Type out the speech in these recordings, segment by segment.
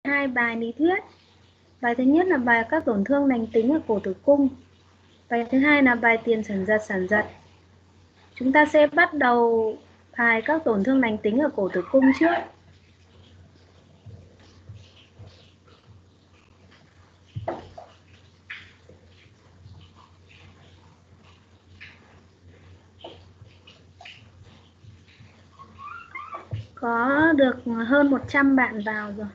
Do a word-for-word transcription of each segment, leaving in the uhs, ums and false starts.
hai bài lý thuyết. Bài thứ nhất là bài các tổn thương lành tính ở cổ tử cung. Bài thứ hai là bài tiền sản giật sản giật. Chúng ta sẽ bắt đầu bài các tổn thương lành tính ở cổ tử cung trước. Có được hơn một trăm bạn vào rồi.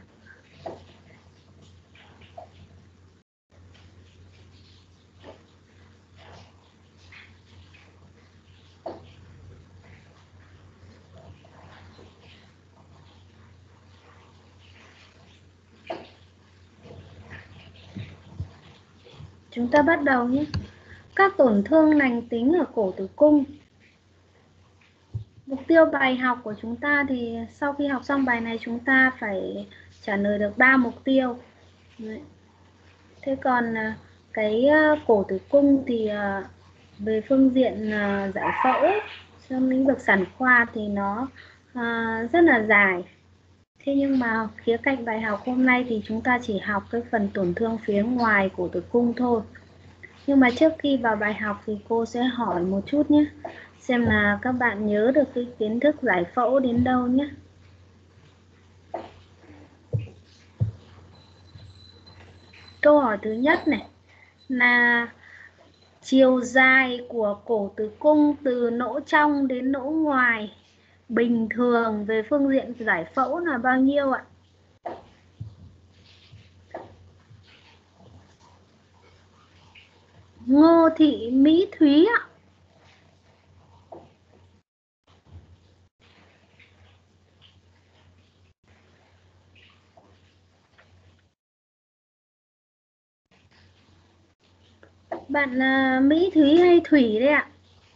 Chúng ta bắt đầu nhé. Các tổn thương lành tính ở cổ tử cung. Mục tiêu bài học của chúng ta thì sau khi học xong bài này chúng ta phải trả lời được ba mục tiêu. Đấy. Thế còn cái cổ tử cung thì về phương diện giải phẫu trong lĩnh vực sản khoa thì nó rất là dài. Thế nhưng mà khía cạnh bài học hôm nay thì chúng ta chỉ học cái phần tổn thương phía ngoài cổ tử cung thôi. Nhưng mà trước khi vào bài học thì cô sẽ hỏi một chút nhé. Xem là các bạn nhớ được cái kiến thức giải phẫu đến đâu nhé. Câu hỏi thứ nhất này là chiều dài của cổ tử cung từ nỗ trong đến nỗ ngoài bình thường về phương diện giải phẫu là bao nhiêu ạ? Ngô Thị Mỹ Thúy ạ. Bạn là Mỹ Thúy hay Thủy đấy ạ?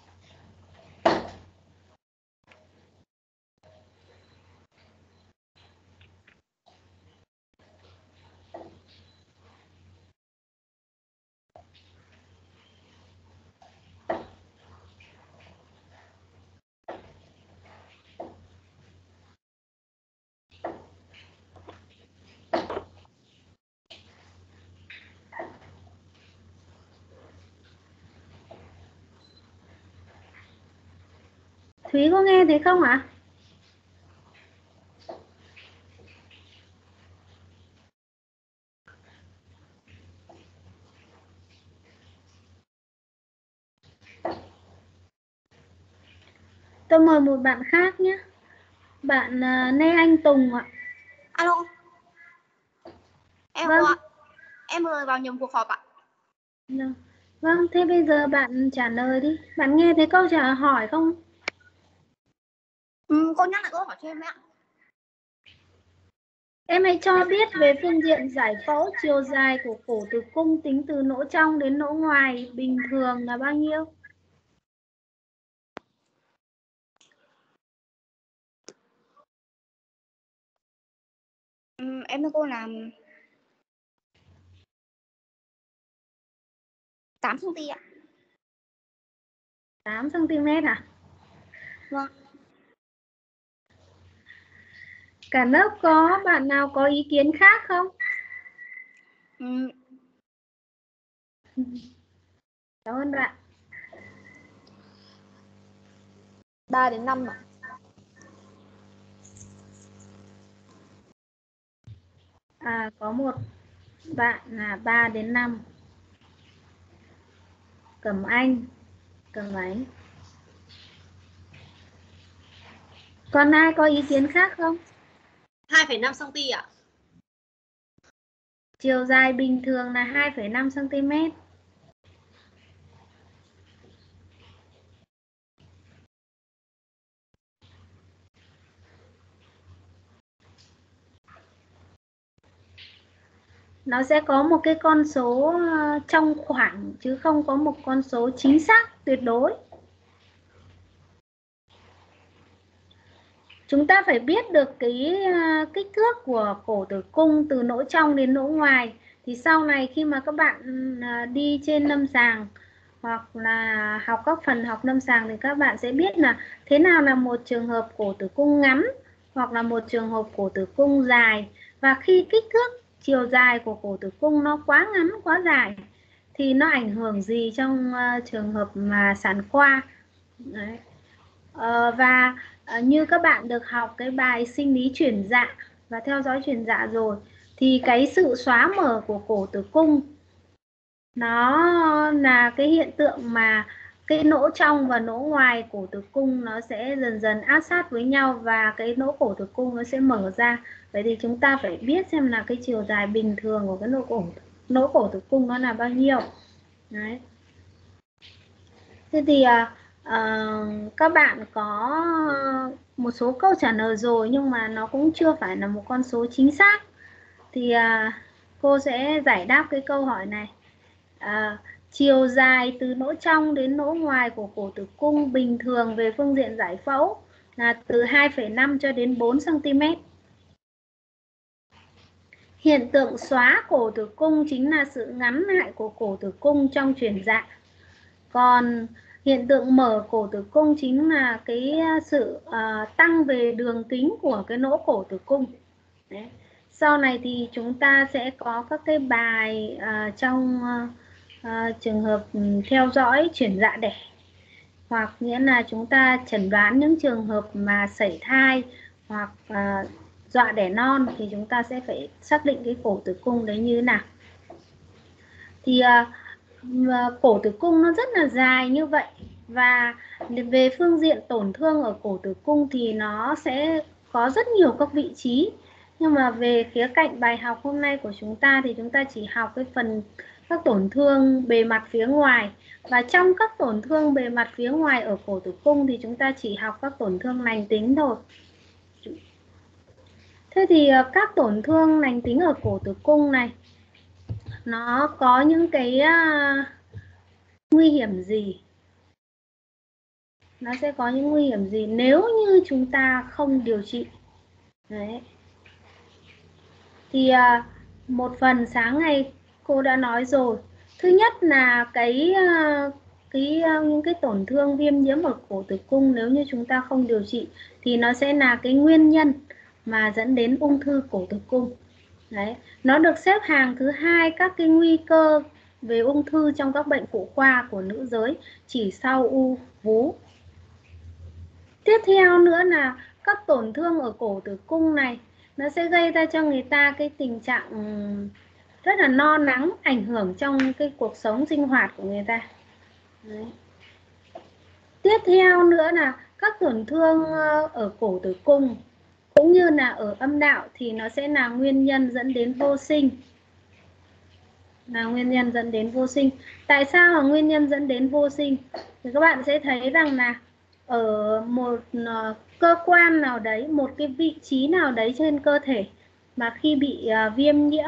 Thúy có nghe thấy không ạ? Tôi mời một bạn khác nhé. Bạn uh, Lê Anh Tùng ạ. Alo. Em Vâng. ạ. Em mời vào nhầm cuộc họp ạ. Vâng, thế bây giờ bạn trả lời đi. Bạn nghe thấy câu trả hỏi không? Ừ, cô nhắc lại câu hỏi cho em ạ. Em hãy cho biết về phương diện giải phẫu chiều dài của cổ tử cung tính từ nỗ trong đến nỗ ngoài bình thường là bao nhiêu? Ừ, em thưa cô là tám xăng-ti-mét ạ. tám xăng-ti-mét à? Vâng. Cả lớp có bạn nào có ý kiến khác không? Ừ. Cảm ơn bạn. ba đến năm ạ. À, có một bạn là ba đến năm. Cẩm Anh, Cẩm Ánh. Còn ai có ý kiến khác không? hai phẩy năm xăng-ti-mét ạ. Chiều dài bình thường là hai phẩy năm xăng-ti-mét. Nó sẽ có một cái con số trong khoảng chứ không có một con số chính xác tuyệt đối. Chúng ta phải biết được cái kích thước của cổ tử cung từ nỗ trong đến nỗ ngoài. Thì sau này khi mà các bạn đi trên lâm sàng hoặc là học các phần học lâm sàng thì các bạn sẽ biết là thế nào là một trường hợp cổ tử cung ngắn hoặc là một trường hợp cổ tử cung dài. Và khi kích thước chiều dài của cổ tử cung nó quá ngắn, quá dài thì nó ảnh hưởng gì trong uh, trường hợp mà sản khoa. Đấy. Uh, và uh, như các bạn được học cái bài sinh lý chuyển dạ và theo dõi chuyển dạ rồi, thì cái sự xóa mở của cổ tử cung nó là cái hiện tượng mà cái nỗ trong và nỗ ngoài cổ tử cung nó sẽ dần dần áp sát với nhau và cái nỗ cổ tử cung nó sẽ mở ra. Vậy thì chúng ta phải biết xem là cái chiều dài bình thường của cái nỗ cổ nỗ cổ tử cung nó là bao nhiêu. Đấy. Thế thì uh, các bạn có một số câu trả lời rồi nhưng mà nó cũng chưa phải là một con số chính xác. Thì uh, cô sẽ giải đáp cái câu hỏi này. Uh, chiều dài từ nỗ trong đến nỗ ngoài của cổ tử cung bình thường về phương diện giải phẫu là từ hai phẩy năm cho đến bốn xăng ti mét. Hiện tượng xóa cổ tử cung chính là sự ngắn lại của cổ tử cung trong chuyển dạ. Còn hiện tượng mở cổ tử cung chính là cái sự uh, tăng về đường kính của cái nỗ cổ tử cung. Đấy. Sau này thì chúng ta sẽ có các cái bài uh, trong uh, uh, trường hợp theo dõi chuyển dạ đẻ, hoặc nghĩa là chúng ta chẩn đoán những trường hợp mà sảy thai hoặc uh, dọa đẻ non thì chúng ta sẽ phải xác định cái cổ tử cung đấy như thế nào. Thì uh, cổ tử cung nó rất là dài như vậy, và về phương diện tổn thương ở cổ tử cung thì nó sẽ có rất nhiều các vị trí. Nhưng mà về khía cạnh bài học hôm nay của chúng ta thì chúng ta chỉ học cái phần các tổn thương bề mặt phía ngoài. Và trong các tổn thương bề mặt phía ngoài ở cổ tử cung thì chúng ta chỉ học các tổn thương lành tính thôi. Thế thì các tổn thương lành tính ở cổ tử cung này nó có những cái uh, nguy hiểm gì? Nó sẽ có những nguy hiểm gì nếu như chúng ta không điều trị? Đấy. Thì uh, một phần sáng ngày cô đã nói rồi. Thứ nhất là cái uh, cái uh, những cái tổn thương viêm nhiễm ở cổ tử cung nếu như chúng ta không điều trị thì nó sẽ là cái nguyên nhân mà dẫn đến ung thư cổ tử cung. Đấy. Nó được xếp hàng thứ hai các cái nguy cơ về ung thư trong các bệnh phụ khoa của nữ giới, chỉ sau u vú. Tiếp theo nữa là các tổn thương ở cổ tử cung này nó sẽ gây ra cho người ta cái tình trạng rất là lo lắng, ảnh hưởng trong cái cuộc sống sinh hoạt của người ta. Đấy. Tiếp theo nữa là các tổn thương ở cổ tử cung cũng như là ở âm đạo thì nó sẽ là nguyên nhân dẫn đến vô sinh. Là nguyên nhân dẫn đến vô sinh. Tại sao là nguyên nhân dẫn đến vô sinh? Thì các bạn sẽ thấy rằng là ở một uh, cơ quan nào đấy, một cái vị trí nào đấy trên cơ thể mà khi bị uh, viêm nhiễm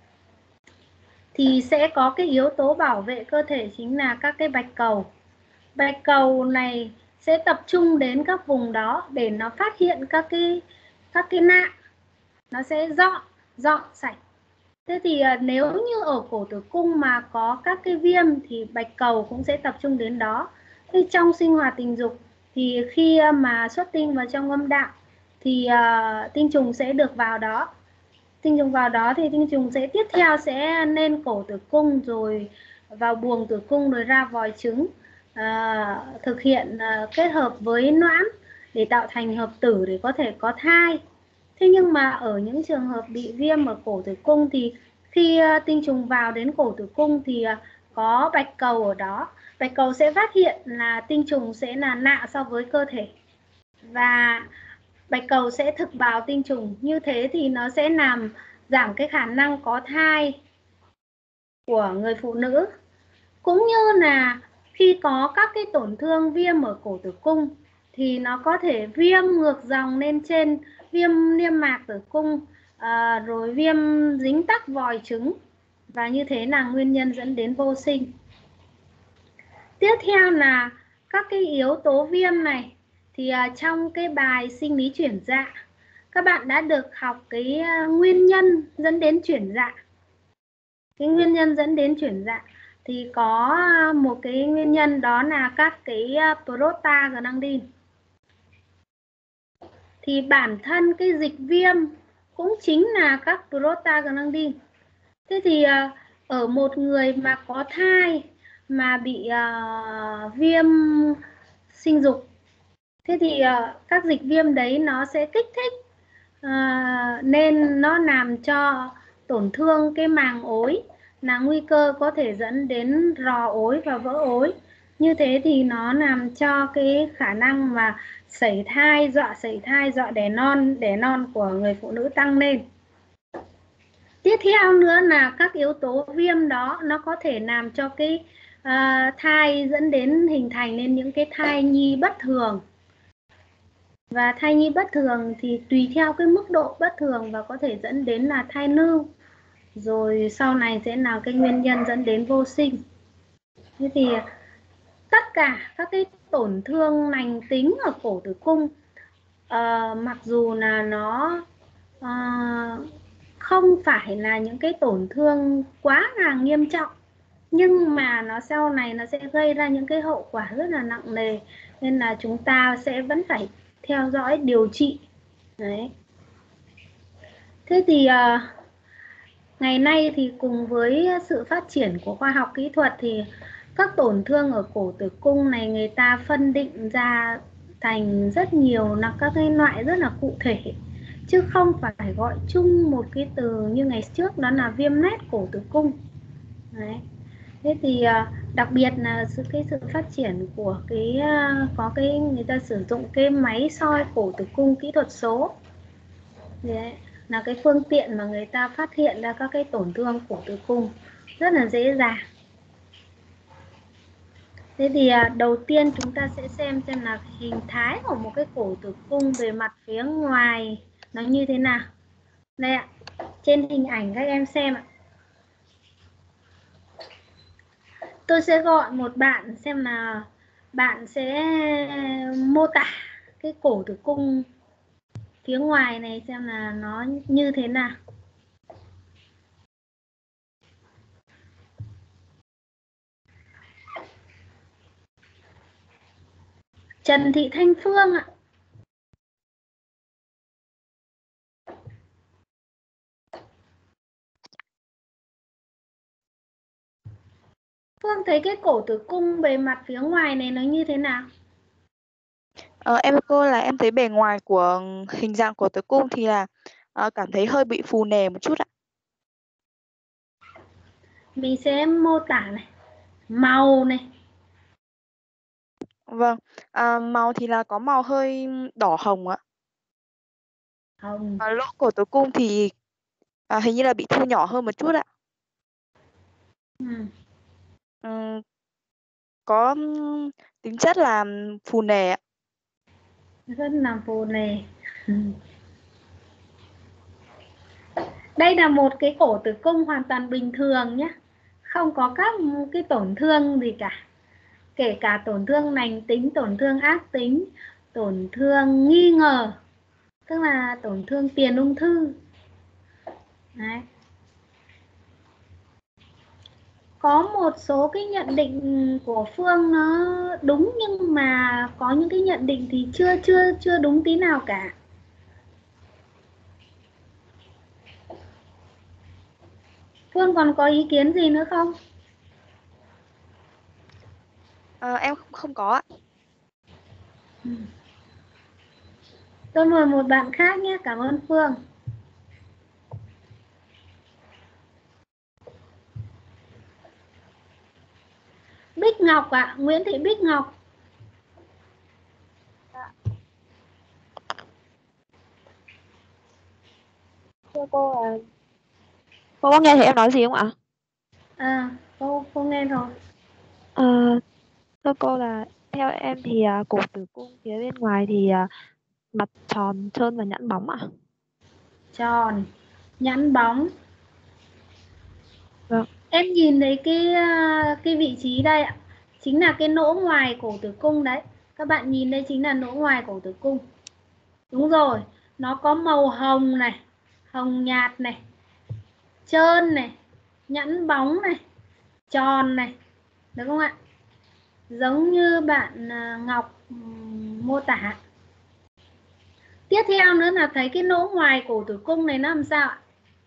thì sẽ có cái yếu tố bảo vệ cơ thể chính là các cái bạch cầu. Bạch cầu này sẽ tập trung đến các vùng đó để nó phát hiện các cái các cái nạ, nó sẽ dọn dọn sạch. Thế thì nếu như ở cổ tử cung mà có các cái viêm thì bạch cầu cũng sẽ tập trung đến đó. Thì trong sinh hoạt tình dục thì khi mà xuất tinh vào trong âm đạo thì uh, tinh trùng sẽ được vào đó. Tinh trùng vào đó thì tinh trùng sẽ tiếp theo sẽ lên cổ tử cung rồi vào buồng tử cung rồi ra vòi trứng, uh, thực hiện uh, kết hợp với noãn để tạo thành hợp tử để có thể có thai. Thế nhưng mà ở những trường hợp bị viêm ở cổ tử cung thì khi uh, tinh trùng vào đến cổ tử cung thì uh, có bạch cầu ở đó. Bạch cầu sẽ phát hiện là tinh trùng sẽ là nạ so với cơ thể. Và bạch cầu sẽ thực bào tinh trùng. Như thế thì nó sẽ làm giảm cái khả năng có thai của người phụ nữ. Cũng như là khi có các cái tổn thương viêm ở cổ tử cung thì nó có thể viêm ngược dòng lên trên, viêm niêm mạc tử cung, à, rồi viêm dính tắc vòi trứng, và như thế là nguyên nhân dẫn đến vô sinh. Tiếp theo là các cái yếu tố viêm này thì uh, trong cái bài sinh lý chuyển dạ các bạn đã được học cái uh, nguyên nhân dẫn đến chuyển dạ. Cái nguyên nhân dẫn đến chuyển dạ thì có uh, một cái nguyên nhân đó là các cái uh, prostaglandin. Thì bản thân cái dịch viêm cũng chính là các prostaglandin. Thế thì uh, ở một người mà có thai mà bị uh, viêm sinh dục, thế thì uh, các dịch viêm đấy nó sẽ kích thích uh, nên nó làm cho tổn thương cái màng ối, là nguy cơ có thể dẫn đến rò ối và vỡ ối. Như thế thì nó làm cho cái khả năng mà sảy thai, dọa sảy thai, dọa đẻ non, đẻ non của người phụ nữ tăng lên. Tiếp theo nữa là các yếu tố viêm đó nó có thể làm cho cái uh, thai dẫn đến hình thành nên những cái thai nhi bất thường. Và thai nhi bất thường thì tùy theo cái mức độ bất thường và có thể dẫn đến là thai nưu. Rồi sau này sẽ là cái nguyên nhân dẫn đến vô sinh. Thế thì tất cả các cái tổn thương lành tính ở cổ tử cung, uh, mặc dù là nó uh, không phải là những cái tổn thương quá là nghiêm trọng, nhưng mà nó sau này nó sẽ gây ra những cái hậu quả rất là nặng nề, nên là chúng ta sẽ vẫn phải theo dõi điều trị. Đấy. Thế thì uh, ngày nay thì cùng với sự phát triển của khoa học kỹ thuật thì các tổn thương ở cổ tử cung này người ta phân định ra thành rất nhiều là các cái loại rất là cụ thể, chứ không phải gọi chung một cái từ như ngày trước đó là viêm loét cổ tử cung. Đấy. Thế thì đặc biệt là sự cái sự phát triển của cái có cái người ta sử dụng cái máy soi cổ tử cung kỹ thuật số. Đấy, là cái phương tiện mà người ta phát hiện ra các cái tổn thương cổ tử cung rất là dễ dàng. Thế thì đầu tiên chúng ta sẽ xem xem là hình thái của một cái cổ tử cung về mặt phía ngoài nó như thế nào. Đây ạ, trên hình ảnh các em xem ạ. Tôi sẽ gọi một bạn xem là bạn sẽ mô tả cái cổ tử cung phía ngoài này xem là nó như thế nào. Trần Thị Thanh Phương ạ. Phương thấy cái cổ tử cung bề mặt phía ngoài này nó như thế nào? Ờ, em cô là em thấy bề ngoài của hình dạng của tử cung thì là uh, cảm thấy hơi bị phù nề một chút ạ. Mình sẽ mô tả này, màu này. Vâng, à, màu thì là có màu hơi đỏ hồng ạ. Hồng. À, lỗ cổ tử cung thì à, hình như là bị thu nhỏ hơn một chút ạ. Ừ. Ừ, có tính chất là phù nề ạ. Rất là phù nề. Đây là một cái cổ tử cung hoàn toàn bình thường nhé, không có các cái tổn thương gì cả, kể cả tổn thương lành tính, tổn thương ác tính, tổn thương nghi ngờ, tức là tổn thương tiền ung thư. Đấy. Có một số cái nhận định của Phương nó đúng, nhưng mà có những cái nhận định thì chưa chưa chưa đúng tí nào cả. Phương còn có ý kiến gì nữa không? À, em không, không có ạ. Ừ. Tôi mời một bạn khác nhé, cảm ơn Phương. Bích Ngọc ạ, à, Nguyễn Thị Bích Ngọc. Thưa cô là cô có nghe thấy em nói gì không ạ? À, cô, cô nghe rồi. À, thưa cô là theo em thì à, cổ tử cung phía bên ngoài thì à, mặt tròn, trơn và nhẵn bóng ạ. À? Tròn, nhẵn bóng. Vâng. Em nhìn thấy cái cái vị trí đây ạ, chính là cái nỗ ngoài cổ tử cung đấy. Các bạn nhìn đây chính là nỗ ngoài cổ tử cung. Đúng rồi, nó có màu hồng này, hồng nhạt này, trơn này, nhẵn bóng này, tròn này, được không ạ? Giống như bạn Ngọc mô tả. Tiếp theo nữa là thấy cái nỗ ngoài cổ tử cung này nó làm sao ạ?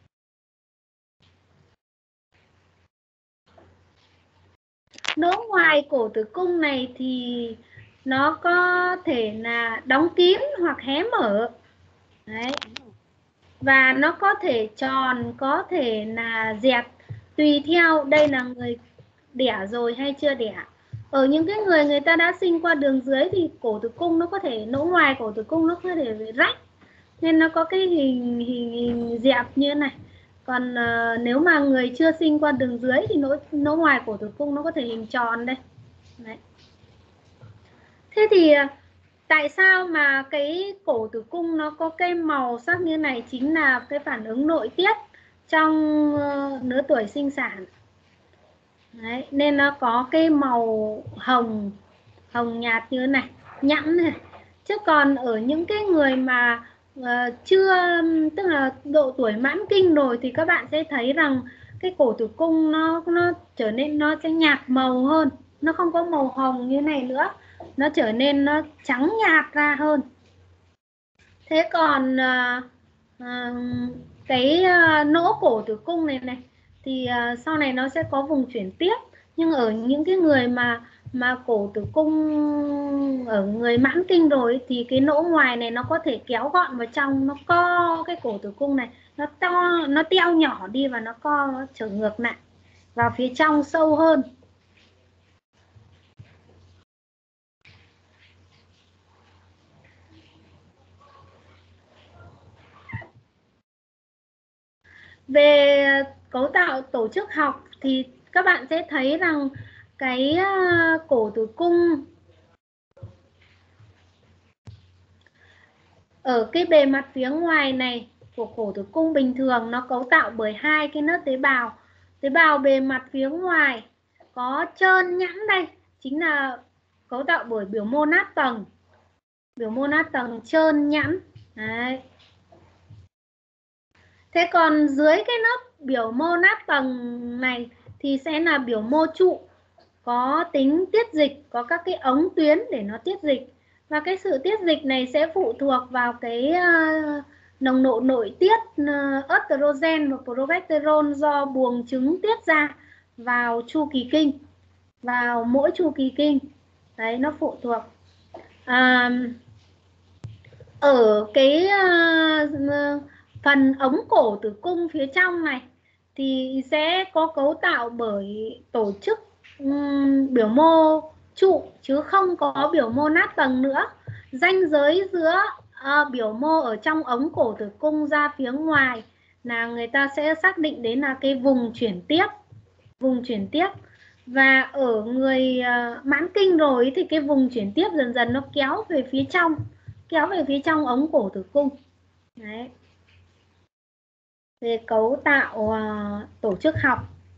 Nỗ ngoài cổ tử cung này thì nó có thể là đóng kín hoặc hé mở. Đấy. Và nó có thể tròn, có thể là dẹt, tùy theo đây là người đẻ rồi hay chưa đẻ. Ở những cái người người ta đã sinh qua đường dưới thì cổ tử cung nó có thể, nỗ ngoài cổ tử cung nó có thể bị rách, nên nó có cái hình hình, hình dẹp như thế này. Còn uh, nếu mà người chưa sinh qua đường dưới thì nỗ, nỗ ngoài cổ tử cung nó có thể hình tròn đây. Đấy. Thế thì tại sao mà cái cổ tử cung nó có cái màu sắc như này? Chính là cái phản ứng nội tiết trong uh, lứa tuổi sinh sản. Đấy, nên nó có cái màu hồng, hồng nhạt như thế này, nhẵn này. Chứ còn ở những cái người mà uh, chưa, tức là độ tuổi mãn kinh rồi thì các bạn sẽ thấy rằng cái cổ tử cung nó nó trở nên nó sẽ nhạt màu hơn, nó không có màu hồng như này nữa, nó trở nên nó trắng nhạt ra hơn. Thế còn uh, uh, cái uh, nỗ cổ tử cung này này thì uh, sau này nó sẽ có vùng chuyển tiếp. Nhưng ở những cái người mà mà cổ tử cung ở người mãn kinh rồi thì cái nỗ ngoài này nó có thể kéo gọn vào trong, nó co cái cổ tử cung này, nó to, nó teo nhỏ đi và nó co, nó trở ngược lại vào phía trong sâu hơn. Về cấu tạo tổ chức học thì các bạn sẽ thấy rằng cái cổ tử cung ở cái bề mặt phía ngoài này của cổ tử cung bình thường nó cấu tạo bởi hai cái lớp tế bào. Tế bào bề mặt phía ngoài có trơn nhẵn đây, chính là cấu tạo bởi biểu mô nát tầng. Biểu mô nát tầng trơn nhẵn. Đấy. Thế còn dưới cái lớp biểu mô nát tầng này thì sẽ là biểu mô trụ, có tính tiết dịch, có các cái ống tuyến để nó tiết dịch. Và cái sự tiết dịch này sẽ phụ thuộc vào cái uh, nồng độ nội tiết uh, estrogen và progesterone do buồng trứng tiết ra vào chu kỳ kinh, vào mỗi chu kỳ kinh. Đấy, nó phụ thuộc. À, ở cái uh, phần ống cổ tử cung phía trong này thì sẽ có cấu tạo bởi tổ chức um, biểu mô trụ chứ không có biểu mô nát tầng nữa. Ranh giới giữa uh, biểu mô ở trong ống cổ tử cung ra phía ngoài là người ta sẽ xác định đến là cái vùng chuyển tiếp, vùng chuyển tiếp. Và ở người uh, mãn kinh rồi thì cái vùng chuyển tiếp dần dần nó kéo về phía trong, kéo về phía trong ống cổ tử cung. Đấy. Về cấu tạo uh, tổ chức học.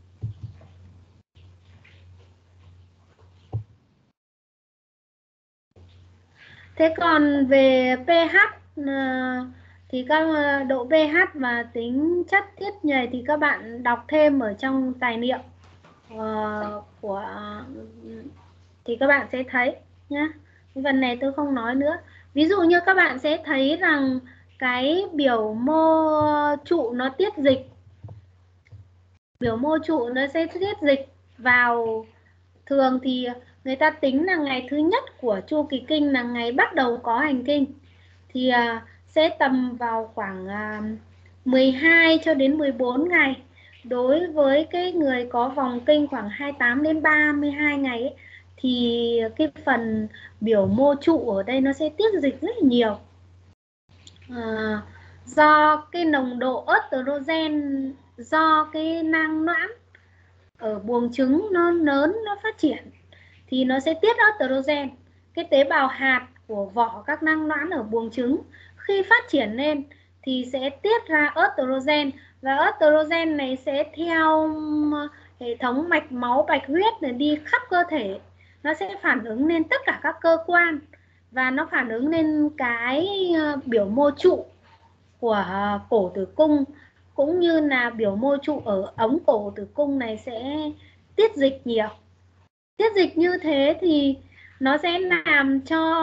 Thế còn về pH uh, thì các uh, độ pH và tính chất tiết nhầy thì các bạn đọc thêm ở trong tài liệu uh, của uh, thì các bạn sẽ thấy nhé. Phần này tôi không nói nữa. Ví dụ như các bạn sẽ thấy rằng cái biểu mô trụ nó tiết dịch, biểu mô trụ nó sẽ tiết dịch vào, thường thì người ta tính là ngày thứ nhất của chu kỳ kinh là ngày bắt đầu có hành kinh, thì uh, sẽ tầm vào khoảng uh, mười hai cho đến mười bốn ngày. Đối với cái người có vòng kinh khoảng hai mươi tám đến ba mươi hai ngày ấy, thì cái phần biểu mô trụ ở đây nó sẽ tiết dịch rất nhiều. À, do cái nồng độ estrogen, do cái nang noãn ở buồng trứng nó lớn, nó phát triển thì nó sẽ tiết estrogen. Cái tế bào hạt của vỏ các nang noãn ở buồng trứng khi phát triển lên thì sẽ tiết ra estrogen, và estrogen này sẽ theo hệ thống mạch máu bạch huyết để đi khắp cơ thể, nó sẽ phản ứng lên tất cả các cơ quan và nó phản ứng lên cái biểu mô trụ của cổ tử cung, cũng như là biểu mô trụ ở ống cổ tử cung này sẽ tiết dịch nhiều. Tiết dịch như thế thì nó sẽ làm cho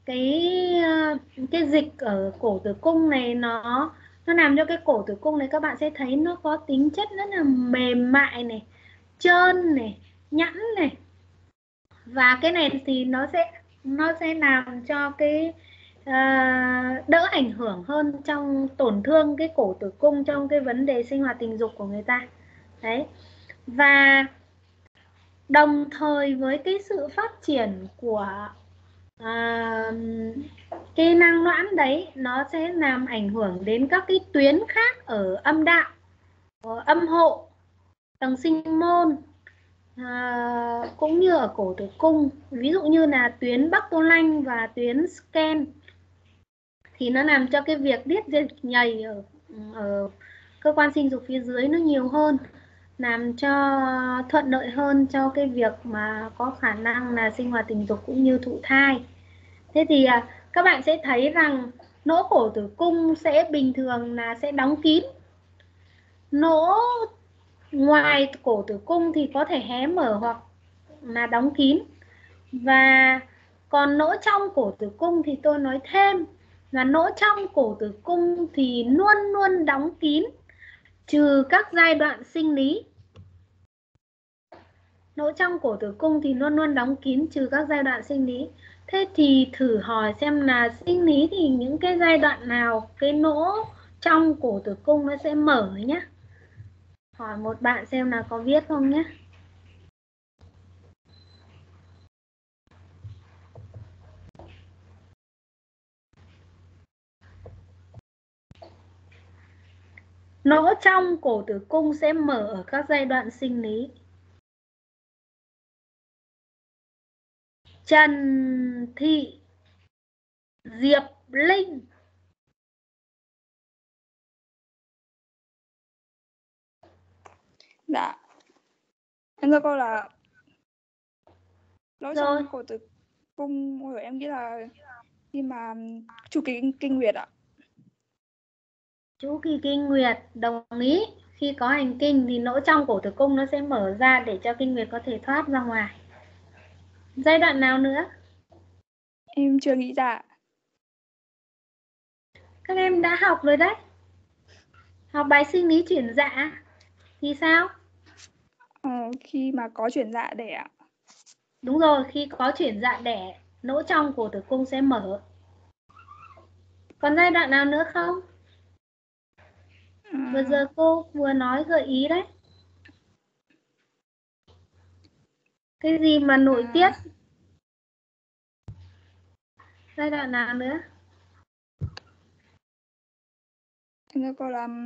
cái cái dịch ở cổ tử cung này nó nó làm cho cái cổ tử cung này các bạn sẽ thấy nó có tính chất rất là mềm mại này, trơn này, nhẵn này. Và cái này thì nó sẽ nó sẽ làm cho cái uh, đỡ ảnh hưởng hơn trong tổn thương cái cổ tử cung trong cái vấn đề sinh hoạt tình dục của người ta. Đấy. Và đồng thời với cái sự phát triển của à, cái nang nõn đấy, nó sẽ làm ảnh hưởng đến các cái tuyến khác ở âm đạo, ở âm hộ, tầng sinh môn, à, cũng như ở cổ tử cung. Ví dụ như là tuyến Bắc Tô Lanh và tuyến Scan thì nó làm cho cái việc tiết dịch nhầy ở, ở cơ quan sinh dục phía dưới nó nhiều hơn, làm cho thuận lợi hơn cho cái việc mà có khả năng là sinh hoạt tình dục cũng như thụ thai. Thế thì à, các bạn sẽ thấy rằng nỗ cổ tử cung sẽ bình thường là sẽ đóng kín. Nỗ ngoài cổ tử cung thì có thể hé mở hoặc là đóng kín. Và còn nỗ trong cổ tử cung thì tôi nói thêm là nỗ trong cổ tử cung thì luôn luôn đóng kín, trừ các giai đoạn sinh lý. Nỗ trong cổ tử cung thì luôn luôn đóng kín trừ các giai đoạn sinh lý. Thế thì thử hỏi xem là sinh lý thì những cái giai đoạn nào cái nỗ trong cổ tử cung nó sẽ mở nhé. Hỏi một bạn xem là có viết không nhé. Nỗ trong cổ tử cung sẽ mở ở các giai đoạn sinh lý. Trần Thị Diệp Linh. Dạ. Em thưa cô là lỗ Rồi. trong cổ tử cung của em nghĩ là khi mà chu kỳ kinh, kinh nguyệt ạ. Chu kỳ kinh nguyệt, đồng ý. Khi có hành kinh thì nỗ trong cổ tử cung nó sẽ mở ra để cho kinh nguyệt có thể thoát ra ngoài. Giai đoạn nào nữa? Em chưa nghĩ ra. Các em đã học rồi đấy. Học bài sinh lý chuyển dạ thì sao? Ờ, khi mà có chuyển dạ đẻ ạ. Đúng rồi, khi có chuyển dạ đẻ, nỗ trong cổ tử cung sẽ mở. Còn giai đoạn nào nữa không? Ừ. Vừa giờ cô vừa nói gợi ý đấy. Cái gì mà nội À. tiết? Giai đoạn nào nữa? Em thưa cô là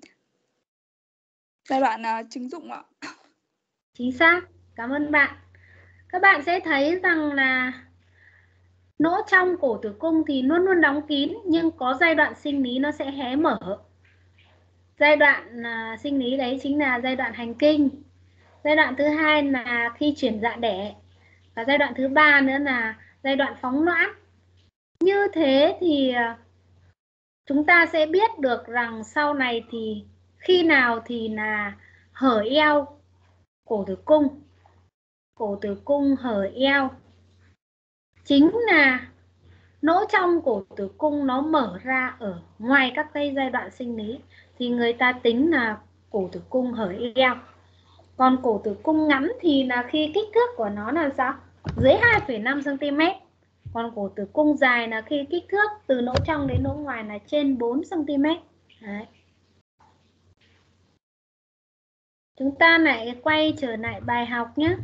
giai đoạn uh, trứng rụng ạ. Chính xác, cảm ơn bạn. Các bạn sẽ thấy rằng là nỗ trong cổ tử cung thì luôn luôn đóng kín, nhưng có giai đoạn sinh lý nó sẽ hé mở. Giai đoạn à, sinh lý đấy chính là giai đoạn hành kinh. Giai đoạn thứ hai là khi chuyển dạ đẻ. Và giai đoạn thứ ba nữa là giai đoạn phóng noãn. Như thế thì chúng ta sẽ biết được rằng sau này thì khi nào thì là hở eo cổ tử cung. Cổ tử cung hở eo chính là nỗ trong cổ tử cung nó mở ra ở ngoài các cái giai đoạn sinh lý, thì người ta tính là cổ tử cung hở eo. Còn cổ tử cung ngắn thì là khi kích thước của nó là sao? Dưới hai phẩy năm xăng ti mét. Còn cổ tử cung dài là khi kích thước từ nỗ trong đến nỗ ngoài là trên bốn xăng ti mét. Đấy. Chúng ta lại quay trở lại bài học nhé.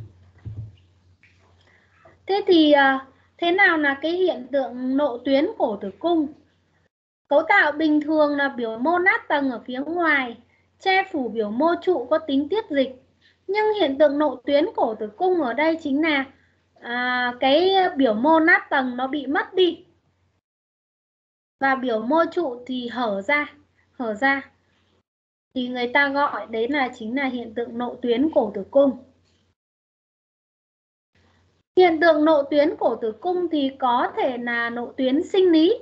Thế thì thế nào là cái hiện tượng nộ tuyến cổ tử cung? Cấu tạo bình thường là biểu mô nát tầng ở phía ngoài, che phủ biểu mô trụ có tính tiết dịch. Nhưng hiện tượng nộ tuyến cổ tử cung ở đây chính là à, cái biểu mô nát tầng nó bị mất đi. Và biểu mô trụ thì hở ra, hở ra. Thì người ta gọi đấy là chính là hiện tượng nộ tuyến cổ tử cung. Hiện tượng nộ tuyến cổ tử cung thì có thể là nộ tuyến sinh lý.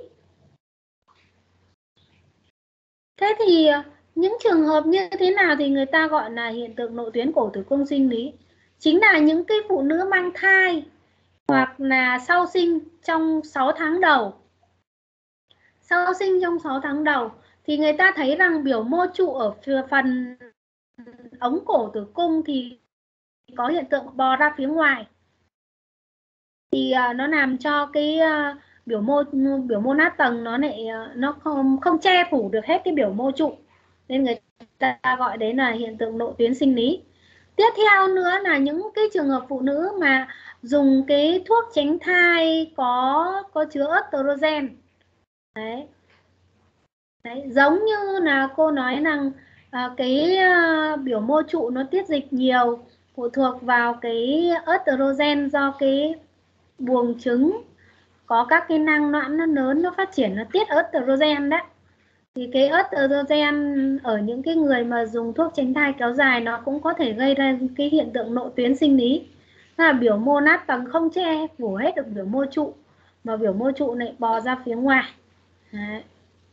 Thế thì những trường hợp như thế nào thì người ta gọi là hiện tượng nộ tuyến cổ tử cung sinh lý? Chính là những cái phụ nữ mang thai hoặc là sau sinh trong sáu tháng đầu. Sau sinh trong sáu tháng đầu thì người ta thấy rằng biểu mô trụ ở phần ống cổ tử cung thì có hiện tượng bò ra phía ngoài. Thì uh, nó làm cho cái uh, biểu mô biểu mô nát tầng nó lại uh, nó không không che phủ được hết cái biểu mô trụ. Nên người ta gọi đấy là hiện tượng nội tuyến sinh lý. Tiếp theo nữa là những cái trường hợp phụ nữ mà dùng cái thuốc tránh thai có có chứa estrogen. Đấy. Đấy, giống như là cô nói rằng à, cái à, biểu mô trụ nó tiết dịch nhiều phụ thuộc vào cái estrogen, do cái buồng trứng có các cái nang noãn nó lớn, nó phát triển, nó tiết estrogen đấy. Thì cái estrogen ở những cái người mà dùng thuốc tránh thai kéo dài nó cũng có thể gây ra cái hiện tượng nội tuyến sinh lý. Là biểu mô nát tầng không che phủ hết được biểu mô trụ, mà biểu mô trụ lại bò ra phía ngoài. Đấy.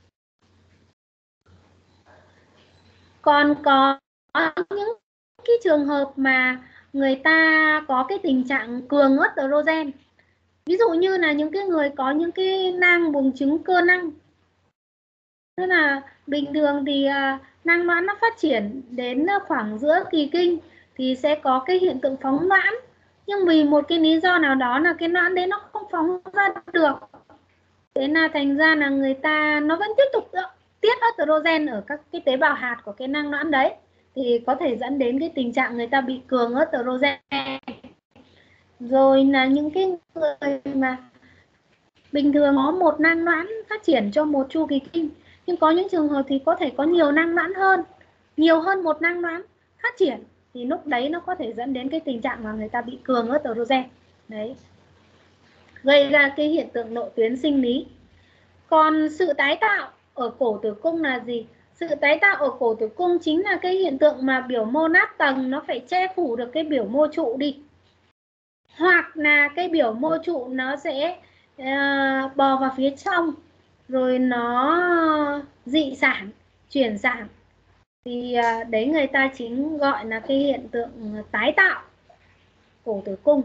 Còn có những cái trường hợp mà người ta có cái tình trạng cường estrogen. Ví dụ như là những cái người có những cái nang buồng trứng cơ năng. Tức là bình thường thì uh, nang noãn nó phát triển đến khoảng giữa kỳ kinh thì sẽ có cái hiện tượng phóng noãn. Nhưng vì một cái lý do nào đó là cái noãn đấy nó không phóng ra được. Thế là thành ra là người ta nó vẫn tiếp tục tiết estrogen ở các cái tế bào hạt của cái nang noãn đấy. Thì có thể dẫn đến cái tình trạng người ta bị cường estrogen. Rồi là những cái người mà bình thường có một nang noãn phát triển cho một chu kỳ kinh, nhưng có những trường hợp thì có thể có nhiều nang noãn hơn, nhiều hơn một nang noãn phát triển, thì lúc đấy nó có thể dẫn đến cái tình trạng mà người ta bị cường estrogen. Đấy, gây ra cái hiện tượng nội tuyến sinh lý. Còn sự tái tạo ở cổ tử cung là gì? Sự tái tạo ở cổ tử cung chính là cái hiện tượng mà biểu mô nát tầng nó phải che phủ được cái biểu mô trụ đi, hoặc là cái biểu mô trụ nó sẽ uh, bò vào phía trong, rồi nó dị sản, chuyển sản. Thì uh, đấy người ta chính gọi là cái hiện tượng tái tạo cổ tử cung.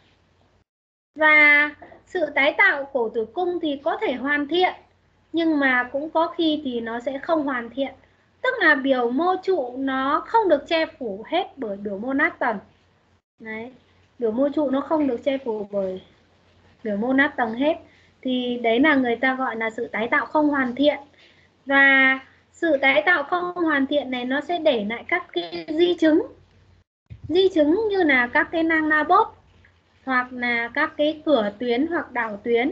Và sự tái tạo cổ tử cung thì có thể hoàn thiện, nhưng mà cũng có khi thì nó sẽ không hoàn thiện. Tức là biểu mô trụ nó không được che phủ hết bởi biểu mô nát tầng. Đấy, biểu mô trụ nó không được che phủ bởi biểu mô nát tầng hết. Thì đấy là người ta gọi là sự tái tạo không hoàn thiện. Và sự tái tạo không hoàn thiện này nó sẽ để lại các cái di chứng. Di chứng như là các cái nang Naboth, hoặc là các cái cửa tuyến hoặc đảo tuyến.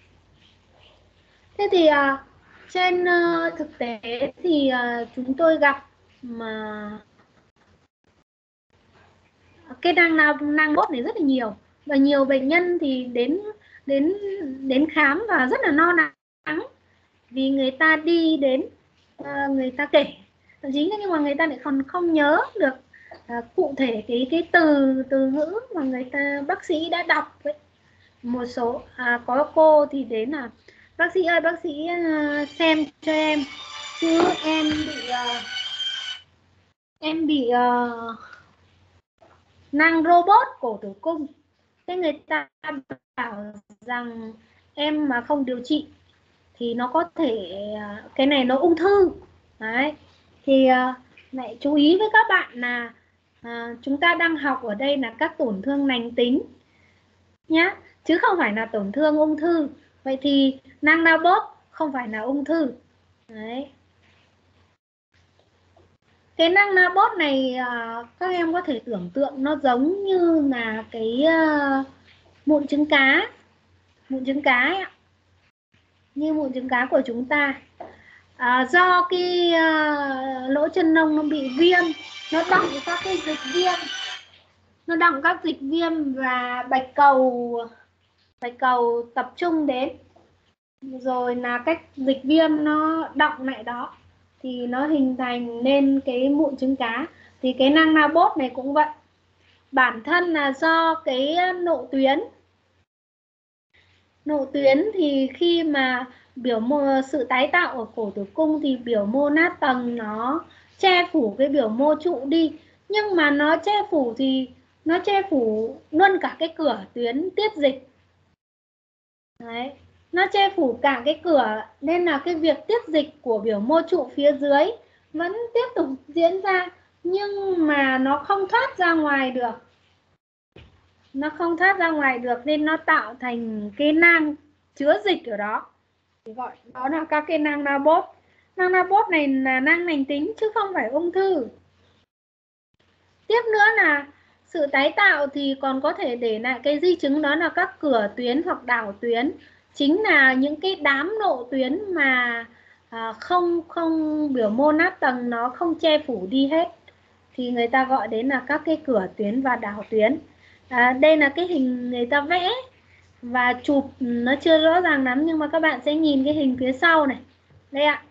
Thế thì uh, trên uh, thực tế thì uh, chúng tôi gặp mà cái nang nang bốt này rất là nhiều, và nhiều bệnh nhân thì đến đến đến khám và rất là lo lắng, vì người ta đi đến uh, người ta kể, thậm chí nhưng mà người ta lại còn không nhớ được uh, cụ thể cái cái từ từ ngữ mà người ta bác sĩ đã đọc ấy. Một số à, có cô thì đến là bác sĩ ơi, bác sĩ uh, xem cho em chứ em bị uh, em bị uh, nang robot cổ tử cung. Thế người ta bảo rằng em mà không điều trị thì nó có thể uh, cái này nó ung thư. Đấy, thì uh, lại chú ý với các bạn là uh, chúng ta đang học ở đây là các tổn thương lành tính nhá, chứ không phải là tổn thương ung thư. Vậy thì nang Naboth không phải là ung thư. Đấy. Cái nang Naboth này uh, các em có thể tưởng tượng nó giống như là cái uh, mụn trứng cá, mụn trứng cá ấy ạ, như mụn trứng cá của chúng ta. À, do cái uh, lỗ chân lông nó bị viêm, nó đọng các cái dịch viêm, nó đọng các dịch viêm và bạch cầu bạch cầu tập trung đến, rồi là cách dịch viêm nó đọng lại đó thì nó hình thành nên cái mụn trứng cá. Thì cái nang Naboth này cũng vậy, bản thân là do cái nội tuyến nội tuyến thì khi mà biểu mô sự tái tạo ở cổ tử cung thì biểu mô nát tầng nó che phủ cái biểu mô trụ đi, nhưng mà nó che phủ thì nó che phủ luôn cả cái cửa tuyến tiết dịch. Đấy, nó che phủ cả cái cửa, nên là cái việc tiết dịch của biểu mô trụ phía dưới vẫn tiếp tục diễn ra, nhưng mà nó không thoát ra ngoài được. Nó không thoát ra ngoài được nên nó tạo thành cái nang chứa dịch ở đó. Thì gọi đó là các cái nang Nabot. Nang Nabot này là nang lành tính chứ không phải ung thư. Tiếp nữa là sự tái tạo thì còn có thể để lại cái di chứng, đó là các cửa tuyến hoặc đảo tuyến, chính là những cái đám nộ tuyến mà à, không không biểu mô nát tầng nó không che phủ đi hết, thì người ta gọi đến là các cái cửa tuyến và đảo tuyến. À, đây là cái hình người ta vẽ và chụp nó chưa rõ ràng lắm, nhưng mà các bạn sẽ nhìn cái hình phía sau này. Đây ạ.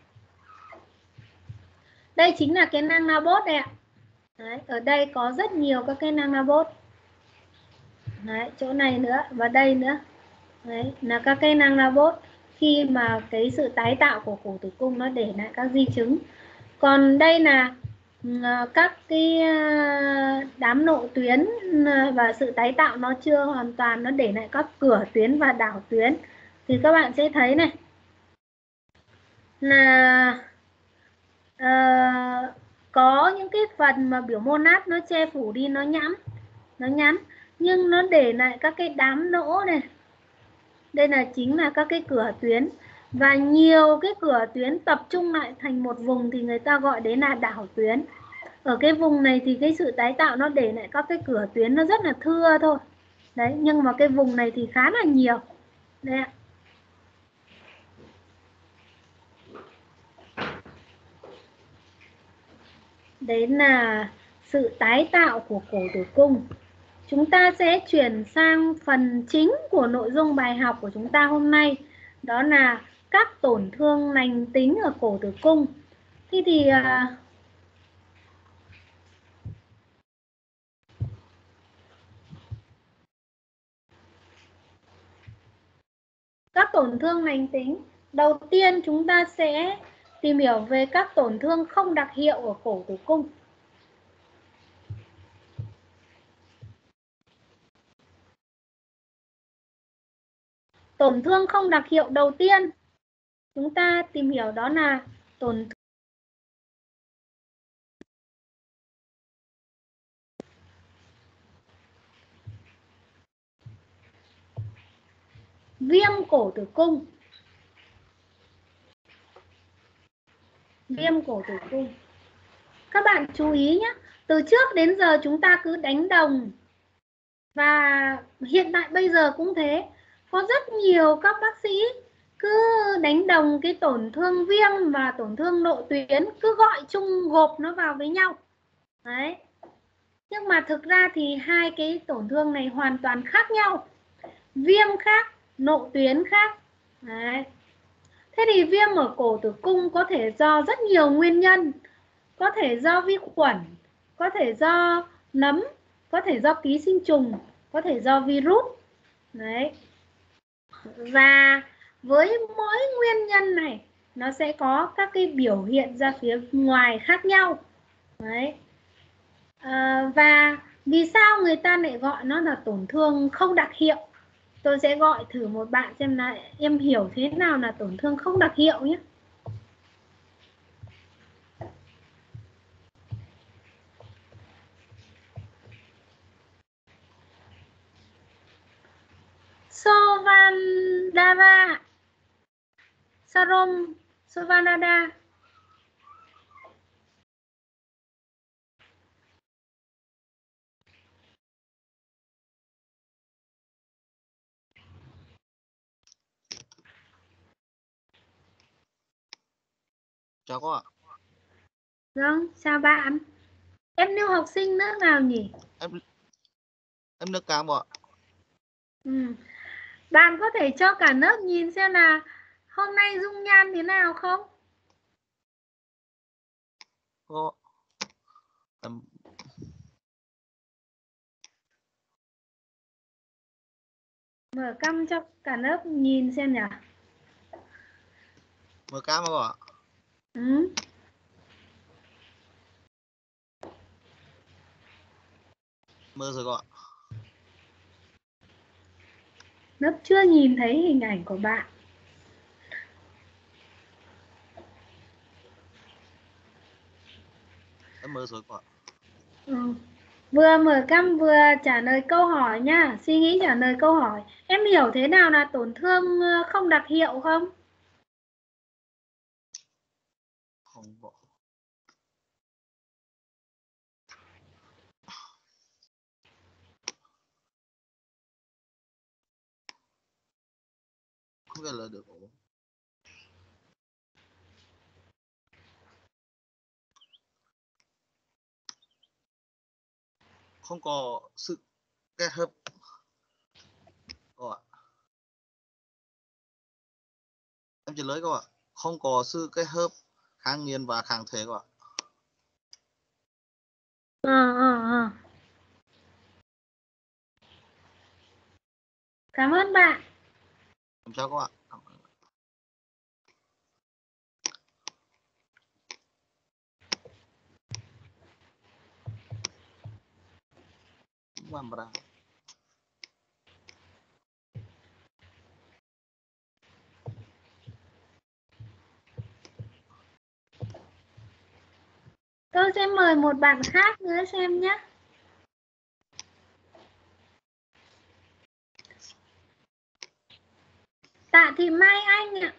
Đây chính là cái nang Nabot đây ạ. Đấy, ở đây có rất nhiều các cái nang Nabot. Đấy, chỗ này nữa và đây nữa. Đấy, là các cái nang Nabot khi mà cái sự tái tạo của cổ tử cung nó để lại các di chứng. Còn đây là các cái đám nộ tuyến và sự tái tạo nó chưa hoàn toàn, nó để lại các cửa tuyến và đảo tuyến. Thì các bạn sẽ thấy này là uh, có những cái phần mà biểu mô nát nó che phủ đi, nó nhẵn, nó nhắn, nhưng nó để lại các cái đám nỗ này. Đây là chính là các cái cửa tuyến, và nhiều cái cửa tuyến tập trung lại thành một vùng thì người ta gọi đến là đảo tuyến. Ở cái vùng này thì cái sự tái tạo nó để lại các cái cửa tuyến nó rất là thưa thôi. Đấy, nhưng mà cái vùng này thì khá là nhiều. Đây ạ. Đấy là sự tái tạo của cổ tử cung. Chúng ta sẽ chuyển sang phần chính của nội dung bài học của chúng ta hôm nay. Đó là các tổn thương lành tính ở cổ tử cung. Thế thì à, các tổn thương lành tính, đầu tiên chúng ta sẽ tìm hiểu về các tổn thương không đặc hiệu ở cổ tử cung. Tổn thương không đặc hiệu đầu tiên chúng ta tìm hiểu đó là tổn thương viêm cổ tử cung. Viêm cổ tử cung. Các bạn chú ý nhé, từ trước đến giờ chúng ta cứ đánh đồng, và hiện tại bây giờ cũng thế. Có rất nhiều các bác sĩ cứ đánh đồng cái tổn thương viêm và tổn thương nội tuyến, cứ gọi chung gộp nó vào với nhau. Đấy. Nhưng mà thực ra thì hai cái tổn thương này hoàn toàn khác nhau. Viêm khác, nội tuyến khác. Đấy. Thế thì viêm ở cổ tử cung có thể do rất nhiều nguyên nhân. Có thể do vi khuẩn, có thể do nấm, có thể do ký sinh trùng, có thể do virus. Đấy. Và với mỗi nguyên nhân này nó sẽ có các cái biểu hiện ra phía ngoài khác nhau. Đấy. À, và vì sao người ta lại gọi nó là tổn thương không đặc hiệu? Tôi sẽ gọi thử một bạn xem là em hiểu thế nào là tổn thương không đặc hiệu nhé. Sovandara, Sarom Sovandara. Chào cô ạ. Vâng, chào bạn. Em lưu học sinh nước nào nhỉ? Em em nước Cam ạ. Ừ. Bạn có thể cho cả lớp nhìn xem là hôm nay dung nhan thế nào không? Cô em... Mở cam cho cả lớp nhìn xem nhỉ? Mở cam cô ạ. Ừ. mơ rồi cô ạ. Lớp chưa nhìn thấy hình ảnh của bạn. Em mơ rồi cô ạ. Ừ. Vừa mở cam vừa trả lời câu hỏi nha, suy nghĩ trả lời câu hỏi. Em hiểu thế nào là tổn thương không đặc hiệu không? Không bộ. Không trả lời được. Không có sự kết hợp. Cô ạ. Em trả lời cô ạ. Không có sự kết hợp kháng nguyên và kháng thể cô ạ. Ờ, ờ, ờ. Cảm ơn bạn. Em chào cô ạ. Làm ra. Tôi sẽ mời một bạn khác nữa xem nhé. Tạ Thị Mai Anh ạ.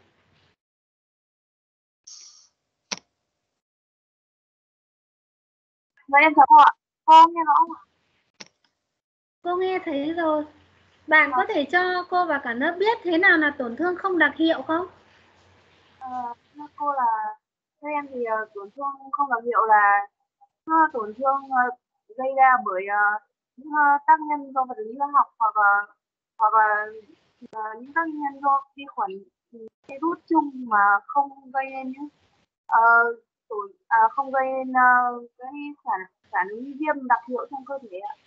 Vâng, em chào cô ạ. Cô nghe rõ không ạ? Cô nghe thấy rồi. Bạn có thể cho cô và cả lớp biết thế nào là tổn thương không đặc hiệu không? Ờ, thưa cô là theo em thì uh, tổn thương không đặc hiệu là uh, tổn thương uh, gây ra bởi uh, những uh, tác nhân do vật lý hóa học hoặc uh, hoặc là uh, những tác nhân do vi khuẩn virus chung mà không gây nên những uh, tổn uh, không gây nên uh, cái phản phản ứng viêm đặc hiệu trong cơ thể ạ.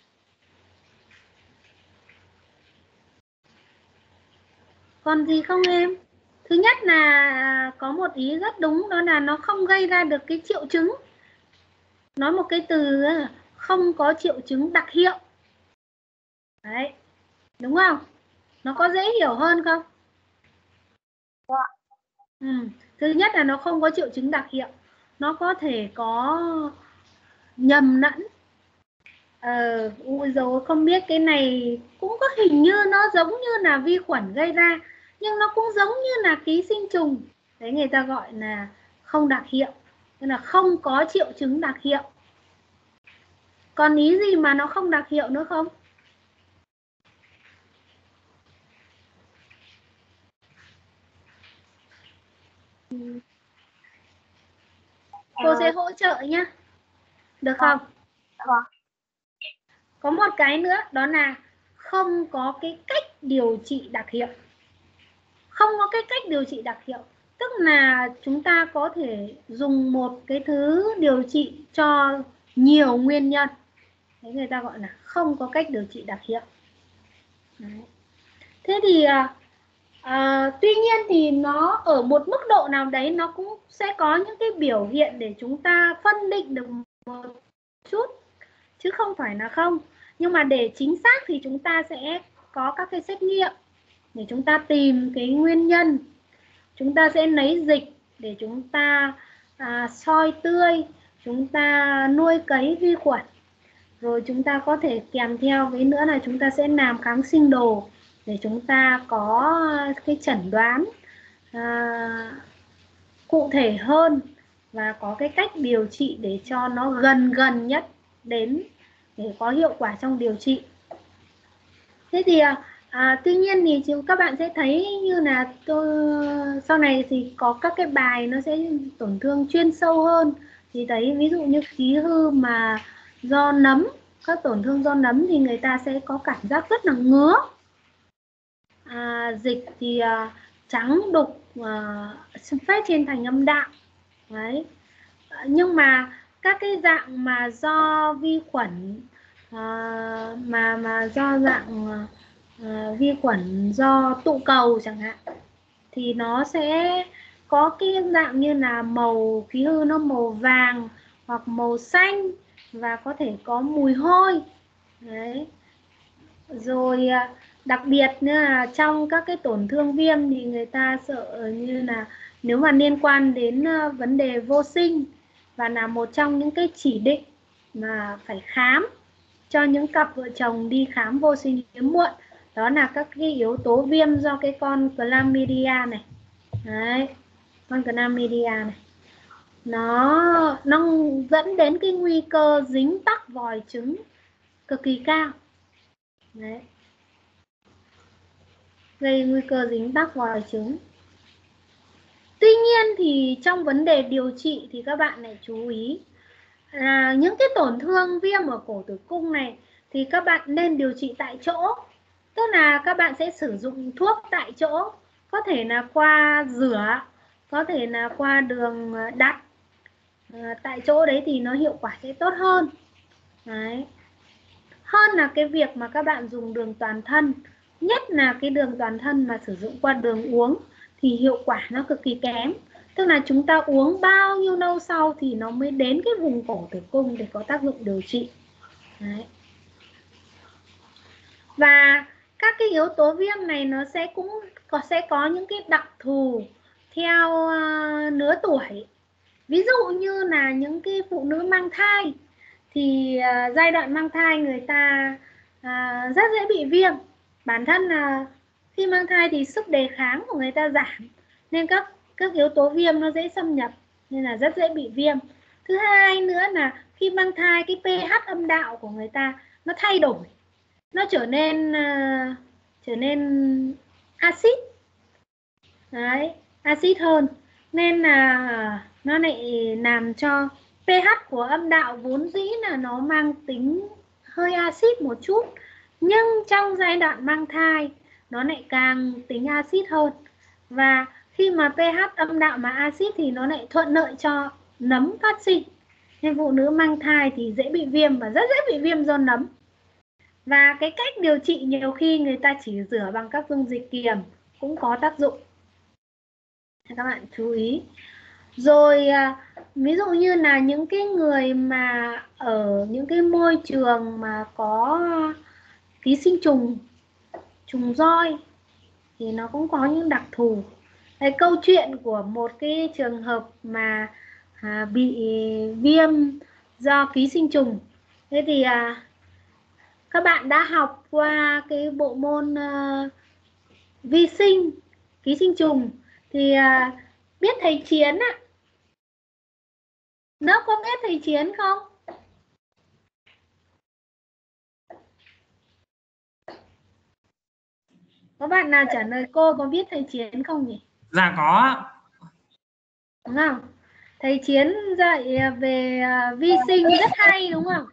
Còn gì không em? Thứ nhất là có một ý rất đúng, đó là nó không gây ra được cái triệu chứng. Nói một cái từ không có triệu chứng đặc hiệu. Đấy, đúng không? Nó có dễ hiểu hơn không? Ừ. Thứ nhất là nó không có triệu chứng đặc hiệu. Nó có thể có nhầm lẫn. Ờ, ui dồi, không biết cái này cũng có hình như nó giống như là vi khuẩn gây ra, nhưng nó cũng giống như là ký sinh trùng. Đấy người ta gọi là không đặc hiệu, tức là không có triệu chứng đặc hiệu. Còn ý gì mà nó không đặc hiệu nữa không? Cô sẽ hỗ trợ nhé. Được không? Vâng. Có một cái nữa, đó là không có cái cách điều trị đặc hiệu. Không có cái cách điều trị đặc hiệu, tức là chúng ta có thể dùng một cái thứ điều trị cho nhiều nguyên nhân. Đấy người ta gọi là không có cách điều trị đặc hiệu. Đấy. Thế thì à, à, tuy nhiên thì nó ở một mức độ nào đấy nó cũng sẽ có những cái biểu hiện để chúng ta phân định được một chút, chứ không phải là không. Nhưng mà để chính xác thì chúng ta sẽ có các cái xét nghiệm để chúng ta tìm cái nguyên nhân. Chúng ta sẽ lấy dịch để chúng ta à, soi tươi, chúng ta nuôi cấy vi khuẩn. Rồi chúng ta có thể kèm theo với nữa là chúng ta sẽ làm kháng sinh đồ để chúng ta có cái chẩn đoán à, cụ thể hơn và có cái cách điều trị để cho nó gần gần nhất đến để có hiệu quả trong điều trị. Thế thì à, tuy nhiên thì chúng các bạn sẽ thấy như là tôi sau này thì có các cái bài nó sẽ tổn thương chuyên sâu hơn, thì thấy ví dụ như khí hư mà do nấm, các tổn thương do nấm thì người ta sẽ có cảm giác rất là ngứa. À, dịch thì à, trắng đục à, phết trên thành âm đạo. Đấy. Nhưng mà các cái dạng mà do vi khuẩn à, mà mà do dạng à, vi khuẩn do tụ cầu chẳng hạn thì nó sẽ có cái dạng như là màu khí hư nó màu vàng hoặc màu xanh và có thể có mùi hôi. Đấy. Rồi đặc biệt nữa là trong các cái tổn thương viêm thì người ta sợ như là nếu mà liên quan đến vấn đề vô sinh, và là một trong những cái chỉ định mà phải khám cho những cặp vợ chồng đi khám vô sinh hiếm muộn, đó là các cái yếu tố viêm do cái con chlamydia này. Đấy, con chlamydia này nó nó dẫn đến cái nguy cơ dính tắc vòi trứng cực kỳ cao. Đấy, gây nguy cơ dính tắc vòi trứng. Tuy nhiên thì trong vấn đề điều trị thì các bạn lại chú ý là những cái tổn thương viêm ở cổ tử cung này thì các bạn nên điều trị tại chỗ. Tức là các bạn sẽ sử dụng thuốc tại chỗ, có thể là qua rửa, có thể là qua đường đặt. À, tại chỗ đấy thì nó hiệu quả sẽ tốt hơn. Đấy. Hơn là cái việc mà các bạn dùng đường toàn thân. Nhất là cái đường toàn thân mà sử dụng qua đường uống thì hiệu quả nó cực kỳ kém. Tức là chúng ta uống bao nhiêu lâu sau thì nó mới đến cái vùng cổ tử cung để có tác dụng điều trị. Đấy. Và các cái yếu tố viêm này nó sẽ cũng có sẽ có những cái đặc thù theo uh, lứa tuổi. Ví dụ như là những cái phụ nữ mang thai thì uh, giai đoạn mang thai người ta uh, rất dễ bị viêm. Bản thân là uh, khi mang thai thì sức đề kháng của người ta giảm, nên các các yếu tố viêm nó dễ xâm nhập, nên là rất dễ bị viêm. Thứ hai nữa là khi mang thai cái pH âm đạo của người ta nó thay đổi, nó trở nên uh, trở nên axit. Đấy, axit hơn, nên là nó lại làm cho pH của âm đạo vốn dĩ là nó mang tính hơi axit một chút, nhưng trong giai đoạn mang thai nó lại càng tính axit hơn. Và khi mà pH âm đạo mà axit thì nó lại thuận lợi cho nấm phát sinh, nên phụ nữ mang thai thì dễ bị viêm và rất dễ bị viêm do nấm. Và cái cách điều trị nhiều khi người ta chỉ rửa bằng các dung dịch kiềm cũng có tác dụng. Các bạn chú ý. Rồi ví dụ như là những cái người mà ở những cái môi trường mà có ký sinh trùng, trùng roi thì nó cũng có những đặc thù. Cái câu chuyện của một cái trường hợp mà à, bị viêm do ký sinh trùng. Thế thì à, các bạn đã học qua cái bộ môn uh, vi sinh, ký sinh trùng thì uh, biết thầy Chiến ạ. Lớp có biết thầy Chiến không? Có bạn nào trả lời cô có biết thầy Chiến không nhỉ? Dạ có. Đúng không? Thầy Chiến dạy về uh, vi sinh rất hay đúng không?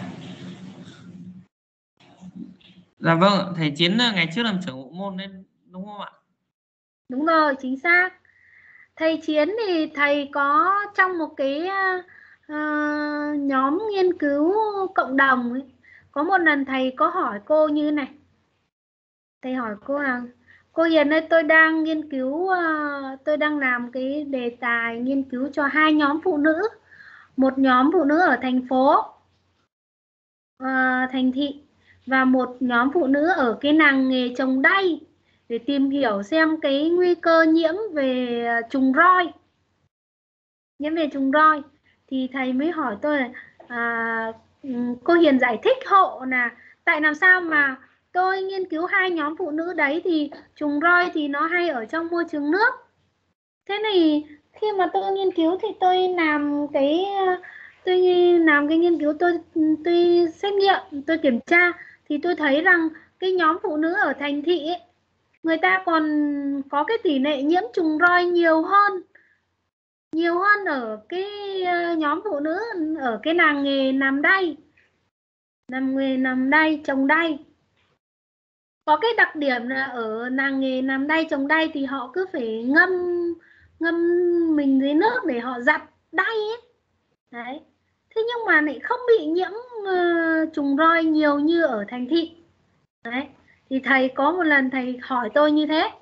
Dạ vâng, thầy Chiến ngày trước làm trưởng bộ môn nên đúng không ạ? Đúng rồi, chính xác. Thầy Chiến thì thầy có trong một cái uh, nhóm nghiên cứu cộng đồng ấy. Có một lần thầy có hỏi cô như này. Thầy hỏi cô là: cô Hiền ơi, tôi đang nghiên cứu, uh, tôi đang làm cái đề tài nghiên cứu cho hai nhóm phụ nữ. Một nhóm phụ nữ ở thành phố, uh, thành thị, và một nhóm phụ nữ ở cái làng nghề trồng đay, để tìm hiểu xem cái nguy cơ nhiễm về trùng roi. Nhiễm về trùng roi. Thì thầy mới hỏi tôi là à, cô Hiền giải thích hộ là tại làm sao mà tôi nghiên cứu hai nhóm phụ nữ đấy thì trùng roi thì nó hay ở trong môi trường nước. Thế này khi mà tôi nghiên cứu thì tôi làm cái tôi làm cái nghiên cứu tôi tôi xét nghiệm, tôi kiểm tra thì tôi thấy rằng cái nhóm phụ nữ ở thành thị ấy, người ta còn có cái tỷ lệ nhiễm trùng roi nhiều hơn nhiều hơn ở cái nhóm phụ nữ ở cái làng nghề làm đay, làm nghề làm đay trồng đay. Có cái đặc điểm là ở làng nghề làm đay trồng đay thì họ cứ phải ngâm ngâm mình dưới nước để họ giặt đay ấy. Đấy. Thế nhưng mà lại không bị nhiễm uh, trùng roi nhiều như ở thành thị. Đấy. Thì thầy có một lần thầy hỏi tôi như thế.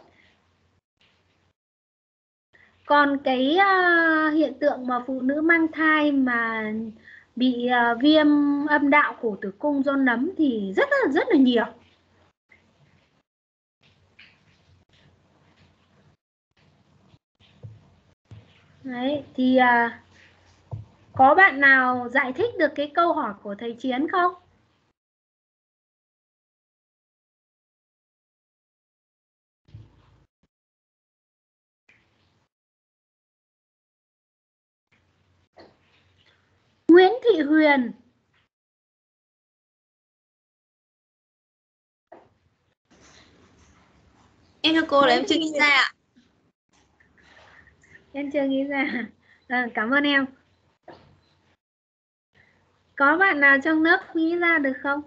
Còn cái uh, hiện tượng mà phụ nữ mang thai mà bị uh, viêm âm đạo cổ tử cung do nấm thì rất là rất là nhiều. Đấy, thì uh, có bạn nào giải thích được cái câu hỏi của thầy Chiến không? Nguyễn Thị Huyền. Em thưa cô là em chưa nghĩ ra ạ. Em chưa nghĩ ra. À, cảm ơn em. Có bạn nào trong lớp nghĩ ra được không?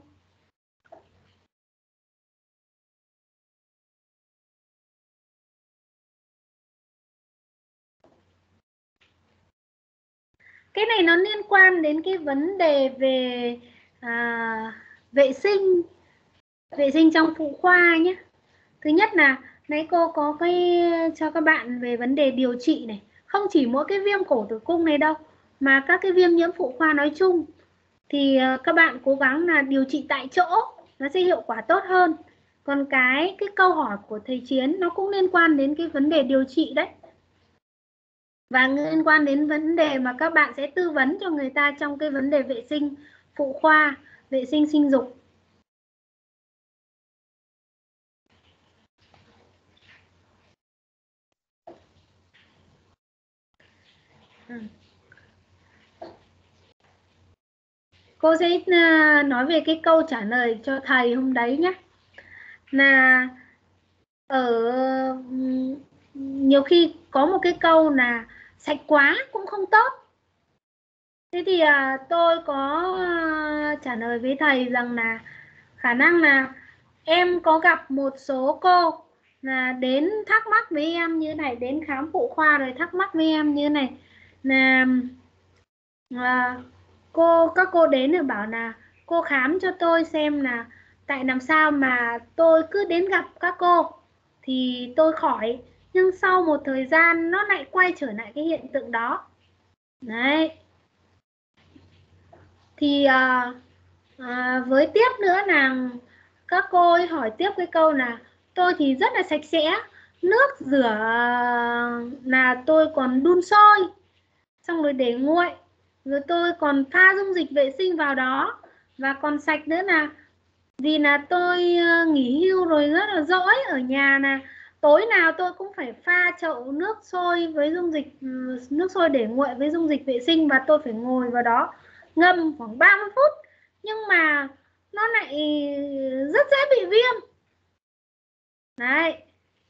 Cái này nó liên quan đến cái vấn đề về à, vệ sinh vệ sinh trong phụ khoa nhé. Thứ nhất là nãy cô có cái cho các bạn về vấn đề điều trị này, không chỉ mỗi cái viêm cổ tử cung này đâu mà các cái viêm nhiễm phụ khoa nói chung thì các bạn cố gắng là điều trị tại chỗ, nó sẽ hiệu quả tốt hơn. Còn cái cái câu hỏi của thầy Chiến nó cũng liên quan đến cái vấn đề điều trị đấy, và liên quan đến vấn đề mà các bạn sẽ tư vấn cho người ta trong cái vấn đề vệ sinh phụ khoa, vệ sinh sinh dục. Ừ. Cô sẽ nói về cái câu trả lời cho thầy hôm đấy nhé. Là ở nhiều khi có một cái câu là sạch quá cũng không tốt. Thế thì à, tôi có à, trả lời với thầy rằng là khả năng là em có gặp một số cô là đến thắc mắc với em như này, đến khám phụ khoa rồi thắc mắc với em như này là à, cô các cô đến rồi bảo là cô khám cho tôi xem là tại làm sao mà tôi cứ đến gặp các cô thì tôi khỏi, nhưng sau một thời gian nó lại quay trở lại cái hiện tượng đó. Đấy. Thì à, à, với tiếp nữa là các cô ấy hỏi tiếp cái câu là tôi thì rất là sạch sẽ, nước rửa là tôi còn đun sôi xong rồi để nguội, rồi tôi còn pha dung dịch vệ sinh vào đó, và còn sạch nữa là vì là tôi nghỉ hưu rồi rất là dỗi ở nhà, là tối nào tôi cũng phải pha chậu nước sôi với dung dịch nước sôi để nguội với dung dịch vệ sinh, và tôi phải ngồi vào đó ngâm khoảng ba mươi phút, nhưng mà nó lại rất dễ bị viêm. Đấy.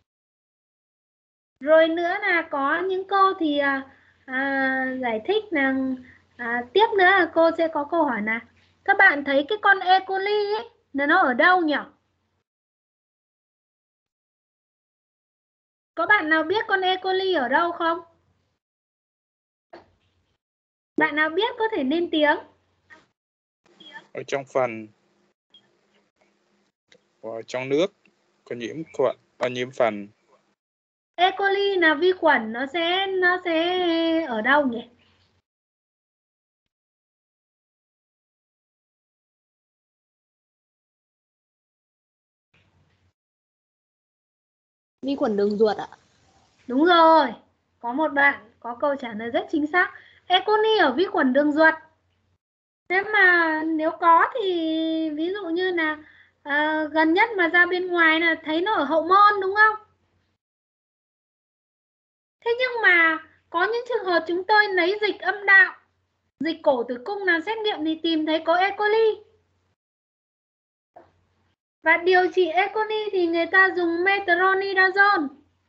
Rồi nữa là có những cô thì à, à, giải thích là à, tiếp nữa là cô sẽ có câu hỏi là các bạn thấy cái con E. coli ấy là nó ở đâu nhỉ? Có bạn nào biết con E. coli ở đâu không? Bạn nào biết có thể lên tiếng. Ở trong phần, ở trong nước có nhiễm khuẩn, có nhiễm phần. E. coli là vi khuẩn, nó sẽ nó sẽ ở đâu nhỉ? Vi khuẩn đường ruột ạ. Đúng rồi, có một bạn có câu trả lời rất chính xác. E. coli ở vi khuẩn đường ruột. Nếu mà nếu có thì ví dụ như là à, gần nhất mà ra bên ngoài là thấy nó ở hậu môn đúng không? Thế nhưng mà có những trường hợp chúng tôi lấy dịch âm đạo, dịch cổ tử cung làm xét nghiệm thì tìm thấy có E. coli. Và điều trị E. coli thì người ta dùng metronidazole.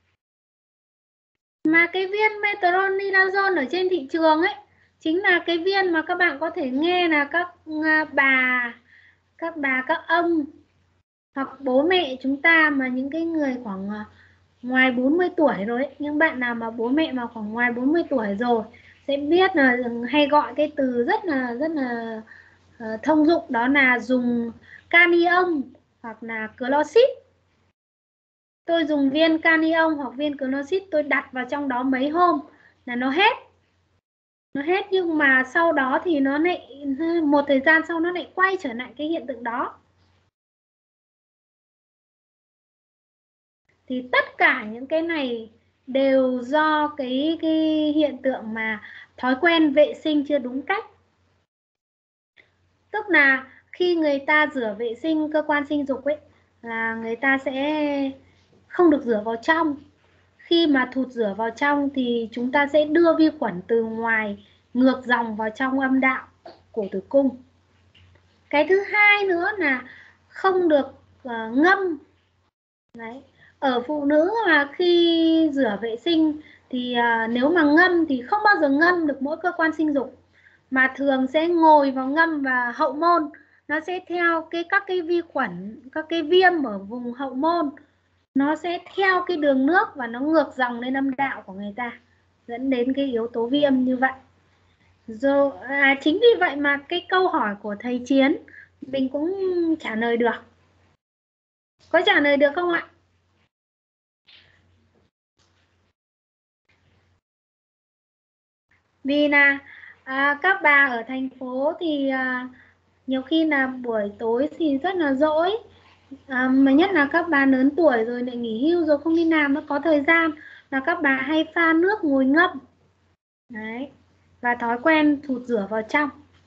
Mà cái viên metronidazole ở trên thị trường ấy chính là cái viên mà các bạn có thể nghe là các bà, các bà, các ông hoặc bố mẹ chúng ta mà những cái người khoảng ngoài bốn mươi tuổi rồi ấy, những bạn nào mà bố mẹ mà khoảng ngoài bốn mươi tuổi rồi sẽ biết là hay gọi cái từ rất là rất là uh, thông dụng, đó là dùng canion hoặc là cloxit. Tôi dùng viên canion hoặc viên cloxit, tôi đặt vào trong đó mấy hôm là nó hết. nó hết, nhưng mà sau đó thì nó lại một thời gian sau nó lại quay trở lại cái hiện tượng đó. Thì tất cả những cái này đều do cái cái hiện tượng mà thói quen vệ sinh chưa đúng cách. Tức là khi người ta rửa vệ sinh cơ quan sinh dục ấy là người ta sẽ không được rửa vào trong. Khi mà thụt rửa vào trong thì chúng ta sẽ đưa vi khuẩn từ ngoài ngược dòng vào trong âm đạo cổ tử cung. Cái thứ hai nữa là không được uh, ngâm. Đấy. Ở phụ nữ mà khi rửa vệ sinh thì uh, nếu mà ngâm thì không bao giờ ngâm được mỗi cơ quan sinh dục, mà thường sẽ ngồi vào ngâm và hậu môn. Nó sẽ theo cái các cái vi khuẩn, các cái viêm ở vùng hậu môn, nó sẽ theo cái đường nước và nó ngược dòng lên âm đạo của người ta, dẫn đến cái yếu tố viêm như vậy. Rồi, à, chính vì vậy mà cái câu hỏi của thầy Chiến mình cũng trả lời được. Có trả lời được không ạ? Vì là à, các bà ở thành phố thì à, nhiều khi là buổi tối thì rất là dỗi, à, mà nhất là các bà lớn tuổi rồi lại nghỉ hưu rồi không đi làm, nó có thời gian là các bà hay pha nước ngồi ngâm. Đấy. Và thói quen thụt rửa vào trong.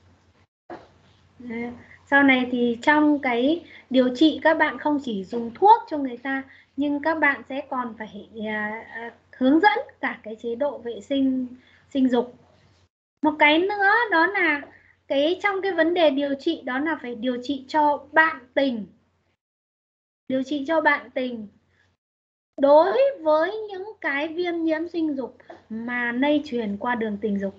Đấy. Sau này thì trong cái điều trị các bạn không chỉ dùng thuốc cho người ta, nhưng các bạn sẽ còn phải à, à, hướng dẫn cả cái chế độ vệ sinh sinh dục. Một cái nữa đó là cái trong cái vấn đề điều trị đó là phải điều trị cho bạn tình. Điều trị cho bạn tình đối với những cái viêm nhiễm sinh dục mà lây truyền qua đường tình dục.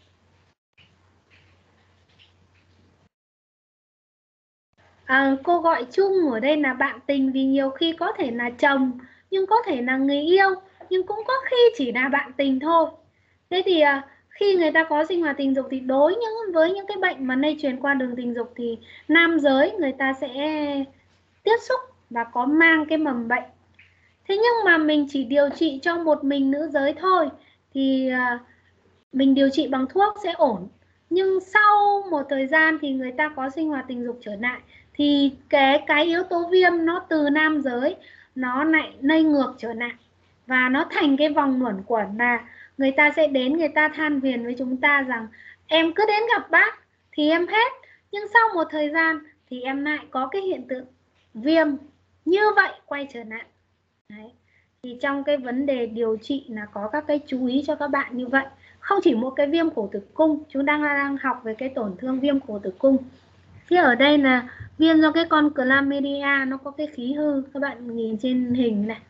À, cô gọi chung ở đây là bạn tình vì nhiều khi có thể là chồng, nhưng có thể là người yêu, nhưng cũng có khi chỉ là bạn tình thôi. Thế thì à, khi người ta có sinh hoạt tình dục thì đối những với những cái bệnh mà lây truyền qua đường tình dục thì nam giới người ta sẽ tiếp xúc và có mang cái mầm bệnh. Thế nhưng mà mình chỉ điều trị cho một mình nữ giới thôi thì à, mình điều trị bằng thuốc sẽ ổn. Nhưng sau một thời gian thì người ta có sinh hoạt tình dục trở lại thì cái cái yếu tố viêm nó từ nam giới nó lại lây ngược trở lại và nó thành cái vòng luẩn quẩn là người ta sẽ đến, người ta than phiền với chúng ta rằng em cứ đến gặp bác thì em hết, nhưng sau một thời gian thì em lại có cái hiện tượng viêm như vậy quay trở lại. Đấy. Thì trong cái vấn đề điều trị là có các cái chú ý cho các bạn như vậy. Không chỉ một cái viêm cổ tử cung, chúng đang đang học về cái tổn thương viêm cổ tử cung. Thì ở đây là viêm do cái con chlamydia, nó có cái khí hư, các bạn nhìn trên hình này.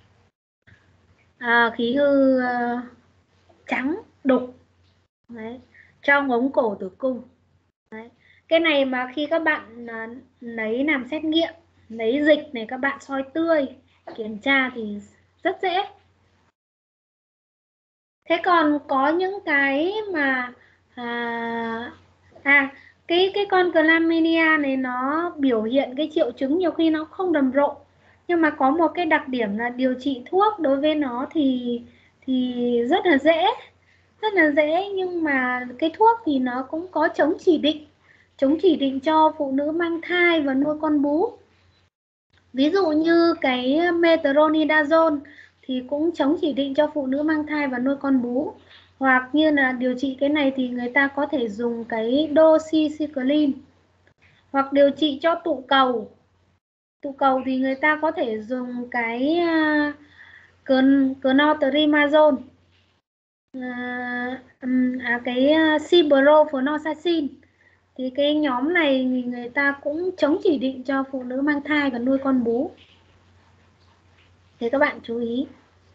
À, khí hư uh, trắng đục. Đấy, trong ống cổ tử cung. Đấy. Cái này mà khi các bạn uh, lấy làm xét nghiệm, lấy dịch này các bạn soi tươi, kiểm tra thì rất dễ. Thế còn có những cái mà à, à cái cái con chlamydia này nó biểu hiện cái triệu chứng nhiều khi nó không rầm rộ, nhưng mà có một cái đặc điểm là điều trị thuốc đối với nó thì thì rất là dễ, rất là dễ. Nhưng mà cái thuốc thì nó cũng có chống chỉ định, chống chỉ định cho phụ nữ mang thai và nuôi con bú. Ví dụ như cái metronidazole thì cũng chống chỉ định cho phụ nữ mang thai và nuôi con bú. Hoặc như là điều trị cái này thì người ta có thể dùng cái doxycycline. Hoặc điều trị cho tụ cầu. Tụ cầu thì người ta có thể dùng cái uh, clotrimazole, uh, um, à, cái uh, ciprofloxacin. Thì cái nhóm này thì người ta cũng chống chỉ định cho phụ nữ mang thai và nuôi con bú. Thế các bạn chú ý.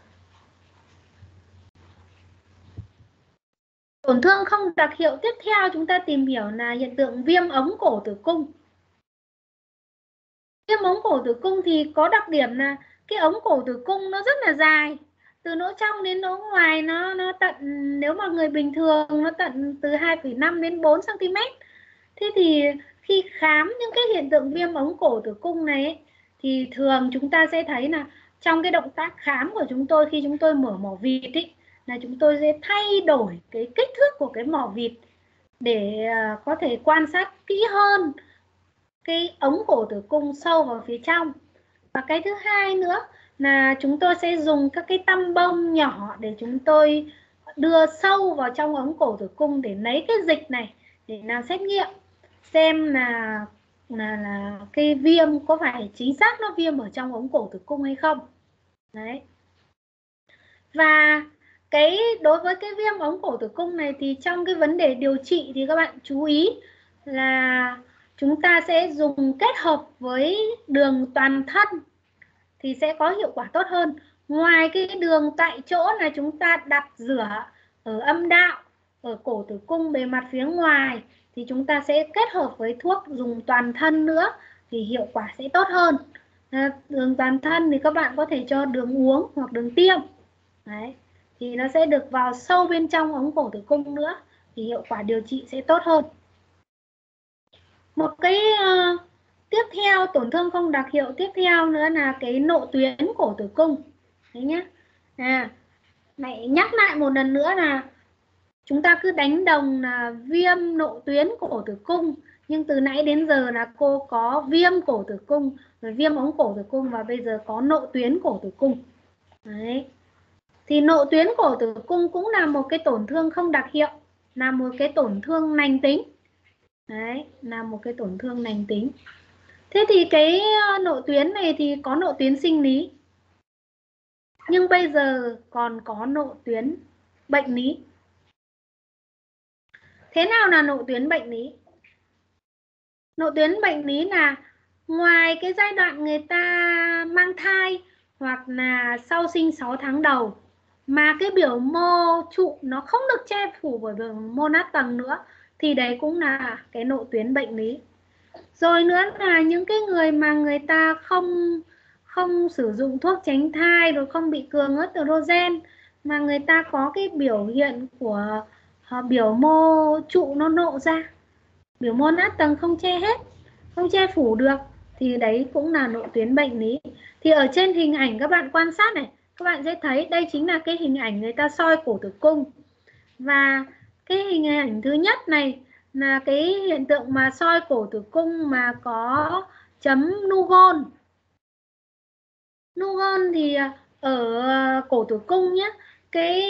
Tổn thương không đặc hiệu tiếp theo chúng ta tìm hiểu là hiện tượng viêm ống cổ tử cung. Viêm ống cổ tử cung thì có đặc điểm là cái ống cổ tử cung nó rất là dài, từ lỗ trong đến lỗ ngoài nó nó tận, nếu mà người bình thường nó tận từ hai phẩy năm đến bốn xăng ti mét. Thế thì khi khám những cái hiện tượng viêm ống cổ tử cung này ấy, thì thường chúng ta sẽ thấy là trong cái động tác khám của chúng tôi khi chúng tôi mở mỏ vịt ấy, là chúng tôi sẽ thay đổi cái kích thước của cái mỏ vịt để uh, có thể quan sát kỹ hơn cái ống cổ tử cung sâu vào phía trong. Và cái thứ hai nữa là chúng tôi sẽ dùng các cái tăm bông nhỏ để chúng tôi đưa sâu vào trong ống cổ tử cung để lấy cái dịch này để làm xét nghiệm xem là là là cái viêm có phải chính xác nó viêm ở trong ống cổ tử cung hay không. Đấy. Và cái đối với cái viêm ống cổ tử cung này thì trong cái vấn đề điều trị thì các bạn chú ý là chúng ta sẽ dùng kết hợp với đường toàn thân thì sẽ có hiệu quả tốt hơn. Ngoài cái đường tại chỗ là chúng ta đặt rửa ở âm đạo, ở cổ tử cung bề mặt phía ngoài thì chúng ta sẽ kết hợp với thuốc dùng toàn thân nữa thì hiệu quả sẽ tốt hơn. À, đường toàn thân thì các bạn có thể cho đường uống hoặc đường tiêm. Đấy. Thì nó sẽ được vào sâu bên trong ống cổ tử cung nữa thì hiệu quả điều trị sẽ tốt hơn. Một cái uh, tiếp theo, tổn thương không đặc hiệu tiếp theo nữa là cái nộ tuyến cổ tử cung. Đấy nhé. À, lại nhắc lại một lần nữa là chúng ta cứ đánh đồng là viêm nộ tuyến cổ tử cung, nhưng từ nãy đến giờ là cô có viêm cổ tử cung, rồi viêm ống cổ tử cung và bây giờ có nộ tuyến cổ tử cung. Đấy. Thì nộ tuyến cổ tử cung cũng là một cái tổn thương không đặc hiệu, là một cái tổn thương lành tính. Đấy, là một cái tổn thương lành tính. Thế thì cái nộ tuyến này thì có nộ tuyến sinh lý. Nhưng bây giờ còn có nộ tuyến bệnh lý. Thế nào là nộ tuyến bệnh lý? Nộ tuyến bệnh lý là ngoài cái giai đoạn người ta mang thai hoặc là sau sinh sáu tháng đầu mà cái biểu mô trụ nó không được che phủ bởi biểu mô nát tầng nữa thì đấy cũng là cái nộ tuyến bệnh lý. Rồi nữa là những cái người mà người ta không không sử dụng thuốc tránh thai rồi không bị cường estrogen mà người ta có cái biểu hiện của uh, biểu mô trụ nó nộ ra, biểu mô nát tầng không che hết, không che phủ được thì đấy cũng là nộ tuyến bệnh lý. Thì ở trên hình ảnh các bạn quan sát này, các bạn sẽ thấy đây chính là cái hình ảnh người ta soi cổ tử cung. Và cái hình ảnh thứ nhất này là cái hiện tượng mà soi cổ tử cung mà có chấm Nugon. Nugon thì ở cổ tử cung nhé, cái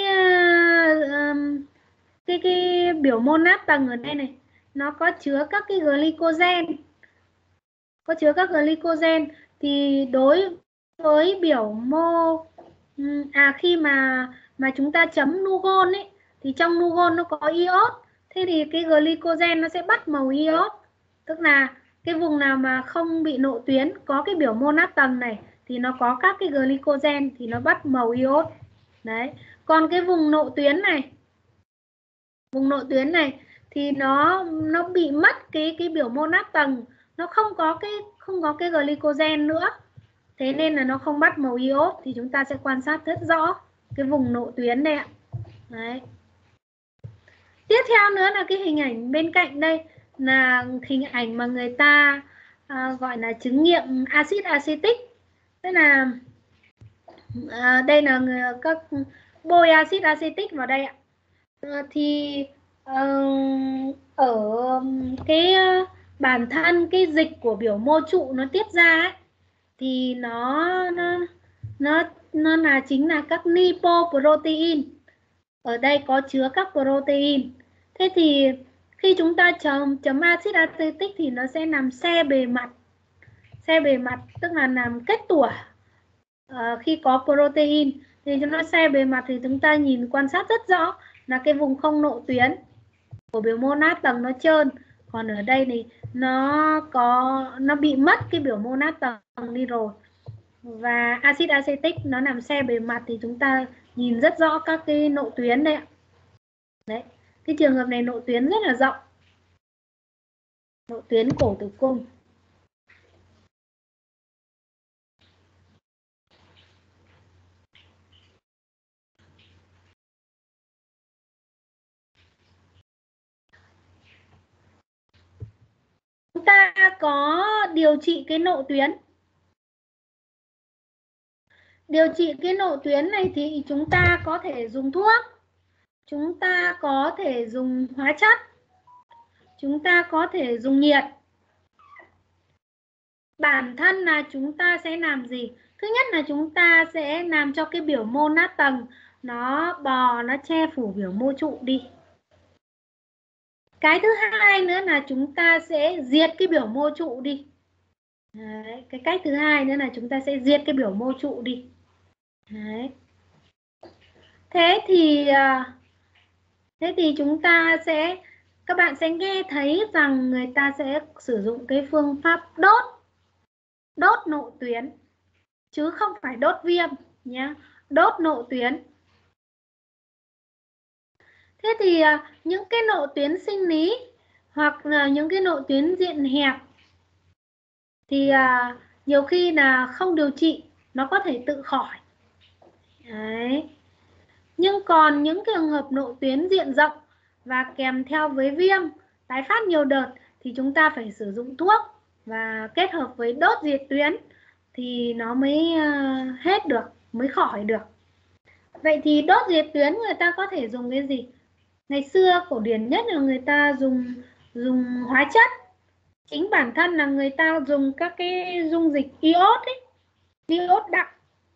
cái cái biểu mô nát tầng ở đây này nó có chứa các cái glycogen, có chứa các glycogen thì đối với biểu mô à khi mà mà chúng ta chấm Nugon ấy thì trong Nugon nó có iốt, thế thì cái glycogen nó sẽ bắt màu iốt, tức là cái vùng nào mà không bị nộ tuyến có cái biểu mô nát tầng này thì nó có các cái glycogen thì nó bắt màu iốt. Đấy. Còn cái vùng nộ tuyến này, vùng nộ tuyến này thì nó nó bị mất cái cái biểu mô nát tầng, nó không có cái không có cái glycogen nữa. Thế nên là nó không bắt màu iốt thì chúng ta sẽ quan sát rất rõ cái vùng nộ tuyến này ạ. Đấy. Tiếp theo nữa là cái hình ảnh bên cạnh đây là hình ảnh mà người ta à, gọi là chứng nghiệm axit acetic. Tức là à, đây là người, các bôi axit acetic vào đây ạ. À, thì à, ở cái bản thân cái dịch của biểu mô trụ nó tiết ra ấy, thì nó nó nó nó là chính là các lipoprotein. Ở đây có chứa các protein. Thế thì khi chúng ta chấm chấm axit acetic thì nó sẽ làm xe bề mặt, xe bề mặt tức là làm kết tủa. Uh, khi có protein thì cho nó xe bề mặt thì chúng ta nhìn quan sát rất rõ là cái vùng không nộ tuyến của biểu mô nát tầng nó trơn, còn ở đây thì nó có nó bị mất cái biểu mô nát tầng đi rồi. Và axit acetic nó làm xe bề mặt thì chúng ta nhìn rất rõ các cái nộ tuyến đây ạ. Đấy, cái trường hợp này nộ tuyến rất là rộng, nộ tuyến cổ tử cung. Chúng ta có điều trị cái nộ tuyến. điều trị cái nội tuyến này thì chúng ta có thể dùng thuốc, chúng ta có thể dùng hóa chất, chúng ta có thể dùng nhiệt. Bản thân là chúng ta sẽ làm gì? Thứ nhất là chúng ta sẽ làm cho cái biểu mô nát tầng nó bò, nó che phủ biểu mô trụ đi. Cái thứ hai nữa là chúng ta sẽ diệt cái biểu mô trụ đi. Đấy, cái cách thứ hai nữa là chúng ta sẽ diệt cái biểu mô trụ đi. Đấy. Thế thì thế thì chúng ta sẽ, các bạn sẽ nghe thấy rằng người ta sẽ sử dụng cái phương pháp đốt đốt nội tuyến chứ không phải đốt viêm nhé, đốt nội tuyến. Thế thì những cái nội tuyến sinh lý hoặc là những cái nội tuyến diện hẹp thì nhiều khi là không điều trị nó có thể tự khỏi. Đấy. Nhưng còn những trường hợp nội tuyến diện rộng và kèm theo với viêm, tái phát nhiều đợt thì chúng ta phải sử dụng thuốc và kết hợp với đốt diệt tuyến thì nó mới hết được, mới khỏi được. Vậy thì đốt diệt tuyến người ta có thể dùng cái gì? Ngày xưa cổ điển nhất là người ta dùng dùng hóa chất. Chính bản thân là người ta dùng các cái dung dịch iốt ấy, iốt đặc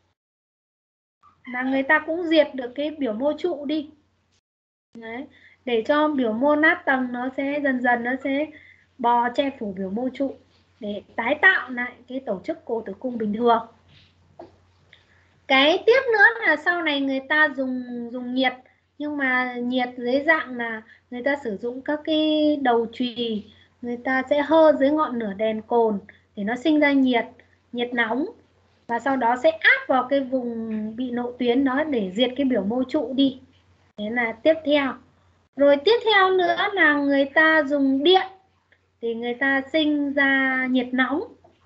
là người ta cũng diệt được cái biểu mô trụ đi. Đấy, để cho biểu mô nát tầng nó sẽ dần dần nó sẽ bò che phủ biểu mô trụ để tái tạo lại cái tổ chức cổ tử cung bình thường. Cái tiếp nữa là sau này người ta dùng dùng nhiệt, nhưng mà nhiệt dưới dạng là người ta sử dụng các cái đầu chùy, người ta sẽ hơ dưới ngọn lửa đèn cồn để nó sinh ra nhiệt, nhiệt nóng, và sau đó sẽ áp vào cái vùng bị nội tuyến đó để diệt cái biểu mô trụ đi. Thế là tiếp theo. Rồi tiếp theo nữa là người ta dùng điện thì người ta sinh ra nhiệt nóng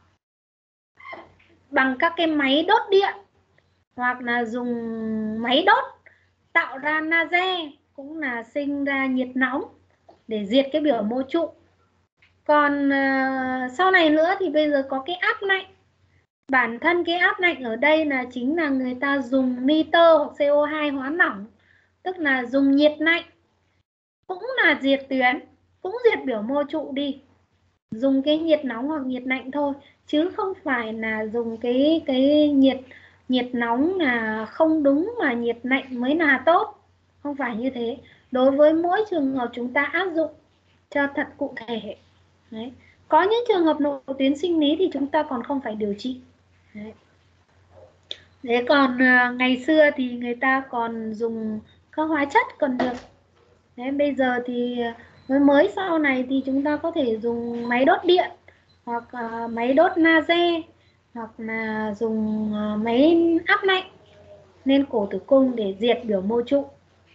bằng các cái máy đốt điện, hoặc là dùng máy đốt tạo ra laser cũng là sinh ra nhiệt nóng để diệt cái biểu mô trụ. Còn uh, sau này nữa thì bây giờ có cái áp lạnh. Bản thân cái áp lạnh ở đây là chính là người ta dùng nitơ hoặc xê o hai hóa lỏng, tức là dùng nhiệt lạnh, cũng là diệt tuyến, cũng diệt biểu mô trụ đi. Dùng cái nhiệt nóng hoặc nhiệt lạnh thôi, chứ không phải là dùng cái cái nhiệt nhiệt nóng là không đúng mà nhiệt lạnh mới là tốt. Không phải như thế. Đối với mỗi trường hợp chúng ta áp dụng cho thật cụ thể. Đấy. Có những trường hợp nội tuyến sinh lý thì chúng ta còn không phải điều trị. Đấy. Thế còn uh, ngày xưa thì người ta còn dùng các hóa chất còn được. Đấy, bây giờ thì mới mới sau này thì chúng ta có thể dùng máy đốt điện hoặc uh, máy đốt laser hoặc là dùng uh, máy áp lạnh lên cổ tử cung để diệt biểu mô trụ.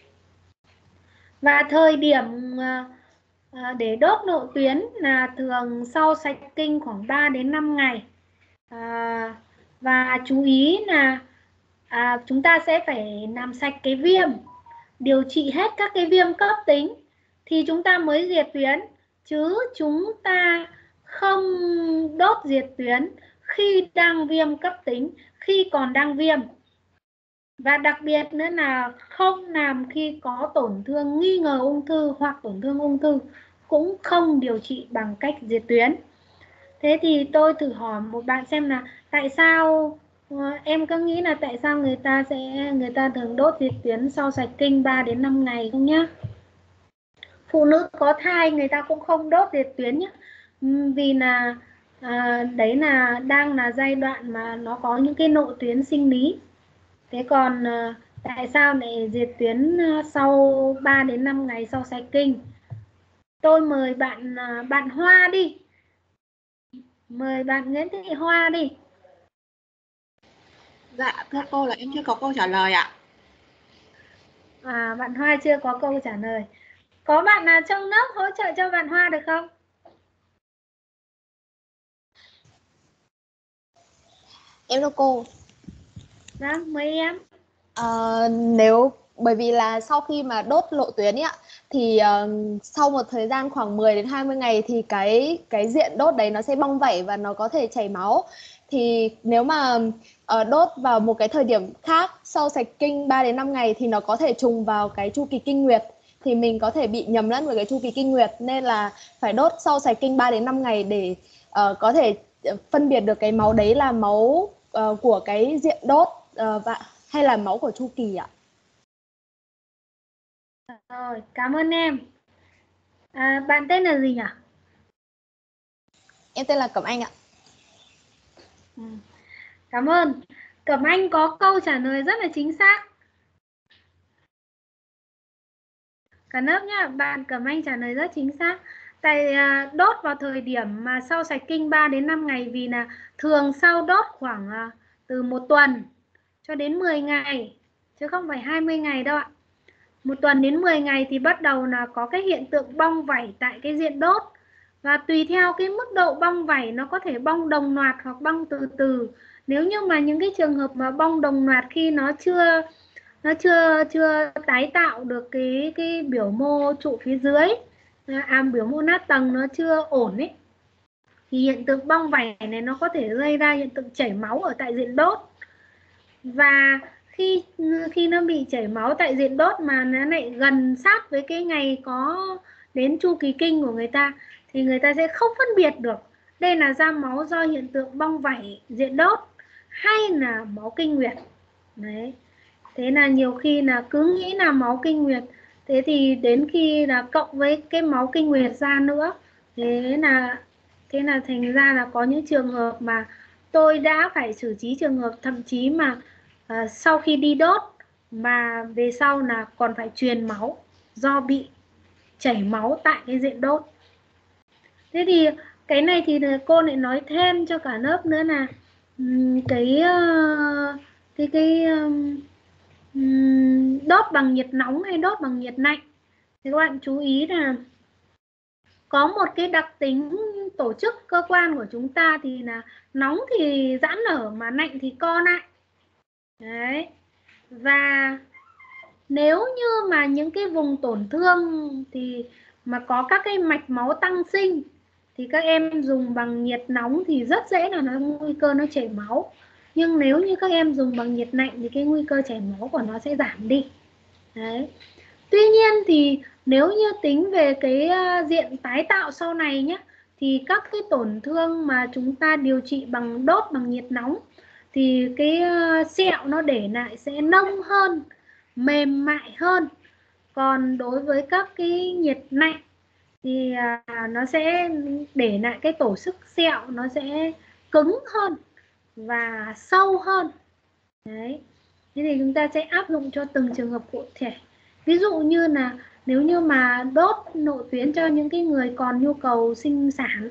Và thời điểm uh, uh, để đốt nội tuyến là thường sau sạch kinh khoảng ba đến năm ngày. Uh, và chú ý là à, chúng ta sẽ phải làm sạch cái viêm, điều trị hết các cái viêm cấp tính thì chúng ta mới diệt tuyến, chứ chúng ta không đốt diệt tuyến khi đang viêm cấp tính, khi còn đang viêm. Và đặc biệt nữa là không làm khi có tổn thương nghi ngờ ung thư hoặc tổn thương ung thư, cũng không điều trị bằng cách diệt tuyến. Thế thì tôi thử hỏi một bạn xem là tại sao em có nghĩ là tại sao người ta sẽ người ta thường đốt diệt tuyến sau sạch kinh ba đến năm ngày không nhá? Phụ nữ có thai người ta cũng không đốt diệt tuyến nhé. Vì là à, đấy là đang là giai đoạn mà nó có những cái nội tuyến sinh lý. Thế còn à, tại sao lại diệt tuyến sau ba đến năm ngày sau sạch kinh? Tôi mời bạn à, bạn Hoa đi. Mời bạn Nguyễn Thị Hoa đi. Dạ, thưa cô là em chưa có câu trả lời ạ. À, bạn Hoa chưa có câu trả lời. Có bạn nào trong lớp hỗ trợ cho bạn Hoa được không? Em thưa cô. Vâng, mời em. À, nếu bởi vì là sau khi mà đốt lộ tuyến ấy ạ, thì uh, sau một thời gian khoảng mười đến hai mươi ngày thì cái cái diện đốt đấy nó sẽ bong vảy và nó có thể chảy máu. Thì nếu mà uh, đốt vào một cái thời điểm khác sau sạch kinh ba đến năm ngày thì nó có thể trùng vào cái chu kỳ kinh nguyệt, thì mình có thể bị nhầm lẫn với cái chu kỳ kinh nguyệt, nên là phải đốt sau sạch kinh ba đến năm ngày để uh, có thể phân biệt được cái máu đấy là máu uh, của cái diện đốt uh, và hay là máu của chu kỳ ạ. Rồi, cảm ơn em. À, bạn tên là gì nhỉ? Em tên là Cẩm Anh ạ. Ừ. Cảm ơn. Cẩm Anh có câu trả lời rất là chính xác. Cả lớp nhá, bạn Cẩm Anh trả lời rất chính xác. Tại à, đốt vào thời điểm mà sau sạch kinh ba đến năm ngày, vì là thường sau đốt khoảng à, từ một tuần cho đến mười ngày, chứ không phải hai mươi ngày đâu ạ. Một tuần đến mười ngày thì bắt đầu là có cái hiện tượng bong vảy tại cái diện đốt. Và tùy theo cái mức độ bong vảy, nó có thể bong đồng loạt hoặc bong từ từ. Nếu như mà những cái trường hợp mà bong đồng loạt khi nó chưa nó chưa chưa tái tạo được cái cái biểu mô trụ phía dưới, à, biểu mô nát tầng nó chưa ổn ấy, thì hiện tượng bong vảy này nó có thể gây ra hiện tượng chảy máu ở tại diện đốt. Và khi khi nó bị chảy máu tại diện đốt mà nó lại gần sát với cái ngày có đến chu kỳ kinh của người ta, thì người ta sẽ không phân biệt được đây là ra máu do hiện tượng bong vảy diện đốt hay là máu kinh nguyệt. Đấy. Thế là nhiều khi là cứ nghĩ là máu kinh nguyệt, thế thì đến khi là cộng với cái máu kinh nguyệt ra nữa, thế là thế là thành ra là có những trường hợp mà tôi đã phải xử trí trường hợp thậm chí mà à, sau khi đi đốt mà về sau là còn phải truyền máu do bị chảy máu tại cái diện đốt. Thế thì cái này thì cô lại nói thêm cho cả lớp nữa là cái cái cái đốt bằng nhiệt nóng hay đốt bằng nhiệt lạnh thì các bạn chú ý là có một cái đặc tính tổ chức cơ quan của chúng ta thì là nóng thì giãn nở mà lạnh thì co lại. Đấy. Và nếu như mà những cái vùng tổn thương thì mà có các cái mạch máu tăng sinh thì các em dùng bằng nhiệt nóng thì rất dễ là nó nguy cơ nó chảy máu. Nhưng nếu như các em dùng bằng nhiệt lạnh thì cái nguy cơ chảy máu của nó sẽ giảm đi. Đấy. Tuy nhiên thì nếu như tính về cái diện tái tạo sau này nhé, thì các cái tổn thương mà chúng ta điều trị bằng đốt bằng nhiệt nóng thì cái sẹo nó để lại sẽ nông hơn, mềm mại hơn. Còn đối với các cái nhiệt lạnh thì nó sẽ để lại cái tổ chức sẹo nó sẽ cứng hơn và sâu hơn. Đấy. Thế thì chúng ta sẽ áp dụng cho từng trường hợp cụ thể. Ví dụ như là nếu như mà đốt nội tuyến cho những cái người còn nhu cầu sinh sản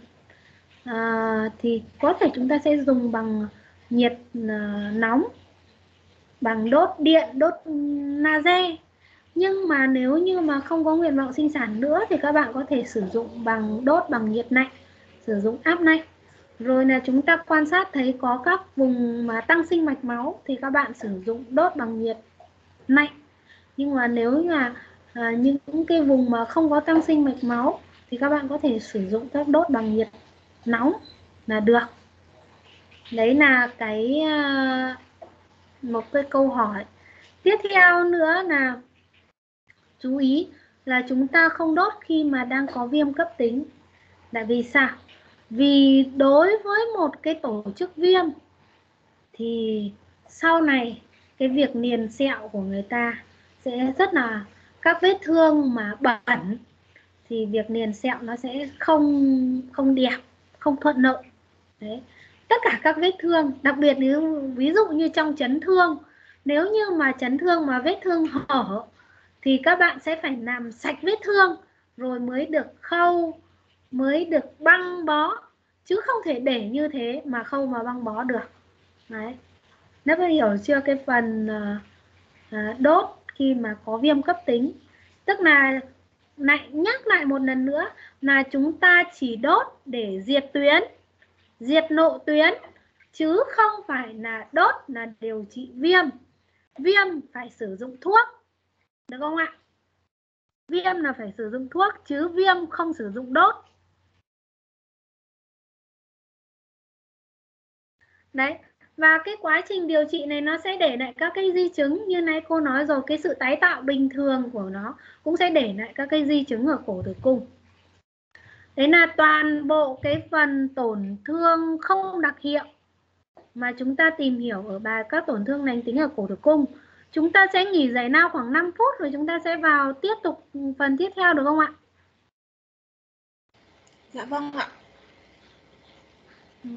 à, thì có thể chúng ta sẽ dùng bằng nhiệt à, nóng, bằng đốt điện, đốt laser. Nhưng mà nếu như mà không có nguyện vọng sinh sản nữa thì các bạn có thể sử dụng bằng đốt bằng nhiệt lạnh, sử dụng áp lạnh. Rồi là chúng ta quan sát thấy có các vùng mà tăng sinh mạch máu thì các bạn sử dụng đốt bằng nhiệt lạnh. Nhưng mà nếu như là à, những cái vùng mà không có tăng sinh mạch máu thì các bạn có thể sử dụng các đốt bằng nhiệt nóng là được. Đấy là cái à, một cái câu hỏi. Tiếp theo nữa là chú ý là chúng ta không đốt khi mà đang có viêm cấp tính. Tại vì sao? Vì đối với một cái tổ chức viêm thì sau này cái việc niền sẹo của người ta sẽ rất là, các vết thương mà bẩn thì việc niền sẹo nó sẽ không không đẹp, không thuận lợi. Đấy. Tất cả các vết thương, đặc biệt nếu ví dụ như trong chấn thương, nếu như mà chấn thương mà vết thương hở thì các bạn sẽ phải làm sạch vết thương rồi mới được khâu, mới được băng bó, chứ không thể để như thế mà khâu mà băng bó được. Đấy. Nó có hiểu chưa cái phần uh, đốt khi mà có viêm cấp tính? Tức là lại nhắc lại một lần nữa là chúng ta chỉ đốt để diệt tuyến, diệt nội tuyến, chứ không phải là đốt là điều trị viêm. Viêm phải sử dụng thuốc, được không ạ? Viêm là phải sử dụng thuốc chứ viêm không sử dụng đốt. Đấy, và cái quá trình điều trị này nó sẽ để lại các cái di chứng như nãy cô nói rồi, cái sự tái tạo bình thường của nó cũng sẽ để lại các cái di chứng ở cổ tử cung. Đấy là toàn bộ cái phần tổn thương không đặc hiệu mà chúng ta tìm hiểu ở bài các tổn thương lành tính ở cổ tử cung. Chúng ta sẽ nghỉ giải lao khoảng năm phút rồi chúng ta sẽ vào tiếp tục phần tiếp theo được không ạ? Dạ vâng ạ. Ừ.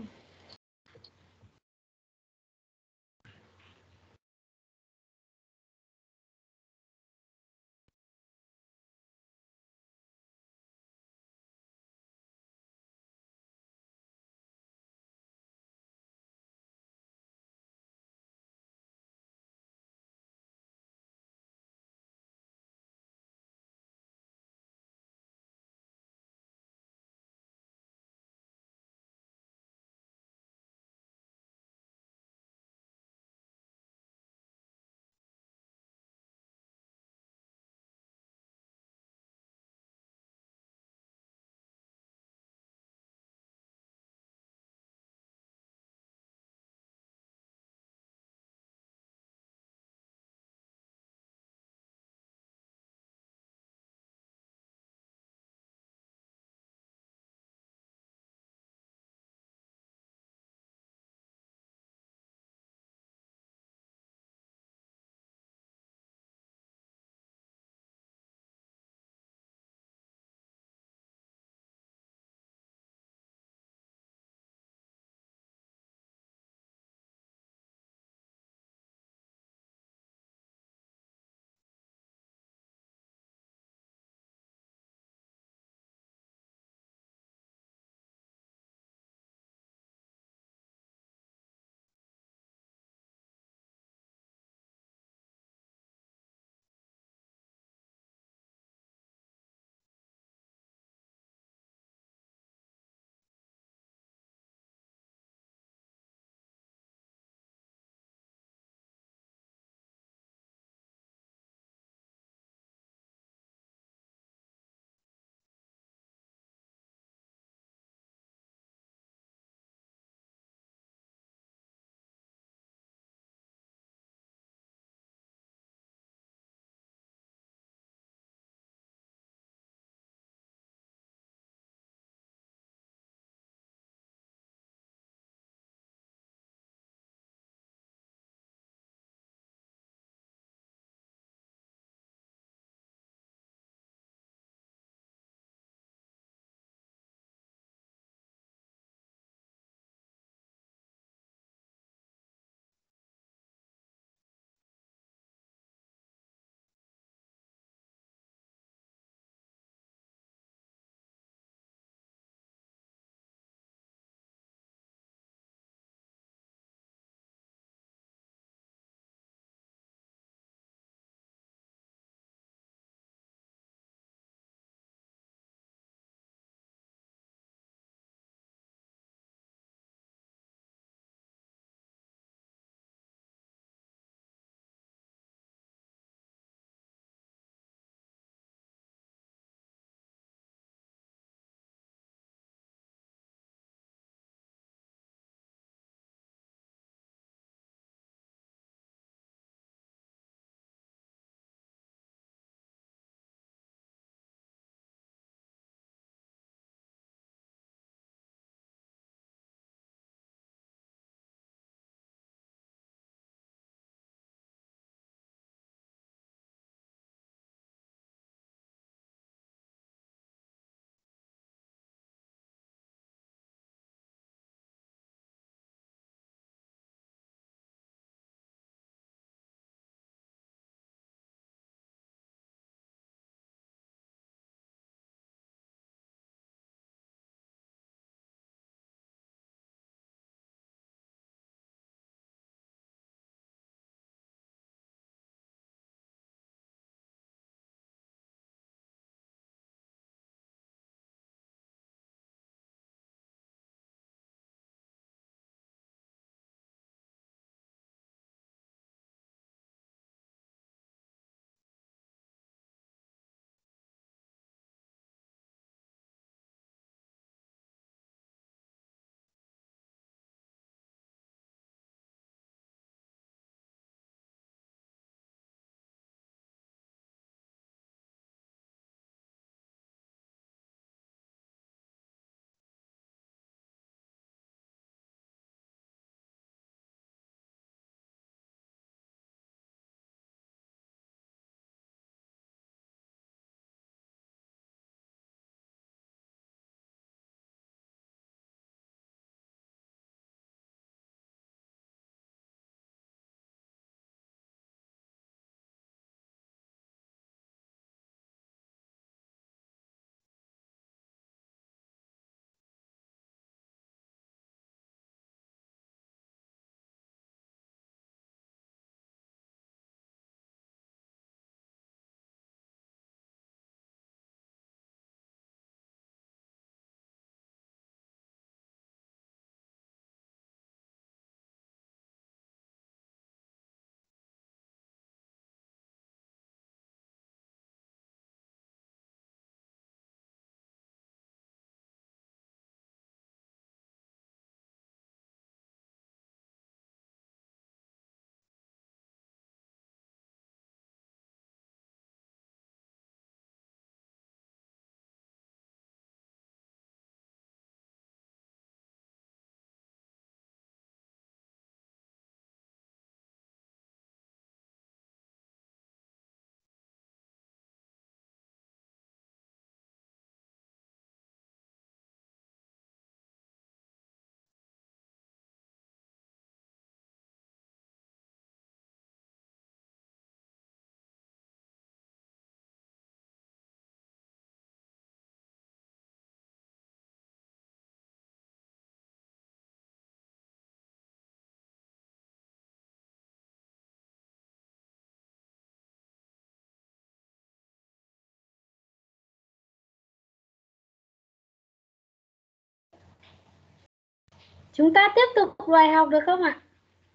Chúng ta tiếp tục bài học được không ạ?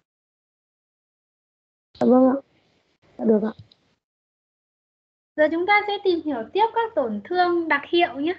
Dạ vâng ạ. Dạ được ạ. Giờ chúng ta sẽ tìm hiểu tiếp các tổn thương đặc hiệu nhé.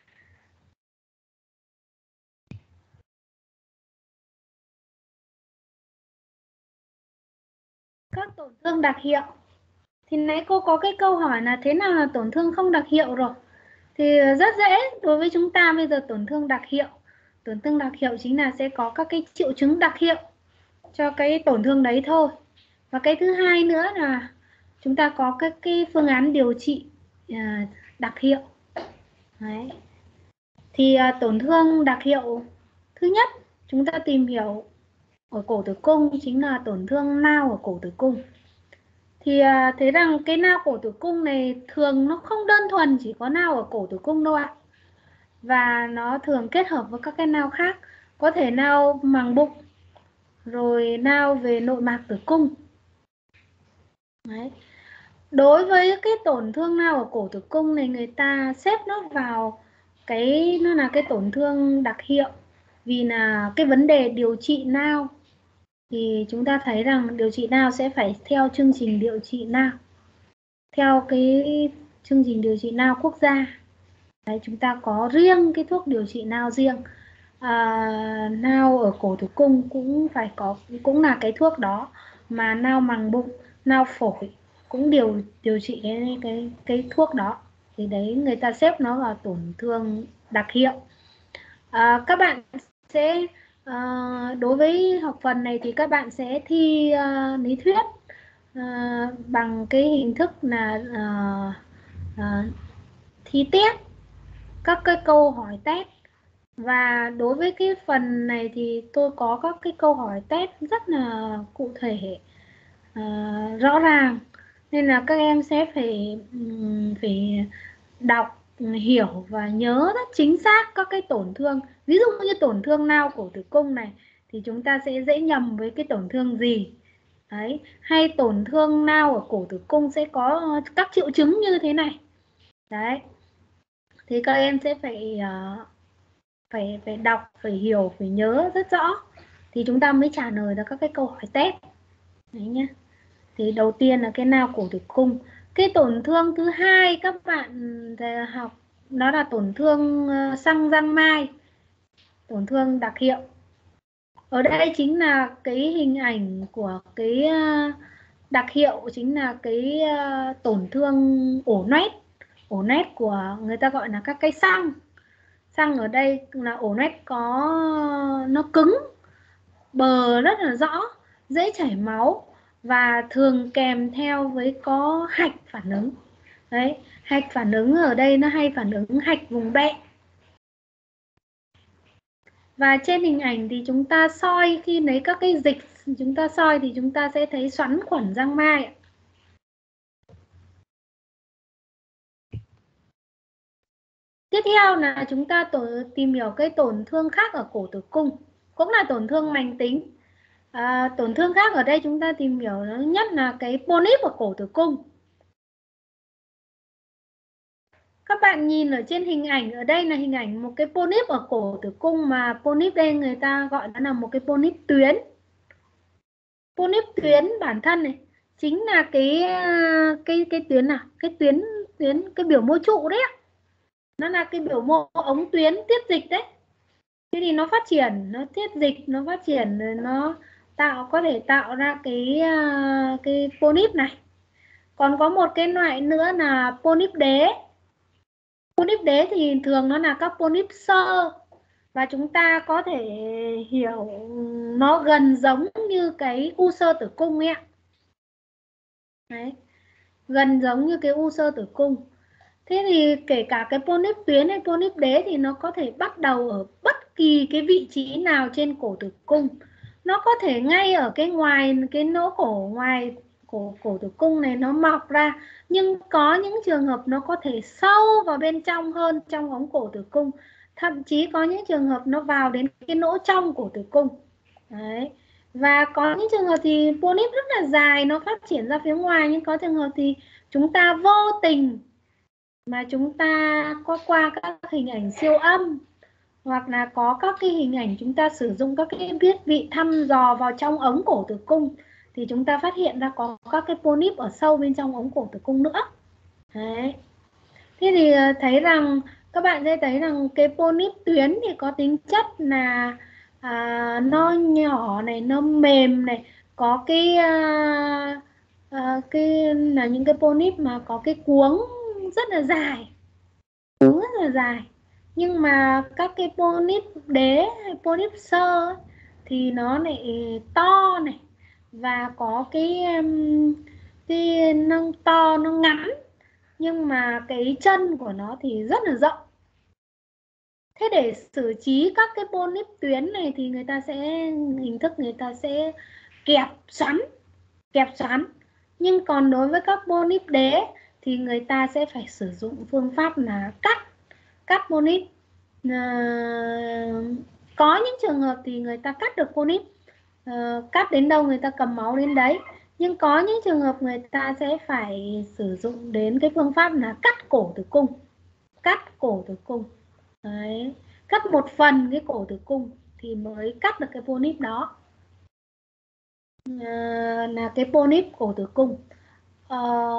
Các tổn thương đặc hiệu. Thì nãy cô có cái câu hỏi là thế nào là tổn thương không đặc hiệu rồi. Thì rất dễ đối với chúng ta bây giờ tổn thương đặc hiệu. Tổn thương đặc hiệu chính là sẽ có các cái triệu chứng đặc hiệu cho cái tổn thương đấy thôi. Và cái thứ hai nữa là chúng ta có các cái phương án điều trị đặc hiệu. Đấy. Thì tổn thương đặc hiệu thứ nhất chúng ta tìm hiểu ở cổ tử cung chính là tổn thương nao ở cổ tử cung. Thì à, thấy rằng cái nao cổ tử cung này thường nó không đơn thuần chỉ có nao ở cổ tử cung đâu ạ. Và nó thường kết hợp với các cái nao khác. Có thể nao màng bụng, rồi nao về nội mạc tử cung. Đấy. Đối với cái tổn thương nao ở cổ tử cung này, người ta xếp nó vào cái nó là cái tổn thương đặc hiệu. Vì là cái vấn đề điều trị nao thì chúng ta thấy rằng điều trị nao sẽ phải theo chương trình điều trị nao, theo cái chương trình điều trị nao quốc gia. Đấy, chúng ta có riêng cái thuốc điều trị nao riêng. À, nao ở cổ tử cung cũng phải có, cũng là cái thuốc đó, mà nao màng bụng, nao phổi cũng điều điều trị cái cái cái thuốc đó. Thì đấy người ta xếp nó vào tổn thương đặc hiệu. À, các bạn sẽ à, đối với học phần này thì các bạn sẽ thi uh, lý thuyết uh, bằng cái hình thức là uh, uh, thi test, các cái câu hỏi test. Và đối với cái phần này thì tôi có các cái câu hỏi test rất là cụ thể, uh, rõ ràng, nên là các em sẽ phải um, phải đọc, hiểu và nhớ rất chính xác các cái tổn thương. Ví dụ như tổn thương nao cổ tử cung này thì chúng ta sẽ dễ nhầm với cái tổn thương gì. Đấy. Hay tổn thương nao ở cổ tử cung sẽ có các triệu chứng như thế này. Đấy. Thì các em sẽ phải uh, phải phải đọc, phải hiểu, phải nhớ rất rõ thì chúng ta mới trả lời được các cái câu hỏi test. Đấy nhá. Thì đầu tiên là cái nao cổ tử cung. Cái tổn thương thứ hai các bạn học đó là tổn thương xăng giang mai, tổn thương đặc hiệu. Ở đây chính là cái hình ảnh của cái đặc hiệu, chính là cái tổn thương ổ loét. Ổ loét của người ta gọi là các cái xăng. Xăng ở đây là ổ loét có nó cứng, bờ rất là rõ, dễ chảy máu và thường kèm theo với có hạch phản ứng. Đấy, hạch phản ứng ở đây nó hay phản ứng hạch vùng bẹn. Và trên hình ảnh thì chúng ta soi, khi lấy các cái dịch chúng ta soi thì chúng ta sẽ thấy xoắn khuẩn giang mai. Tiếp theo là chúng ta tổ, tìm hiểu cái tổn thương khác ở cổ tử cung, cũng là tổn thương lành tính. À, tổn thương khác ở đây chúng ta tìm hiểu nhất là cái polyp ở cổ tử cung. Các bạn nhìn ở trên hình ảnh, ở đây là hình ảnh một cái polyp ở cổ tử cung, mà polyp đây người ta gọi nó là một cái polyp tuyến. Polyp tuyến bản thân này chính là cái cái cái tuyến nào, cái tuyến tuyến cái biểu mô trụ đấy ạ. Nó là cái biểu mô ống tuyến tiết dịch đấy. Thế thì nó phát triển, nó tiết dịch, nó phát triển rồi nó tạo có thể tạo ra cái cái polyp này. Còn có một cái loại nữa là polyp đế. Polyp đế thì thường nó là các polyp xơ, và chúng ta có thể hiểu nó gần giống như cái u xơ tử cung ấy ạ. Đấy, gần giống như cái u xơ tử cung. Thế thì kể cả cái polyp tuyến hay polyp đế thì nó có thể bắt đầu ở bất kỳ cái vị trí nào trên cổ tử cung. Nó có thể ngay ở cái ngoài cái lỗ cổ ngoài cổ cổ tử cung này nó mọc ra, nhưng có những trường hợp nó có thể sâu vào bên trong hơn trong ống cổ tử cung, thậm chí có những trường hợp nó vào đến cái lỗ trong cổ tử cung. Đấy. Và có những trường hợp thì polyp rất là dài, nó phát triển ra phía ngoài, nhưng có trường hợp thì chúng ta vô tình mà chúng ta có qua các hình ảnh siêu âm hoặc là có các cái hình ảnh chúng ta sử dụng các cái thiết bị thăm dò vào trong ống cổ tử cung thì chúng ta phát hiện ra có các cái polyp ở sâu bên trong ống cổ tử cung nữa. Đấy. Thế thì thấy rằng các bạn sẽ thấy rằng cái polyp tuyến thì có tính chất là à, nó nhỏ này, nó mềm này, có cái à, à, cái là những cái polyp mà có cái cuống rất là dài, cuống rất là dài. Nhưng mà các cái polyp đế hay polyp sơ ấy, thì nó lại to này và có cái cái nó to, nó ngắn, nhưng mà cái chân của nó thì rất là rộng. Thế để xử trí các cái polyp tuyến này thì người ta sẽ hình thức người ta sẽ kẹp xoắn, kẹp xoắn. Nhưng còn đối với các polyp đế thì người ta sẽ phải sử dụng phương pháp là cắt, cắt polyp. À, có những trường hợp thì người ta cắt được polyp, à, cắt đến đâu người ta cầm máu đến đấy. Nhưng có những trường hợp người ta sẽ phải sử dụng đến cái phương pháp là cắt cổ tử cung, cắt cổ tử cung. Đấy. Cắt một phần cái cổ tử cung thì mới cắt được cái polyp đó, à, là cái polyp cổ tử cung. À,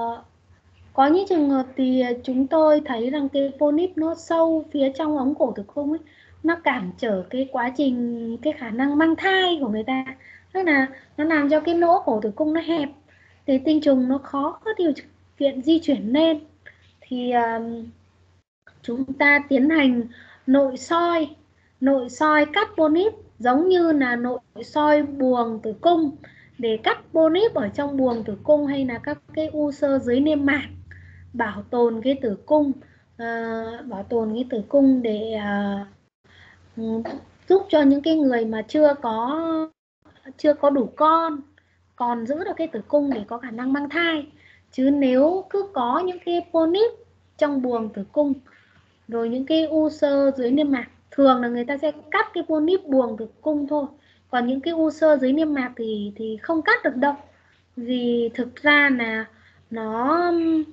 có những trường hợp thì chúng tôi thấy rằng cái polyp nó sâu phía trong ống cổ tử cung ấy, nó cản trở cái quá trình, cái khả năng mang thai của người ta. Tức là nó làm cho cái lỗ cổ tử cung nó hẹp, thì tinh trùng nó khó có điều kiện di chuyển lên. Thì um, chúng ta tiến hành nội soi, nội soi cắt polyp giống như là nội soi buồng tử cung để cắt polyp ở trong buồng tử cung hay là các cái u xơ dưới niêm mạc, bảo tồn cái tử cung, uh, bảo tồn cái tử cung để uh, giúp cho những cái người mà chưa có chưa có đủ con còn giữ được cái tử cung để có khả năng mang thai. Chứ nếu cứ có những cái polyp trong buồng tử cung rồi những cái u xơ dưới niêm mạc, thường là người ta sẽ cắt cái polyp buồng tử cung thôi, còn những cái u xơ dưới niêm mạc thì thì không cắt được đâu, vì thực ra là nó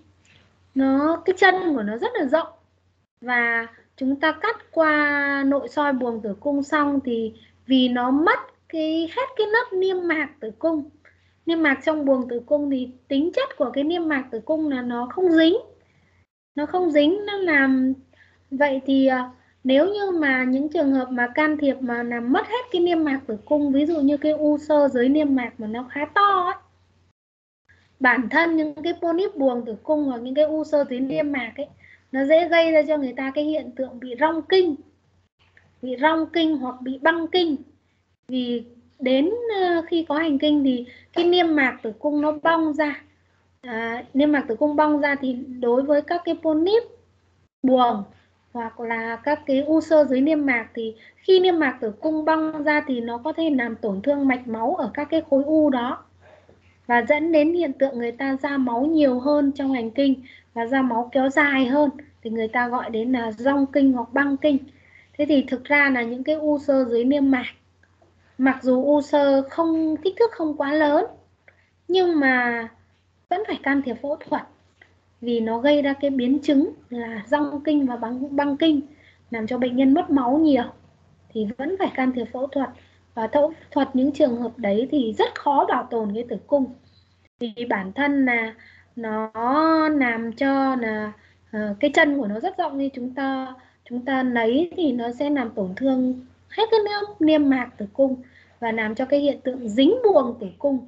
nó cái chân của nó rất là rộng, và chúng ta cắt qua nội soi buồng tử cung xong thì vì nó mất cái hết cái lớp niêm mạc tử cung, niêm mạc trong buồng tử cung thì tính chất của cái niêm mạc tử cung là nó không dính, nó không dính, nó làm vậy thì nếu như mà những trường hợp mà can thiệp mà làm mất hết cái niêm mạc tử cung, ví dụ như cái u xơ dưới niêm mạc mà nó khá to ấy, bản thân những cái polyp buồng tử cung hoặc những cái u xơ dưới niêm mạc ấy, nó dễ gây ra cho người ta cái hiện tượng bị rong kinh, bị rong kinh hoặc bị băng kinh. Vì đến khi có hành kinh thì cái niêm mạc tử cung nó bong ra, à, niêm mạc tử cung bong ra thì đối với các cái polyp buồng hoặc là các cái u xơ dưới niêm mạc thì khi niêm mạc tử cung bong ra thì nó có thể làm tổn thương mạch máu ở các cái khối u đó và dẫn đến hiện tượng người ta ra máu nhiều hơn trong hành kinh và ra máu kéo dài hơn, thì người ta gọi đến là rong kinh hoặc băng kinh. Thế thì thực ra là những cái u xơ dưới niêm mạc, mặc dù u xơ không kích thước không quá lớn nhưng mà vẫn phải can thiệp phẫu thuật, vì nó gây ra cái biến chứng là rong kinh và băng, băng kinh, làm cho bệnh nhân mất máu nhiều, thì vẫn phải can thiệp phẫu thuật. Và phẫu thuật những trường hợp đấy thì rất khó bảo tồn cái tử cung, vì bản thân là nó làm cho là uh, cái chân của nó rất rộng, như chúng ta chúng ta lấy thì nó sẽ làm tổn thương hết cái niêm mạc tử cung và làm cho cái hiện tượng dính buồng tử cung.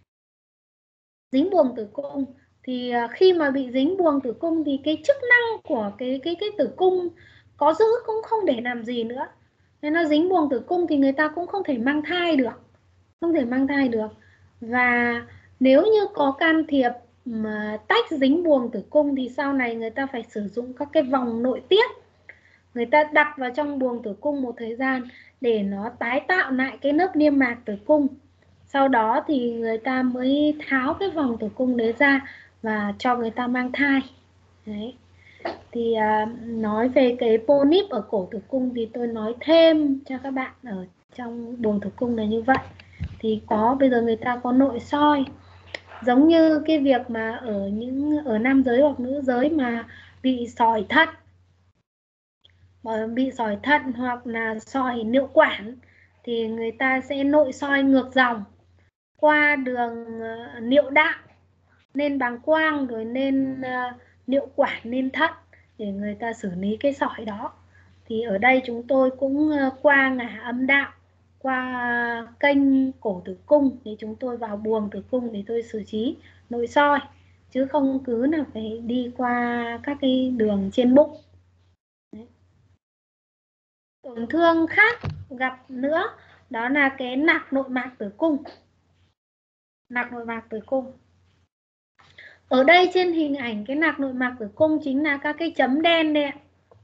Dính buồng tử cung thì khi mà bị dính buồng tử cung thì cái chức năng của cái cái cái tử cung có giữ cũng không để làm gì nữa. Nên nó dính buồng tử cung thì người ta cũng không thể mang thai được, không thể mang thai được. Và nếu như có can thiệp mà tách dính buồng tử cung thì sau này người ta phải sử dụng các cái vòng nội tiết, người ta đặt vào trong buồng tử cung một thời gian để nó tái tạo lại cái lớp niêm mạc tử cung. Sau đó thì người ta mới tháo cái vòng tử cung đấy ra và cho người ta mang thai. Đấy. Thì à, nói về cái polyp ở cổ tử cung thì tôi nói thêm cho các bạn ở trong buồng tử cung là như vậy. Thì có bây giờ người ta có nội soi, giống như cái việc mà ở những ở nam giới hoặc nữ giới mà bị sỏi thận, bị sỏi thận hoặc là sỏi niệu quản thì người ta sẽ nội soi ngược dòng qua đường uh, niệu đạo lên bàng quang rồi lên uh, niệu quản lên thận để người ta xử lý cái sỏi đó. Thì ở đây chúng tôi cũng uh, qua ngả âm đạo, qua kênh cổ tử cung để chúng tôi vào buồng tử cung để tôi xử trí nội soi, chứ không cứ là phải đi qua các cái đường trên bụng. Đấy. Tổn thương khác gặp nữa đó là cái nạc nội mạc tử cung. Nạc nội mạc tử cung. Ở đây trên hình ảnh cái nạc nội mạc tử cung chính là các cái chấm đen đây ạ.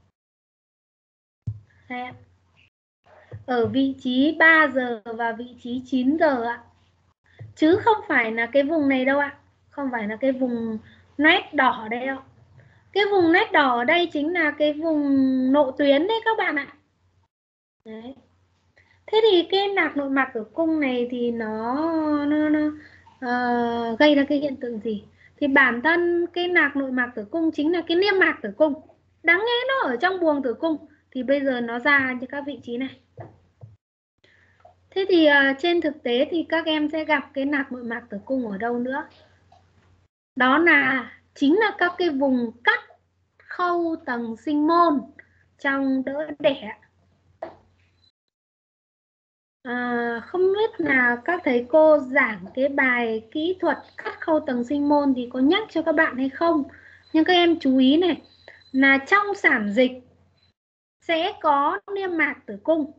Đây ạ. Ở vị trí ba giờ và vị trí chín giờ ạ. Chứ không phải là cái vùng này đâu ạ. Không phải là cái vùng nét đỏ đây đâu. Cái vùng nét đỏ ở đây chính là cái vùng nội tuyến đấy các bạn ạ. Đấy. Thế thì cái nạc nội mạc tử cung này thì nó, nó, nó uh, gây ra cái hiện tượng gì? Thì bản thân cái nạc nội mạc tử cung chính là cái niêm mạc tử cung. Đáng lẽ nó ở trong buồng tử cung thì bây giờ nó ra như các vị trí này. Thế thì uh, trên thực tế thì các em sẽ gặp cái nạc nội mạc tử cung ở đâu nữa? Đó là chính là các cái vùng cắt khâu tầng sinh môn trong đỡ đẻ. À, không biết là các thầy cô giảng cái bài kỹ thuật cắt khâu tầng sinh môn thì có nhắc cho các bạn hay không? Nhưng các em chú ý này, là trong sản dịch sẽ có niêm mạc tử cung.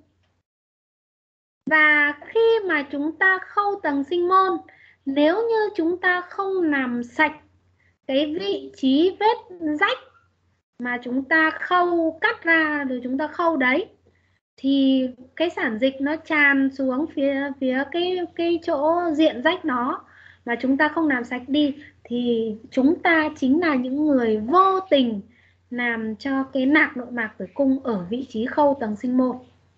Và khi mà chúng ta khâu tầng sinh môn, nếu như chúng ta không làm sạch cái vị trí vết rách mà chúng ta khâu cắt ra rồi chúng ta khâu đấy, thì cái sản dịch nó tràn xuống phía phía cái cái chỗ diện rách đó mà chúng ta không làm sạch đi thì chúng ta chính là những người vô tình làm cho cái nạc nội mạc tử cung ở vị trí khâu tầng sinh môn.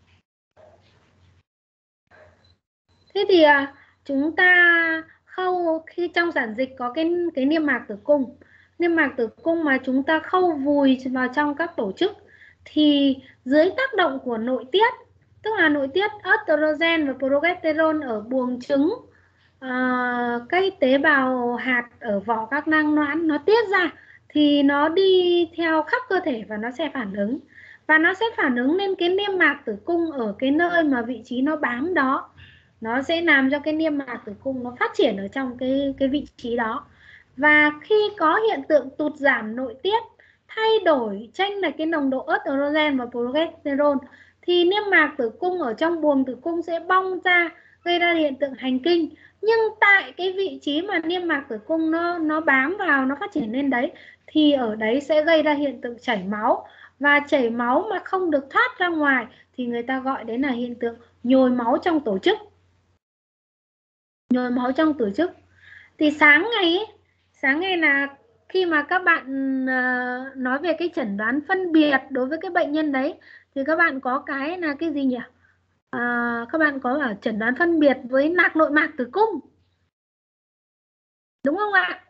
Thế thì à, chúng ta khâu khi trong sản dịch có cái cái niêm mạc tử cung, niêm mạc tử cung mà chúng ta khâu vùi vào trong các tổ chức thì dưới tác động của nội tiết, tức là nội tiết estrogen và progesterone ở buồng trứng, uh, cái tế bào hạt ở vỏ các nang nõn nó tiết ra thì nó đi theo khắp cơ thể và nó sẽ phản ứng. Và nó sẽ phản ứng lên cái niêm mạc tử cung ở cái nơi mà vị trí nó bám đó. Nó sẽ làm cho cái niêm mạc tử cung nó phát triển ở trong cái, cái vị trí đó. Và khi có hiện tượng tụt giảm nội tiết, thay đổi chênh lệch cái nồng độ estrogen và progesterone thì niêm mạc tử cung ở trong buồng tử cung sẽ bong ra, gây ra hiện tượng hành kinh. Nhưng tại cái vị trí mà niêm mạc tử cung nó, nó bám vào, nó phát triển lên đấy thì ở đấy sẽ gây ra hiện tượng chảy máu. Và chảy máu mà không được thoát ra ngoài thì người ta gọi đấy là hiện tượng nhồi máu trong tổ chức. Nhồi máu trong tổ chức. Thì sáng ngày ấy, sáng ngày là khi mà các bạn uh, nói về cái chẩn đoán phân biệt đối với cái bệnh nhân đấy thì các bạn có cái là cái gì nhỉ? À, các bạn có ở chẩn đoán phân biệt với nạc nội mạc tử cung. Đúng không ạ?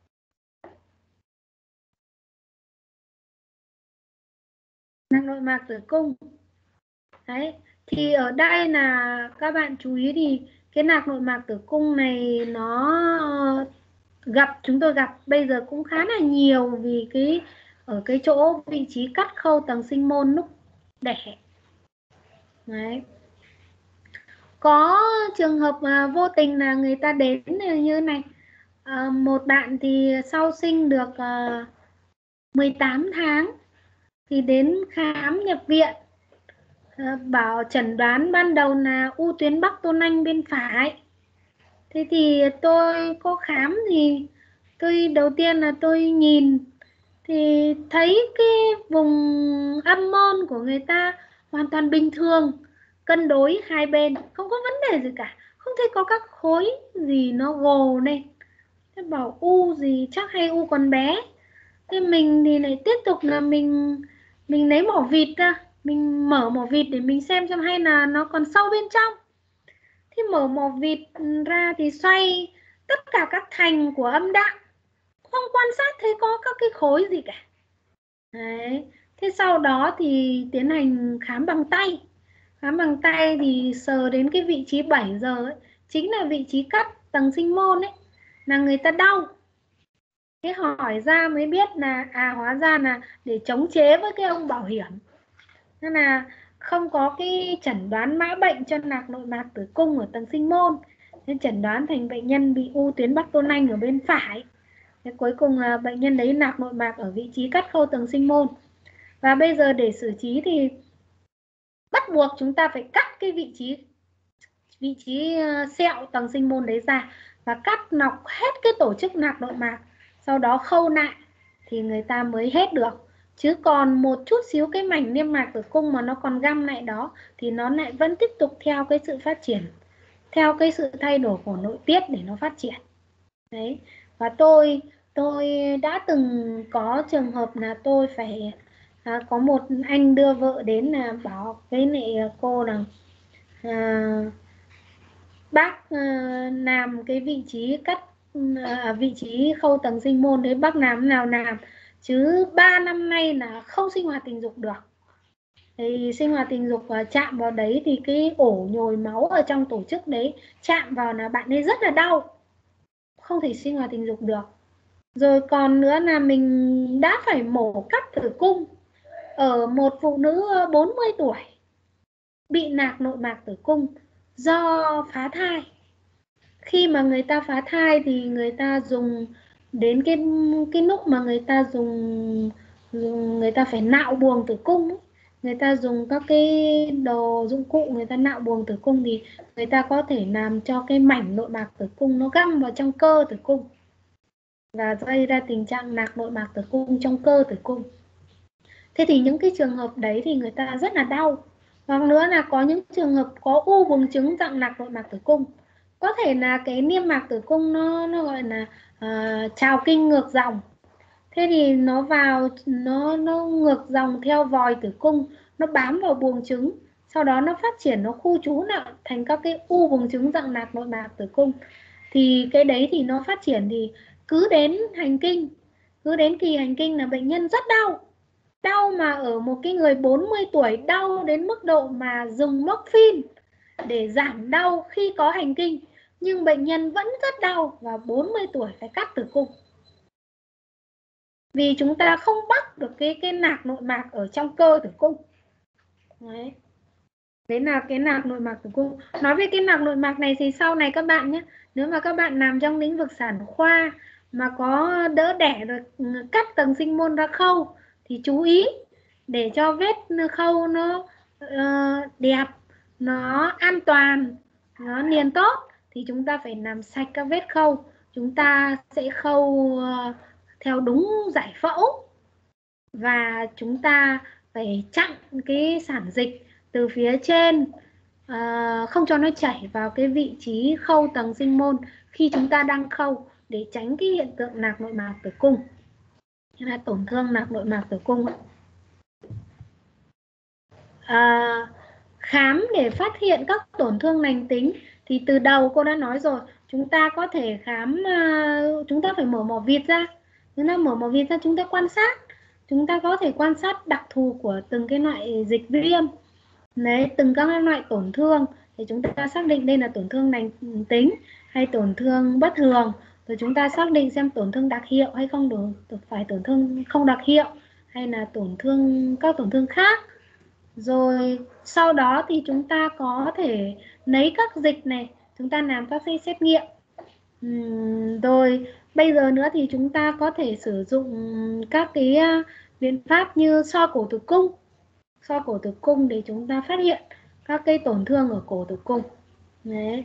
Nạc nội mạc tử cung. Đấy, thì ở đây là các bạn chú ý thì cái nạc nội mạc tử cung này nó gặp chúng tôi gặp bây giờ cũng khá là nhiều vì cái ở cái chỗ vị trí cắt khâu tầng sinh môn lúc đẻ. Đấy. Có trường hợp mà vô tình là người ta đến như thế này, à, một bạn thì sau sinh được uh, mười tám tháng thì đến khám nhập viện, à, bảo chẩn đoán ban đầu là u tuyến bắc tôn anh bên phải. Thế thì tôi có khám thì tôi đầu tiên là tôi nhìn thì thấy cái vùng âm môn của người ta hoàn toàn bình thường, cân đối hai bên, không có vấn đề gì cả, không thấy có các khối gì nó gồ lên. Thế bảo u gì chắc hay u còn bé. Thế mình thì lại tiếp tục là mình mình lấy mỏ vịt ra, mình mở mỏ vịt để mình xem xem hay là nó còn sâu bên trong. Thì mở mỏ vịt ra thì xoay tất cả các thành của âm đạo, không quan sát thấy có các cái khối gì cả. Đấy. Thế sau đó thì tiến hành khám bằng tay. Khám bằng tay thì sờ đến cái vị trí bảy giờ ấy, chính là vị trí cắt tầng sinh môn ấy, là người ta đau. Thế hỏi ra mới biết là à hóa ra là để chống chế với cái ông bảo hiểm, nên là không có cái chẩn đoán mã bệnh cho nạc nội mạc tử cung ở tầng sinh môn, nên chẩn đoán thành bệnh nhân bị u tuyến bắp tôn anh ở bên phải. Thế cuối cùng là bệnh nhân đấy nạc nội mạc ở vị trí cắt khâu tầng sinh môn. Và bây giờ để xử trí thì bắt buộc chúng ta phải cắt cái vị trí vị trí sẹo tầng sinh môn đấy ra và cắt nọc hết cái tổ chức nạc nội mạc, sau đó khâu lại thì người ta mới hết được. Chứ còn một chút xíu cái mảnh niêm mạc tử cung mà nó còn găm lại đó thì nó lại vẫn tiếp tục theo cái sự phát triển, theo cái sự thay đổi của nội tiết để nó phát triển. Đấy. Và tôi tôi đã từng có trường hợp là tôi phải à, có một anh đưa vợ đến là bảo với lại cô rằng à, bác à, làm cái vị trí cắt à, vị trí khâu tầng sinh môn đấy bác làm nào làm, chứ ba năm nay là không sinh hoạt tình dục được. Thì sinh hoạt tình dục và chạm vào đấy thì cái ổ nhồi máu ở trong tổ chức đấy chạm vào là bạn ấy rất là đau, không thể sinh hoạt tình dục được. Rồi còn nữa là mình đã phải mổ cắt tử cung ở một phụ nữ bốn mươi tuổi bị nạc nội mạc tử cung do phá thai. Khi mà người ta phá thai thì người ta dùng đến cái cái lúc mà người ta dùng, dùng người ta phải nạo buồng tử cung ấy. Người ta dùng các cái đồ dụng cụ người ta nạo buồng tử cung thì người ta có thể làm cho cái mảnh nội mạc tử cung nó găm vào trong cơ tử cung và gây ra tình trạng nạc nội mạc tử cung trong cơ tử cung. Thế thì những cái trường hợp đấy thì người ta rất là đau. Hoặc nữa là có những trường hợp có u buồng trứng dạng nạc nội mạc tử cung. Có thể là cái niêm mạc tử cung nó nó gọi là uh, trào kinh ngược dòng. Thế thì nó vào nó nó ngược dòng theo vòi tử cung, nó bám vào buồng trứng, sau đó nó phát triển, nó khu trú lại thành các cái u buồng trứng dạng nạc nội mạc tử cung. Thì cái đấy thì nó phát triển thì cứ đến hành kinh, cứ đến kỳ hành kinh là bệnh nhân rất đau. Đau mà ở một cái người bốn mươi tuổi đau đến mức độ mà dùng morphine để giảm đau khi có hành kinh, nhưng bệnh nhân vẫn rất đau và bốn mươi tuổi phải cắt tử cung. Vì chúng ta không bắt được cái cái nạc nội mạc ở trong cơ tử cung. Đấy. Đấy là cái nạc nội mạc tử cung. Nói về cái nạc nội mạc này thì sau này các bạn nhé, nếu mà các bạn làm trong lĩnh vực sản khoa mà có đỡ đẻ được cắt tầng sinh môn ra khâu thì chú ý để cho vết khâu nó uh, đẹp, nó an toàn, nó liền tốt thì chúng ta phải làm sạch các vết khâu. Chúng ta sẽ khâu uh, theo đúng giải phẫu và chúng ta phải chặn cái sản dịch từ phía trên, uh, không cho nó chảy vào cái vị trí khâu tầng sinh môn khi chúng ta đang khâu để tránh cái hiện tượng nạc nội mạc tử cung, là tổn thương nạc nội mạc tử cung. À, khám để phát hiện các tổn thương lành tính thì từ đầu cô đã nói rồi, chúng ta có thể khám, uh, chúng ta phải mở mỏ vịt ra, chúng ta mở mỏ vịt ra chúng ta quan sát, chúng ta có thể quan sát đặc thù của từng cái loại dịch viêm, đấy, từng các loại tổn thương thì chúng ta xác định đây là tổn thương lành tính hay tổn thương bất thường, rồi chúng ta xác định xem tổn thương đặc hiệu hay không, được phải tổn thương không đặc hiệu hay là tổn thương các tổn thương khác. Rồi sau đó thì chúng ta có thể lấy các dịch này, chúng ta làm các cái xét nghiệm. Uhm, rồi bây giờ nữa thì chúng ta có thể sử dụng các cái uh, biện pháp như soi cổ tử cung, soi cổ tử cung để chúng ta phát hiện các cái tổn thương ở cổ tử cung. Đấy.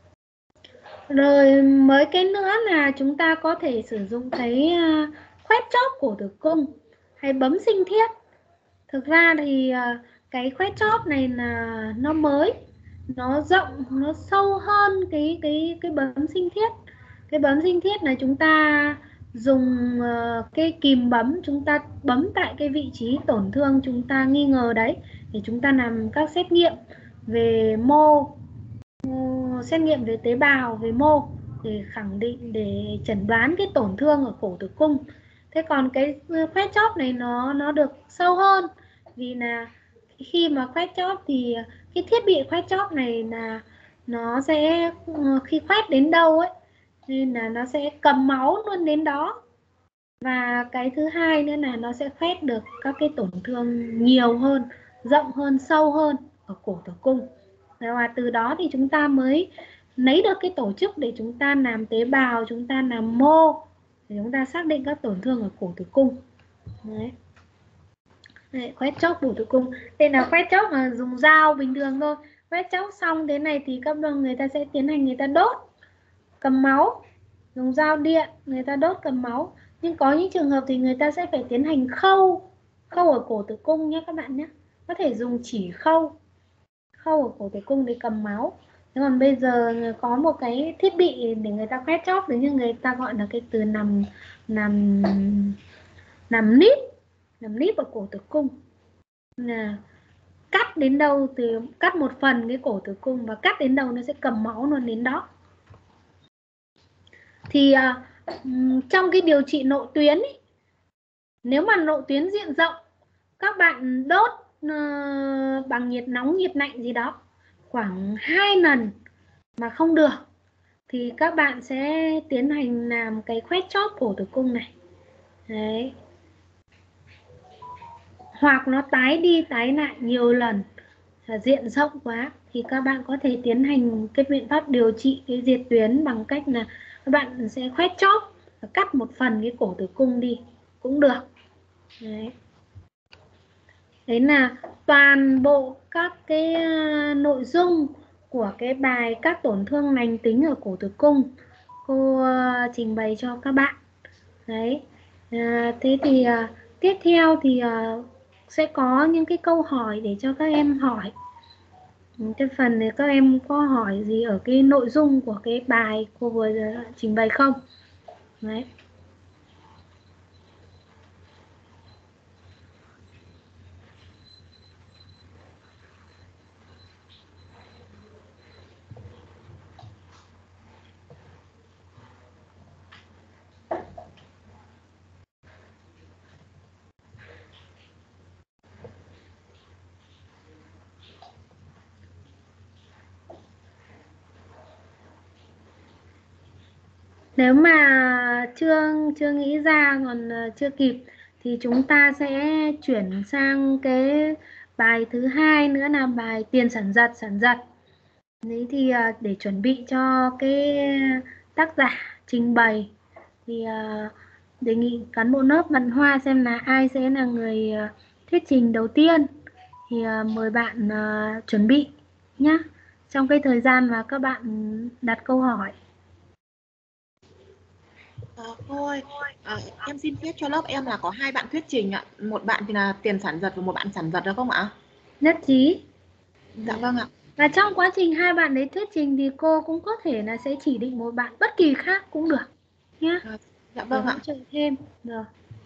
Rồi mới cái nữa là chúng ta có thể sử dụng cái uh, khoét chóp cổ tử cung hay bấm sinh thiết. Thực ra thì uh, cái khoét chóp này là nó mới, nó rộng, nó sâu hơn cái cái cái bấm sinh thiết. Cái bấm sinh thiết là chúng ta dùng uh, cái kìm bấm, chúng ta bấm tại cái vị trí tổn thương chúng ta nghi ngờ đấy để chúng ta làm các xét nghiệm về mô, uh, xét nghiệm về tế bào, về mô để khẳng định, để chẩn đoán cái tổn thương ở cổ tử cung. Thế còn cái khoét chóp này nó nó được sâu hơn, vì là khi mà khoét chóp thì cái thiết bị khoét chóp này là nó sẽ khi khoét đến đâu ấy nên là nó sẽ cầm máu luôn đến đó. Và cái thứ hai nữa là nó sẽ khoét được các cái tổn thương nhiều hơn, rộng hơn, sâu hơn ở cổ tử cung. Và từ đó thì chúng ta mới lấy được cái tổ chức để chúng ta làm tế bào, chúng ta làm mô để chúng ta xác định các tổn thương ở cổ tử cung. Đấy. Đấy, khoét chóp cổ tử cung. Đây là khoét chóp mà dùng dao bình thường thôi. Khoét chóp xong thế này thì các đồng người ta sẽ tiến hành người ta đốt, cầm máu, dùng dao điện người ta đốt cầm máu. Nhưng có những trường hợp thì người ta sẽ phải tiến hành khâu, khâu ở cổ tử cung nhé các bạn nhé. Có thể dùng chỉ khâu, khâu ở cổ tử cung để cầm máu. Thế còn bây giờ có một cái thiết bị để người ta khoét chóp, đấy như người ta gọi là cái từ nằm nằm nằm níp, nằm níp ở cổ tử cung. Là cắt đến đâu thì cắt một phần cái cổ tử cung và cắt đến đâu nó sẽ cầm máu luôn đến đó. Thì uh, trong cái điều trị nội tuyến ý, nếu mà nội tuyến diện rộng các bạn đốt uh, bằng nhiệt nóng, nhiệt lạnh gì đó khoảng hai lần mà không được thì các bạn sẽ tiến hành làm cái khoét chóp cổ tử cung này. Đấy. Hoặc nó tái đi tái lại nhiều lần, diện rộng quá thì các bạn có thể tiến hành cái biện pháp điều trị cái diệt tuyến bằng cách là các bạn sẽ khoét chóp và cắt một phần cái cổ tử cung đi cũng được. Đấy. Đấy là toàn bộ các cái nội dung của cái bài các tổn thương lành tính ở cổ tử cung cô trình bày cho các bạn. Đấy. À, thế thì à, tiếp theo thì à, sẽ có những cái câu hỏi để cho các em hỏi. Cái phần này các em có hỏi gì ở cái nội dung của cái bài cô vừa trình bày không? Đấy. Nếu mà chưa chưa nghĩ ra còn chưa kịp thì chúng ta sẽ chuyển sang cái bài thứ hai nữa là bài tiền sản giật sản giật. Đấy thì để chuẩn bị cho cái tác giả trình bày thì đề nghị cán bộ lớp Văn Hoa xem là ai sẽ là người thuyết trình đầu tiên thì mời bạn chuẩn bị nhé, trong cái thời gian mà các bạn đặt câu hỏi. À, cô ơi, à, em xin phép cho lớp em là có hai bạn thuyết trình ạ. Một bạn thì là tiền sản giật và một bạn sản giật được không ạ? Nhất trí. Dạ vâng ạ. Và trong quá trình hai bạn đấy thuyết trình thì cô cũng có thể là sẽ chỉ định một bạn bất kỳ khác cũng được nhé. À, dạ vâng ạ. Hỗ trợ thêm. Được.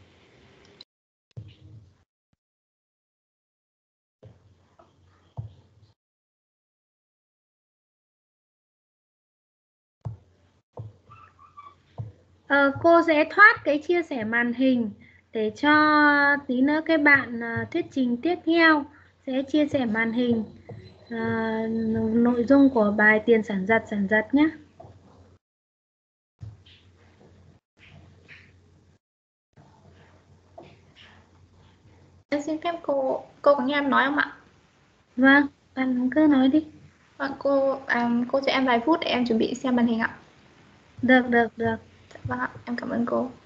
Ờ, cô sẽ thoát cái chia sẻ màn hình để cho tí nữa cái bạn uh, thuyết trình tiếp theo sẽ chia sẻ màn hình uh, nội dung của bài tiền sản giật sản giật nhé. Em xin phép cô, cô có nghe em nói không ạ? Vâng, bạn cứ nói đi. Vâng, cô, um, cô cho em vài phút để em chuẩn bị xem màn hình ạ. Được, được, được. Vâng ạ, em cảm ơn cô.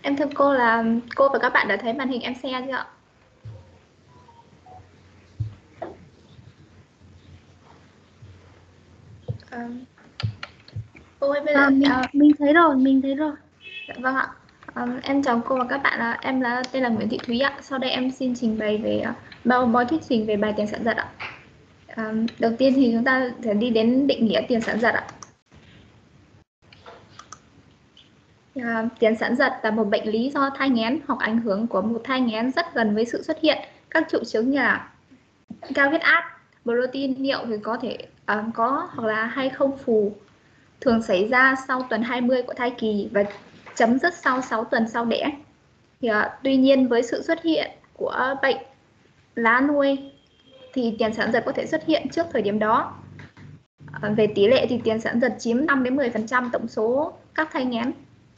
Em thưa cô là cô và các bạn đã thấy màn hình em share chưa ạ? À, cô ơi, bây giờ À, mình, à, mình thấy rồi, mình thấy rồi. dạ vâng ạ. À, em chào cô và các bạn, là em là tên là Nguyễn Thị Thúy ạ. Sau đây em xin trình bày về bao bói thuyết trình về bài tiền sản giật ạ. À, đầu tiên thì chúng ta sẽ đi đến định nghĩa tiền sản giật ạ. À, tiền sản giật là một bệnh lý do thai nghén hoặc ảnh hưởng của một thai nghén rất gần với sự xuất hiện các triệu chứng như là cao huyết áp, protein niệu thì có thể uh, có hoặc là hay không phù, thường xảy ra sau tuần hai mươi của thai kỳ và chấm dứt sau sáu tuần sau đẻ. Thì, uh, tuy nhiên với sự xuất hiện của bệnh lá nuôi thì tiền sản giật có thể xuất hiện trước thời điểm đó. Uh, về tỷ lệ thì tiền sản giật chiếm năm đến mười phần trăm tổng số các thai nghén.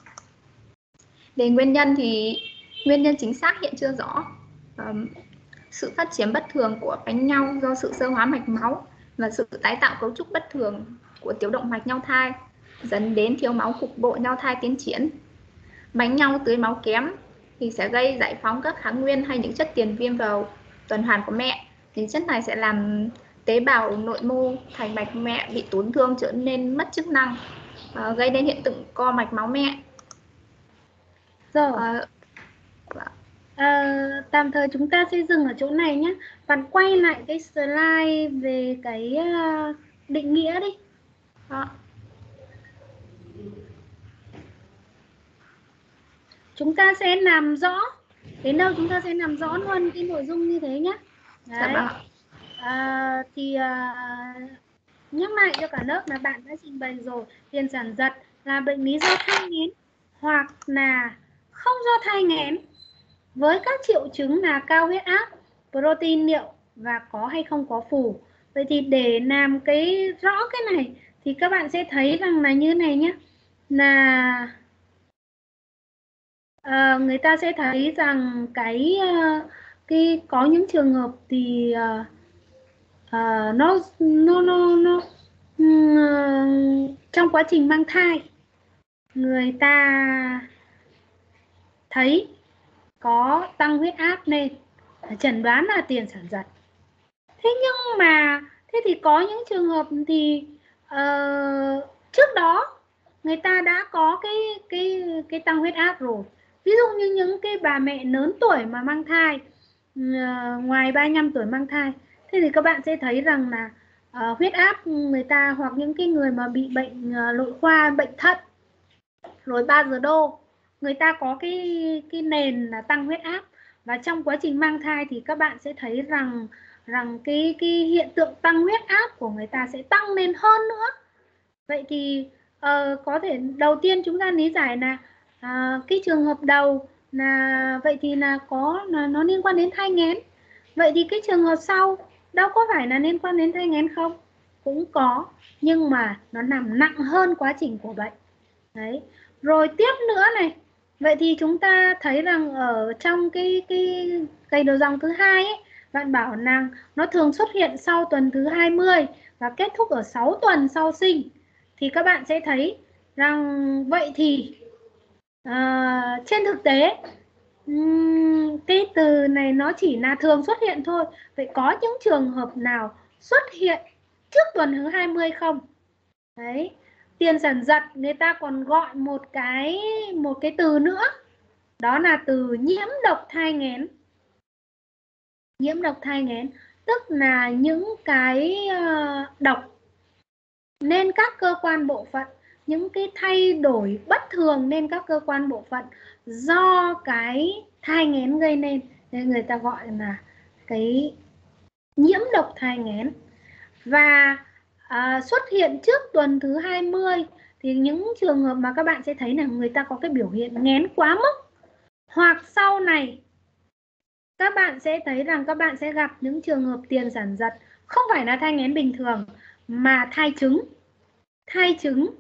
Về nguyên nhân thì nguyên nhân chính xác hiện chưa rõ. Um, sự phát triển bất thường của bánh nhau do sự xơ hóa mạch máu và sự tái tạo cấu trúc bất thường của tiểu động mạch nhau thai dẫn đến thiếu máu cục bộ nhau thai tiến triển. Bánh nhau tưới máu kém thì sẽ gây giải phóng các kháng nguyên hay những chất tiền viêm vào tuần hoàn của mẹ. Những chất này sẽ làm tế bào nội mô thành mạch mẹ bị tổn thương, trở nên mất chức năng, uh, gây đến hiện tượng co mạch máu mẹ. Rồi. À, à, tạm thời chúng ta sẽ dừng ở chỗ này nhé. Bạn quay lại cái slide về cái uh, định nghĩa đi. Đó. Chúng ta sẽ làm rõ, đến đâu chúng ta sẽ làm rõ luôn cái nội dung như thế nhé. Đấy. À, thì uh, nhắc lại cho cả lớp là bạn đã trình bày rồi. Tiền sản giật là bệnh lý do thai nghén hoặc là không do thai nghén với các triệu chứng là cao huyết áp, protein niệu và có hay không có phù. Vậy thì để làm cái rõ cái này thì các bạn sẽ thấy rằng là như này nhé, là uh, người ta sẽ thấy rằng cái uh, cái có những trường hợp thì uh, uh, nó nó nó nó uh, trong quá trình mang thai người ta thấy có tăng huyết áp lên, chẩn đoán là tiền sản giật. Thế nhưng mà thế thì có những trường hợp thì uh, trước đó người ta đã có cái cái cái tăng huyết áp rồi. Ví dụ như những cái bà mẹ lớn tuổi mà mang thai, uh, ngoài ba mươi lăm tuổi mang thai, thế thì các bạn sẽ thấy rằng là uh, huyết áp người ta, hoặc những cái người mà bị bệnh uh, nội khoa, bệnh thận, rồi ba giờ đô, người ta có cái cái nền là tăng huyết áp, và trong quá trình mang thai thì các bạn sẽ thấy rằng rằng cái cái hiện tượng tăng huyết áp của người ta sẽ tăng lên hơn nữa. Vậy thì uh, có thể đầu tiên chúng ta lý giải là uh, cái trường hợp đầu là vậy thì là có là nó liên quan đến thai nghén. Vậy thì cái trường hợp sau đâu có phải là liên quan đến thai nghén không? Cũng có, nhưng mà nó nằm nặng hơn quá trình của bệnh. Đấy. Rồi tiếp nữa này, vậy thì chúng ta thấy rằng ở trong cái cái gầy đầu dòng thứ hai ấy, bạn bảo rằng nó thường xuất hiện sau tuần thứ hai mươi và kết thúc ở sáu tuần sau sinh. Thì các bạn sẽ thấy rằng vậy thì uh, trên thực tế um, cái từ này nó chỉ là thường xuất hiện thôi. Vậy có những trường hợp nào xuất hiện trước tuần thứ hai mươi không? Đấy. Tiền sản giật người ta còn gọi một cái một cái từ nữa, đó là từ nhiễm độc thai nghén. Nhiễm độc thai nghén tức là những cái độc nên các cơ quan bộ phận, những cái thay đổi bất thường nên các cơ quan bộ phận do cái thai nghén gây nên, nên người ta gọi là cái nhiễm độc thai nghén. Và à, xuất hiện trước tuần thứ hai mươi thì những trường hợp mà các bạn sẽ thấy là người ta có cái biểu hiện nghén quá mức, hoặc sau này các bạn sẽ thấy rằng các bạn sẽ gặp những trường hợp tiền sản giật không phải là thai nghén bình thường mà thai trứng. Thai trứng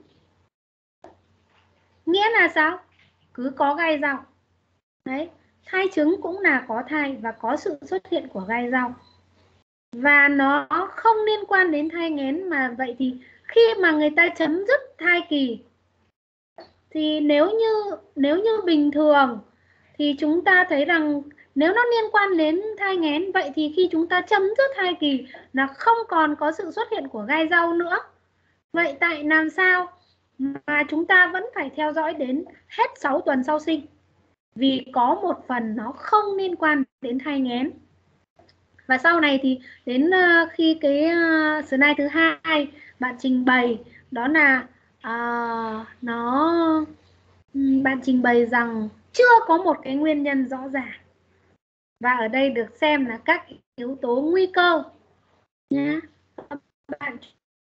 nghĩa là sao? Cứ có gai rau. Đấy, thai trứng cũng là có thai và có sự xuất hiện của gai rau. Và nó không liên quan đến thai nghén, mà vậy thì khi mà người ta chấm dứt thai kỳ thì nếu như nếu như bình thường thì chúng ta thấy rằng nếu nó liên quan đến thai nghén, vậy thì khi chúng ta chấm dứt thai kỳ là không còn có sự xuất hiện của gai rau nữa. Vậy tại làm sao mà chúng ta vẫn phải theo dõi đến hết sáu tuần sau sinh? Vì có một phần nó không liên quan đến thai nghén. Và sau này thì đến khi cái slide thứ hai bạn trình bày, đó là uh, nó bạn trình bày rằng chưa có một cái nguyên nhân rõ ràng. Và ở đây được xem là các yếu tố nguy cơ nhé. Bạn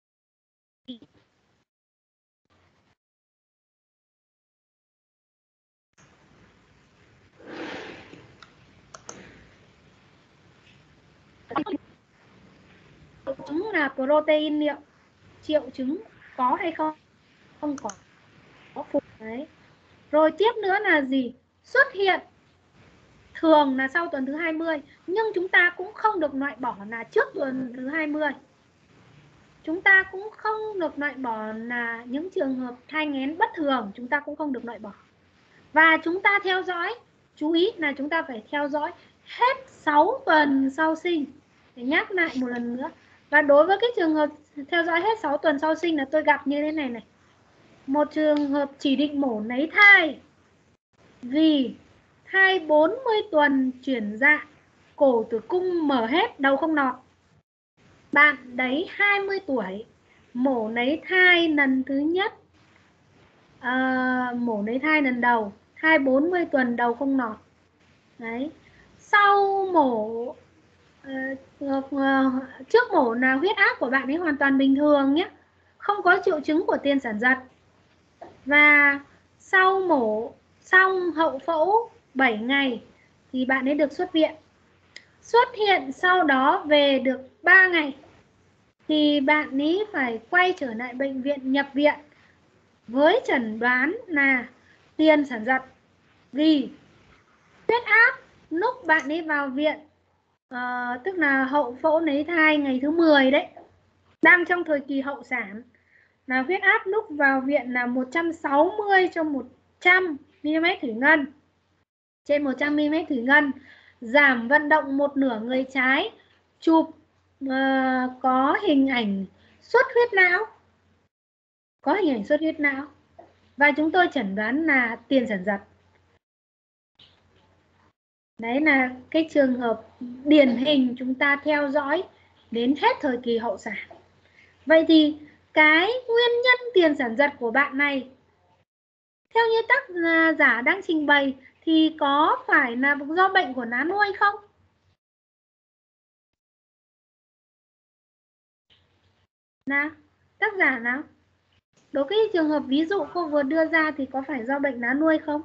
triệu chứng là protein niệu, triệu chứng có hay không không có, có phục đấy. Rồi tiếp nữa là gì? Xuất hiện thường là sau tuần thứ hai mươi, nhưng chúng ta cũng không được loại bỏ là trước tuần thứ hai mươi. Chúng ta cũng không được loại bỏ là những trường hợp thai nghén bất thường, chúng ta cũng không được loại bỏ. Và chúng ta theo dõi, chú ý là chúng ta phải theo dõi hết sáu tuần sau sinh. Để nhắc lại một lần nữa. Và đối với cái trường hợp theo dõi hết sáu tuần sau sinh là tôi gặp như thế này này. Một trường hợp chỉ định mổ nấy thai vì thai bốn mươi tuần chuyển dạ, cổ tử cung mở hết, đầu không nọt. Bạn đấy hai mươi tuổi, mổ nấy thai lần thứ nhất, à, mổ nấy thai lần đầu, thai bốn mươi tuần, đầu không nọt. Đấy. Sau mổ, uh, uh, uh, trước mổ là huyết áp của bạn ấy hoàn toàn bình thường nhé, không có triệu chứng của tiền sản giật. Và sau mổ xong hậu phẫu bảy ngày thì bạn ấy được xuất viện. Xuất hiện sau đó về được ba ngày thì bạn ấy phải quay trở lại bệnh viện, nhập viện với chẩn đoán là tiền sản giật. Vì huyết áp lúc bạn ấy vào viện, uh, tức là hậu phẫu nấy thai ngày thứ mười đấy, đang trong thời kỳ hậu sản, là huyết áp lúc vào viện là một trăm sáu mươi cho một trăm mi-li-mét thủy ngân, trên một trăm mi-li-mét thủy ngân, giảm vận động một nửa người trái, chụp uh, có hình ảnh xuất huyết não, có hình ảnh xuất huyết não, và chúng tôi chẩn đoán là tiền sản giật. Đấy là cái trường hợp điển hình chúng ta theo dõi đến hết thời kỳ hậu sản. Vậy thì cái nguyên nhân tiền sản giật của bạn này, theo như tác giả đang trình bày, thì có phải là do bệnh của lá nuôi không? Nào, tác giả nào? Đối với trường hợp ví dụ cô vừa đưa ra thì có phải do bệnh lá nuôi không?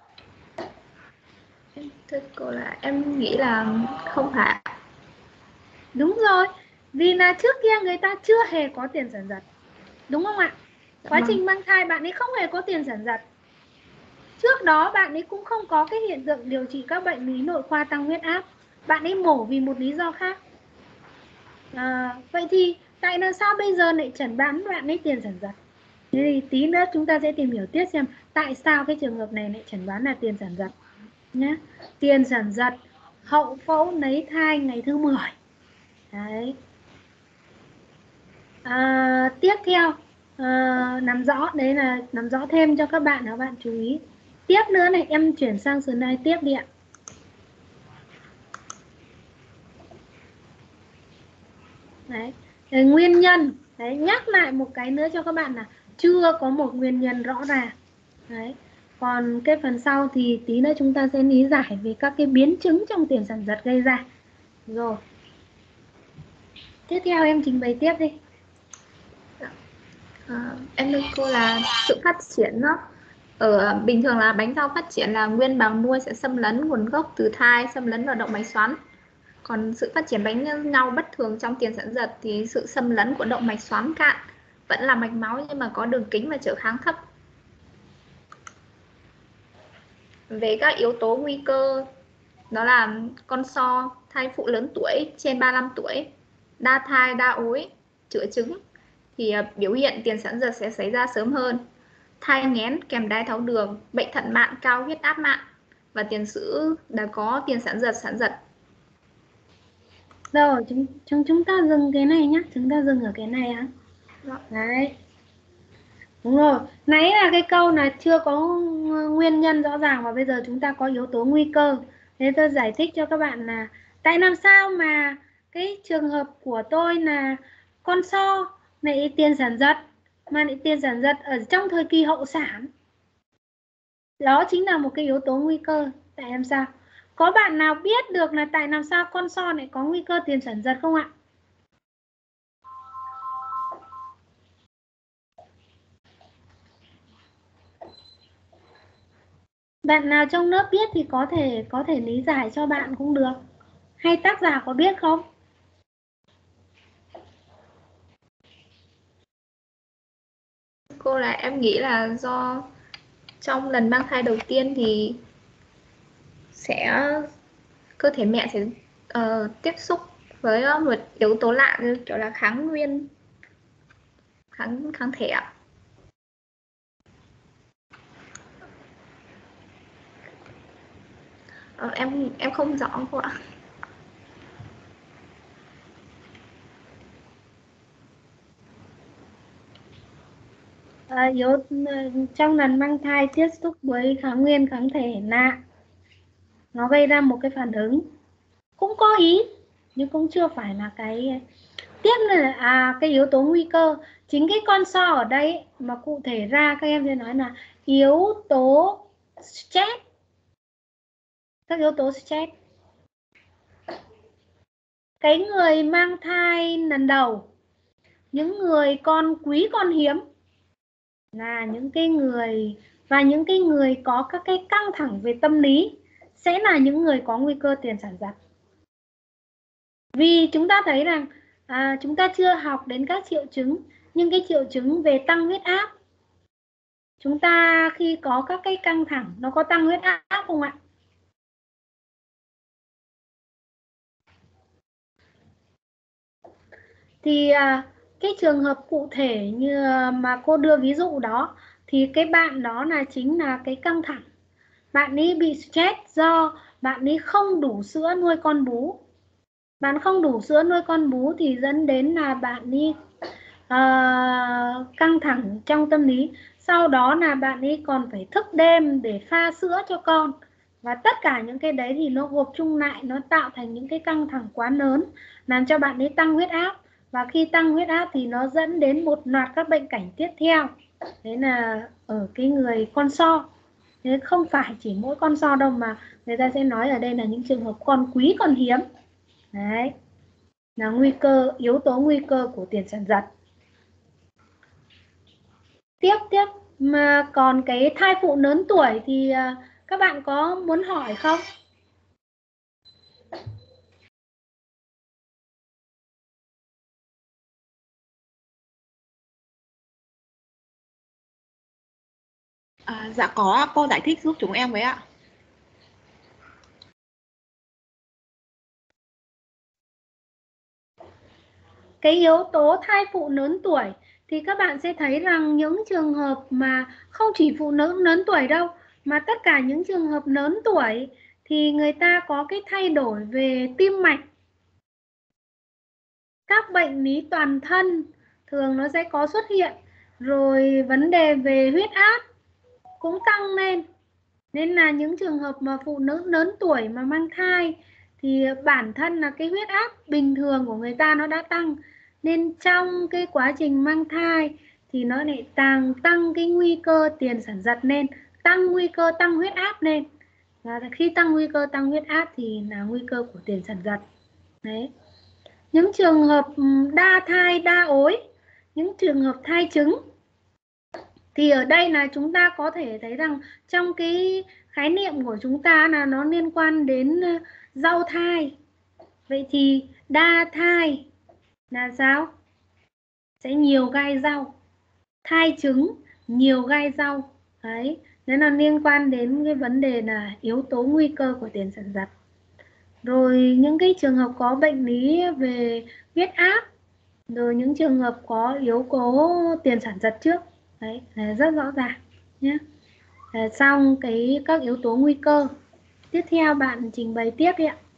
Thưa cô là em nghĩ là không phải. Đúng rồi, vì là trước kia người ta chưa hề có tiền sản giật, đúng không ạ? Quá trình mang thai bạn ấy không hề có tiền sản giật. Trước đó bạn ấy cũng không có cái hiện tượng điều trị các bệnh lý nội khoa tăng huyết áp. Bạn ấy mổ vì một lý do khác. À, vậy thì tại làm sao bây giờ lại chẩn đoán bạn ấy tiền sản giật? Thế thì tí nữa chúng ta sẽ tìm hiểu tiếp xem tại sao cái trường hợp này lại chẩn đoán là tiền sản giật nhé. Tiền sản giật hậu phẫu nấy thai ngày thứ mười. Đấy. À, tiếp theo à, nắm rõ, đấy là nắm rõ thêm cho các bạn, các bạn chú ý. Tiếp nữa này, em chuyển sang slide tiếp đi ạ. Đấy. Đấy, nguyên nhân, đấy, nhắc lại một cái nữa cho các bạn là chưa có một nguyên nhân rõ ràng. Đấy. Còn cái phần sau thì tí nữa chúng ta sẽ lý giải về các cái biến chứng trong tiền sản giật gây ra. Rồi. Tiếp theo em trình bày tiếp đi. À, em thưa cô là sự phát triển nó ở bình thường là bánh rau phát triển là nguyên bào nuôi sẽ xâm lấn nguồn gốc từ thai, xâm lấn vào động mạch xoắn. Còn sự phát triển bánh nhau bất thường trong tiền sản giật thì sự xâm lấn của động mạch xoắn cạn, vẫn là mạch máu nhưng mà có đường kính và trở kháng thấp. Về các yếu tố nguy cơ, đó là con so, thai phụ lớn tuổi, trên ba mươi lăm tuổi, đa thai, đa ối, chữa chứng, thì biểu hiện tiền sản giật sẽ xảy ra sớm hơn. thai nghén kèm đái tháo đường, bệnh thận mạn, cao huyết áp mạn và tiền sử đã có tiền sản giật, sản giật. Rồi chúng chúng chúng ta dừng cái này nhé, chúng ta dừng ở cái này á. Dạ. Đấy. Đúng rồi, nãy là cái câu là chưa có nguyên nhân rõ ràng và bây giờ chúng ta có yếu tố nguy cơ. Thế tôi giải thích cho các bạn là tại làm sao mà cái trường hợp của tôi là con so lại tiền sản giật mà lại tiền sản giật ở trong thời kỳ hậu sản. Đó chính là một cái yếu tố nguy cơ. Tại làm sao? Có bạn nào biết được là tại làm sao con so lại có nguy cơ tiền sản giật không ạ? Bạn nào trong lớp biết thì có thể có thể lý giải cho bạn cũng được. Hay tác giả có biết không? Cô là em nghĩ là do trong lần mang thai đầu tiên thì sẽ cơ thể mẹ sẽ uh, tiếp xúc với một yếu tố lạ như kiểu là kháng nguyên, kháng kháng thể ạ. Uh, em em không rõ cô ạ. À, yếu trong lần mang thai tiếp xúc với kháng nguyên kháng thể lạ, nó gây ra một cái phản ứng cũng có ý nhưng cũng chưa phải là cái tiếp là à, cái yếu tố nguy cơ. Chính cái con so ở đây mà cụ thể ra các em sẽ nói là yếu tố stress, các yếu tố stress. Cái người mang thai lần đầu, những người con quý con hiếm là những cái người và những cái người có các cái căng thẳng về tâm lý sẽ là những người có nguy cơ tiền sản giật. Vì chúng ta thấy rằng à, chúng ta chưa học đến các triệu chứng, nhưng cái triệu chứng về tăng huyết áp, chúng ta khi có các cái căng thẳng nó có tăng huyết áp không ạ? Thì à, cái trường hợp cụ thể như mà cô đưa ví dụ đó thì cái bạn đó là chính là cái căng thẳng. Bạn ấy bị stress do bạn ấy không đủ sữa nuôi con bú. Bạn không đủ sữa nuôi con bú thì dẫn đến là bạn ấy uh, căng thẳng trong tâm lý. Sau đó là bạn ấy còn phải thức đêm để pha sữa cho con. Và tất cả những cái đấy thì nó gộp chung lại, nó tạo thành những cái căng thẳng quá lớn, làm cho bạn ấy tăng huyết áp. Và khi tăng huyết áp thì nó dẫn đến một loạt các bệnh cảnh tiếp theo. Đấy là ở cái người con so. Thế không phải chỉ mỗi con so đâu, mà người ta sẽ nói ở đây là những trường hợp con quý con hiếm. Đấy là nguy cơ, yếu tố nguy cơ của tiền sản giật. Tiếp tiếp mà còn cái thai phụ lớn tuổi thì các bạn có muốn hỏi không? À, dạ có, cô giải thích giúp chúng em với ạ. Cái yếu tố thai phụ lớn tuổi thì các bạn sẽ thấy rằng những trường hợp mà không chỉ phụ nữ lớn tuổi đâu, mà tất cả những trường hợp lớn tuổi thì người ta có cái thay đổi về tim mạch. Các bệnh lý toàn thân thường nó sẽ có xuất hiện. Rồi vấn đề về huyết áp cũng tăng lên. Nên là những trường hợp mà phụ nữ lớn tuổi mà mang thai thì bản thân là cái huyết áp bình thường của người ta nó đã tăng. Nên trong cái quá trình mang thai thì nó lại tăng, tăng cái nguy cơ tiền sản giật lên, tăng nguy cơ tăng huyết áp lên. Và khi tăng nguy cơ tăng huyết áp thì là nguy cơ của tiền sản giật. Đấy. Những trường hợp đa thai, đa ối, những trường hợp thai trứng thì ở đây là chúng ta có thể thấy rằng trong cái khái niệm của chúng ta là nó liên quan đến rau thai. Vậy thì đa thai là sao? Sẽ nhiều gai rau. Thai trứng nhiều gai rau. Đấy, nên là liên quan đến cái vấn đề là yếu tố nguy cơ của tiền sản giật. Rồi những cái trường hợp có bệnh lý về huyết áp, rồi những trường hợp có yếu tố tiền sản giật trước. Đấy, là rất rõ ràng. nhé. À, xong cái các yếu tố nguy cơ. Tiếp theo bạn trình bày tiếp đi ạ.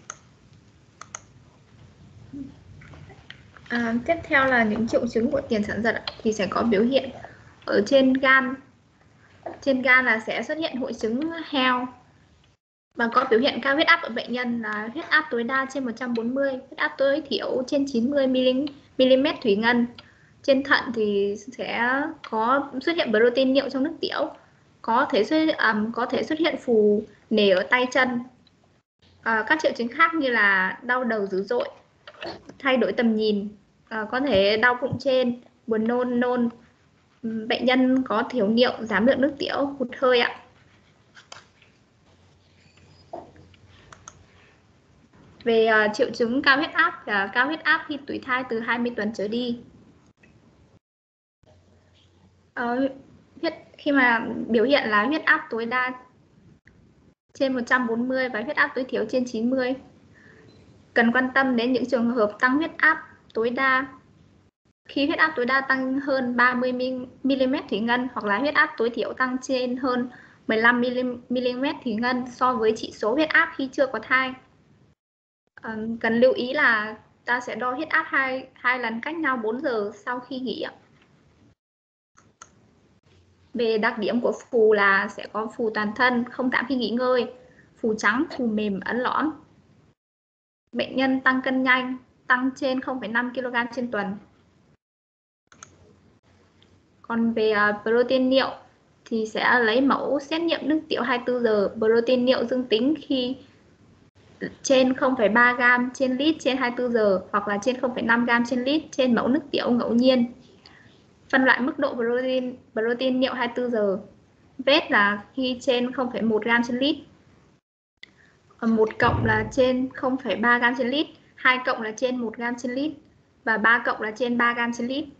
À, tiếp theo là những triệu chứng của tiền sản giật thì sẽ có biểu hiện ở trên gan. Trên gan là sẽ xuất hiện hội chứng heo và có biểu hiện cao huyết áp ở bệnh nhân là huyết áp tối đa trên một trăm bốn mươi, huyết áp tối thiểu trên chín mươi mi-li-mét thủy ngân. Trên thận thì sẽ có xuất hiện protein niệu trong nước tiểu, có thể xuất um, có thể xuất hiện phù nề ở tay chân. À, các triệu chứng khác như là đau đầu dữ dội, thay đổi tầm nhìn, à, có thể đau bụng trên, buồn nôn nôn. Bệnh nhân có thiếu niệu, giảm lượng nước tiểu, hụt hơi ạ. Về uh, triệu chứng cao huyết áp là cao huyết áp khi tuổi thai từ hai mươi tuần trở đi. Uh, huyết khi mà biểu hiện là huyết áp tối đa trên một trăm bốn mươi và huyết áp tối thiểu trên chín mươi. Cần quan tâm đến những trường hợp tăng huyết áp tối đa khi huyết áp tối đa tăng hơn ba mươi mi-li-mét thủy ngân hoặc là huyết áp tối thiểu tăng trên hơn mười lăm mi-li-mét thủy ngân so với chỉ số huyết áp khi chưa có thai. À, cần lưu ý là ta sẽ đo huyết áp hai, hai lần cách nhau bốn giờ sau khi nghỉ. Về đặc điểm của phù là sẽ có phù toàn thân, không giảm khi nghỉ ngơi, phù trắng, phù mềm, ấn lõm. Bệnh nhân tăng cân nhanh, tăng trên không phẩy năm ki lô gam trên tuần. Còn về uh, protein niệu thì sẽ lấy mẫu xét nghiệm nước tiểu hai mươi tư giờ. Protein niệu dương tính khi trên không phẩy ba gam trên lít trên hai mươi tư giờ hoặc là trên không phẩy năm gam trên lít trên mẫu nước tiểu ngẫu nhiên. Phân loại mức độ protein, protein niệu hai mươi tư giờ. Vết là khi trên không phẩy một gam trên lít. một cộng là trên không phẩy ba gam trên lít, hai cộng là trên một gam trên lít và ba cộng là trên ba gam trên lít.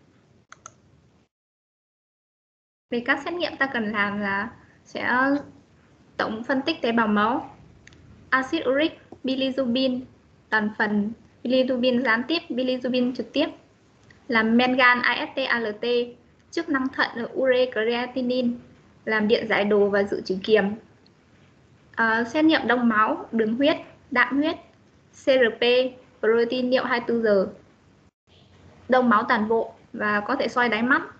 Về các xét nghiệm ta cần làm là sẽ tổng phân tích tế bào máu, axit uric, bilirubin, toàn phần, bilirubin gián tiếp, bilirubin trực tiếp, làm men gan a ét tê a lờ tê, chức năng thận ở ure creatinine, làm điện giải đồ và dự trữ kiềm. À, xét nghiệm đông máu, đường huyết, đạm huyết, xê rờ pê, protein niệu hai mươi tư giờ, đông máu toàn bộ và có thể soi đáy mắt.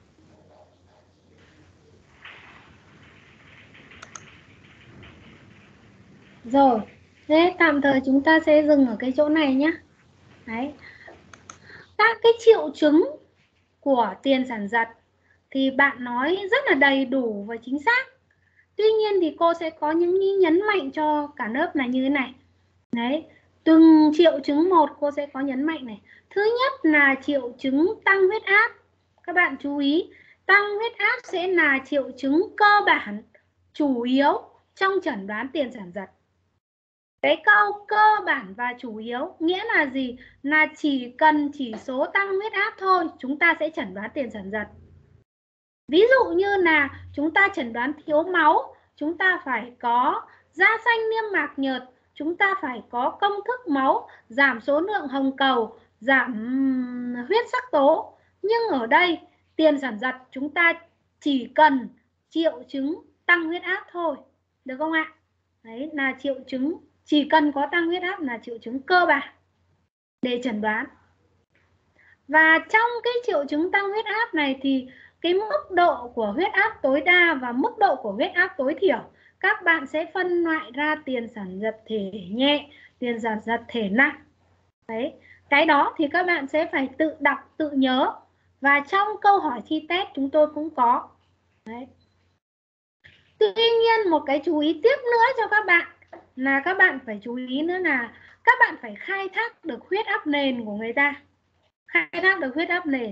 Rồi, thế tạm thời chúng ta sẽ dừng ở cái chỗ này nhé. Đấy. Các cái triệu chứng của tiền sản giật thì bạn nói rất là đầy đủ và chính xác. Tuy nhiên thì cô sẽ có những nhấn mạnh cho cả lớp là như thế này. Đấy, từng triệu chứng một cô sẽ có nhấn mạnh này. Thứ nhất là triệu chứng tăng huyết áp. Các bạn chú ý, tăng huyết áp sẽ là triệu chứng cơ bản, chủ yếu trong chẩn đoán tiền sản giật. Cái câu cơ bản và chủ yếu nghĩa là gì? Là chỉ cần chỉ số tăng huyết áp thôi, chúng ta sẽ chẩn đoán tiền sản giật. Ví dụ như là chúng ta chẩn đoán thiếu máu, chúng ta phải có da xanh niêm mạc nhợt, chúng ta phải có công thức máu, giảm số lượng hồng cầu, giảm huyết sắc tố. Nhưng ở đây, tiền sản giật chúng ta chỉ cần triệu chứng tăng huyết áp thôi. Được không ạ? Đấy là triệu chứng, chỉ cần có tăng huyết áp là triệu chứng cơ bản để chẩn đoán. Và trong cái triệu chứng tăng huyết áp này thì cái mức độ của huyết áp tối đa và mức độ của huyết áp tối thiểu các bạn sẽ phân loại ra tiền sản giật thể nhẹ, tiền sản giật thể nặng. Đấy, cái đó thì các bạn sẽ phải tự đọc, tự nhớ. Và trong câu hỏi thi test chúng tôi cũng có. Đấy. Tuy nhiên một cái chú ý tiếp nữa cho các bạn là các bạn phải chú ý nữa là các bạn phải khai thác được huyết áp nền của người ta. Khai thác được huyết áp nền.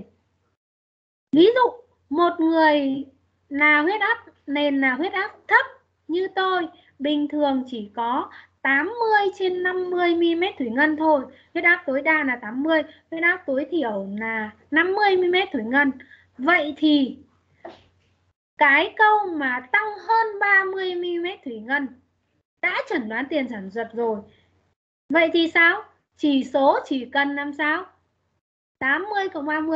Ví dụ một người là huyết áp nền là huyết áp thấp như tôi, bình thường chỉ có tám mươi trên năm mươi mi-li-mét thủy ngân thôi. Huyết áp tối đa là tám mươi, huyết áp tối thiểu là năm mươi mi-li-mét thủy ngân. Vậy thì cái câu mà tăng hơn ba mươi mi-li-mét thủy ngân đã chẩn đoán tiền sản giật rồi. Vậy thì sao? Chỉ số chỉ cần làm sao? tám mươi cộng ba mươi.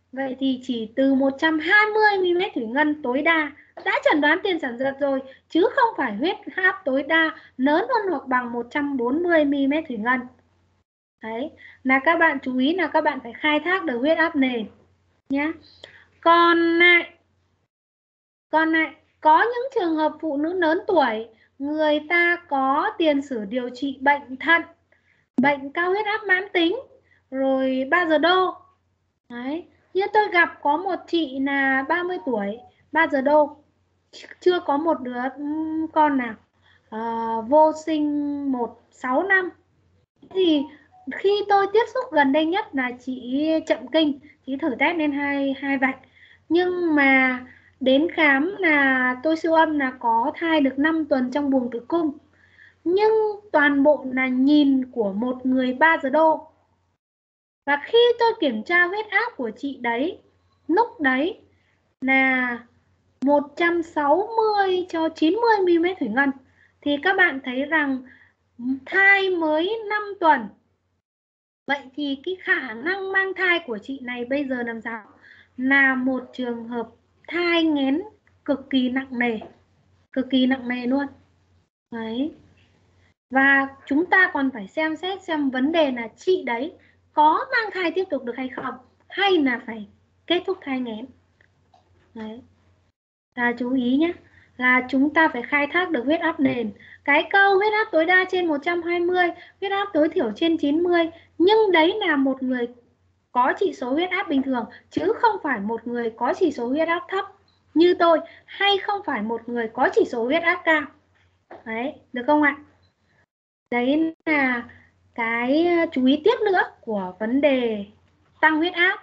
Vậy thì chỉ từ một trăm hai mươi mi-li-mét thủy ngân tối đa đã chẩn đoán tiền sản giật rồi, chứ không phải huyết áp tối đa lớn hơn hoặc bằng một trăm bốn mươi mi-li-mét thủy ngân. Đấy, là các bạn chú ý là các bạn phải khai thác được huyết áp nền nhé. Còn lại, còn lại có những trường hợp phụ nữ lớn tuổi, người ta có tiền sử điều trị bệnh thận, bệnh cao huyết áp mãn tính, rồi ba giờ đô. Đấy, như tôi gặp có một chị là ba mươi tuổi, ba giờ đô, chưa có một đứa con nào, à, vô sinh một sáu năm. Thì khi tôi tiếp xúc gần đây nhất là chị chậm kinh, chị thử test lên hai hai vạch, nhưng mà đến khám là tôi siêu âm là có thai được năm tuần trong buồng tử cung, nhưng toàn bộ là nhìn của một người ba giờ đô. Và khi tôi kiểm tra huyết áp của chị đấy, lúc đấy là một trăm sáu mươi cho chín mươi mi-li-mét thủy ngân, thì các bạn thấy rằng thai mới năm tuần. Vậy thì cái khả năng mang thai của chị này bây giờ làm sao? Là một trường hợp thai nghén cực kỳ nặng nề, cực kỳ nặng nề luôn. Đấy. Và chúng ta còn phải xem xét xem vấn đề là chị đấy có mang thai tiếp tục được hay không, hay là phải kết thúc thai nghén. Đấy. Là chú ý nhé, là chúng ta phải khai thác được huyết áp nền. Cái câu huyết áp tối đa trên một trăm hai mươi, huyết áp tối thiểu trên chín mươi, nhưng đấy là một người có chỉ số huyết áp bình thường, chứ không phải một người có chỉ số huyết áp thấp như tôi, hay không phải một người có chỉ số huyết áp cao. Đấy, được không ạ? Đấy là cái chú ý tiếp nữa của vấn đề tăng huyết áp.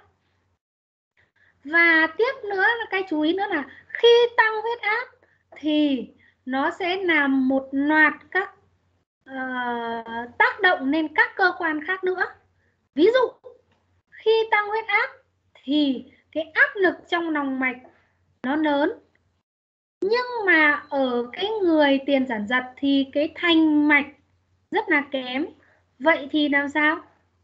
Và tiếp nữa là cái chú ý nữa là khi tăng huyết áp thì nó sẽ làm một loạt các uh, tác động lên các cơ quan khác nữa. Ví dụ khi tăng huyết áp thì cái áp lực trong lòng mạch nó lớn, nhưng mà ở cái người tiền sản giật thì cái thành mạch rất là kém. Vậy thì làm sao?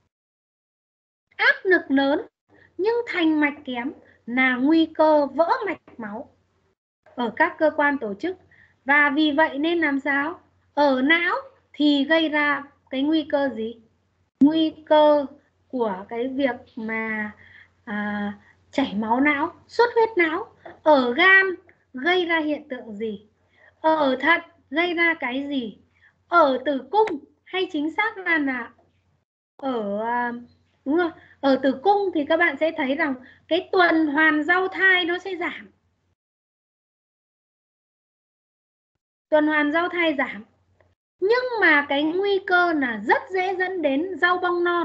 Áp lực lớn nhưng thành mạch kém là nguy cơ vỡ mạch máu ở các cơ quan tổ chức. Và vì vậy nên làm sao? Ở não thì gây ra cái nguy cơ gì? Nguy cơ của cái việc mà à, chảy máu não, xuất huyết não. Ở gan gây ra hiện tượng gì? Ở thận gây ra cái gì? Ở tử cung, hay chính xác là là ở đúng rồi, ở tử cung thì các bạn sẽ thấy rằng cái tuần hoàn giao thai nó sẽ giảm. Tuần hoàn giao thai giảm. Nhưng mà cái nguy cơ là rất dễ dẫn đến rau bong non.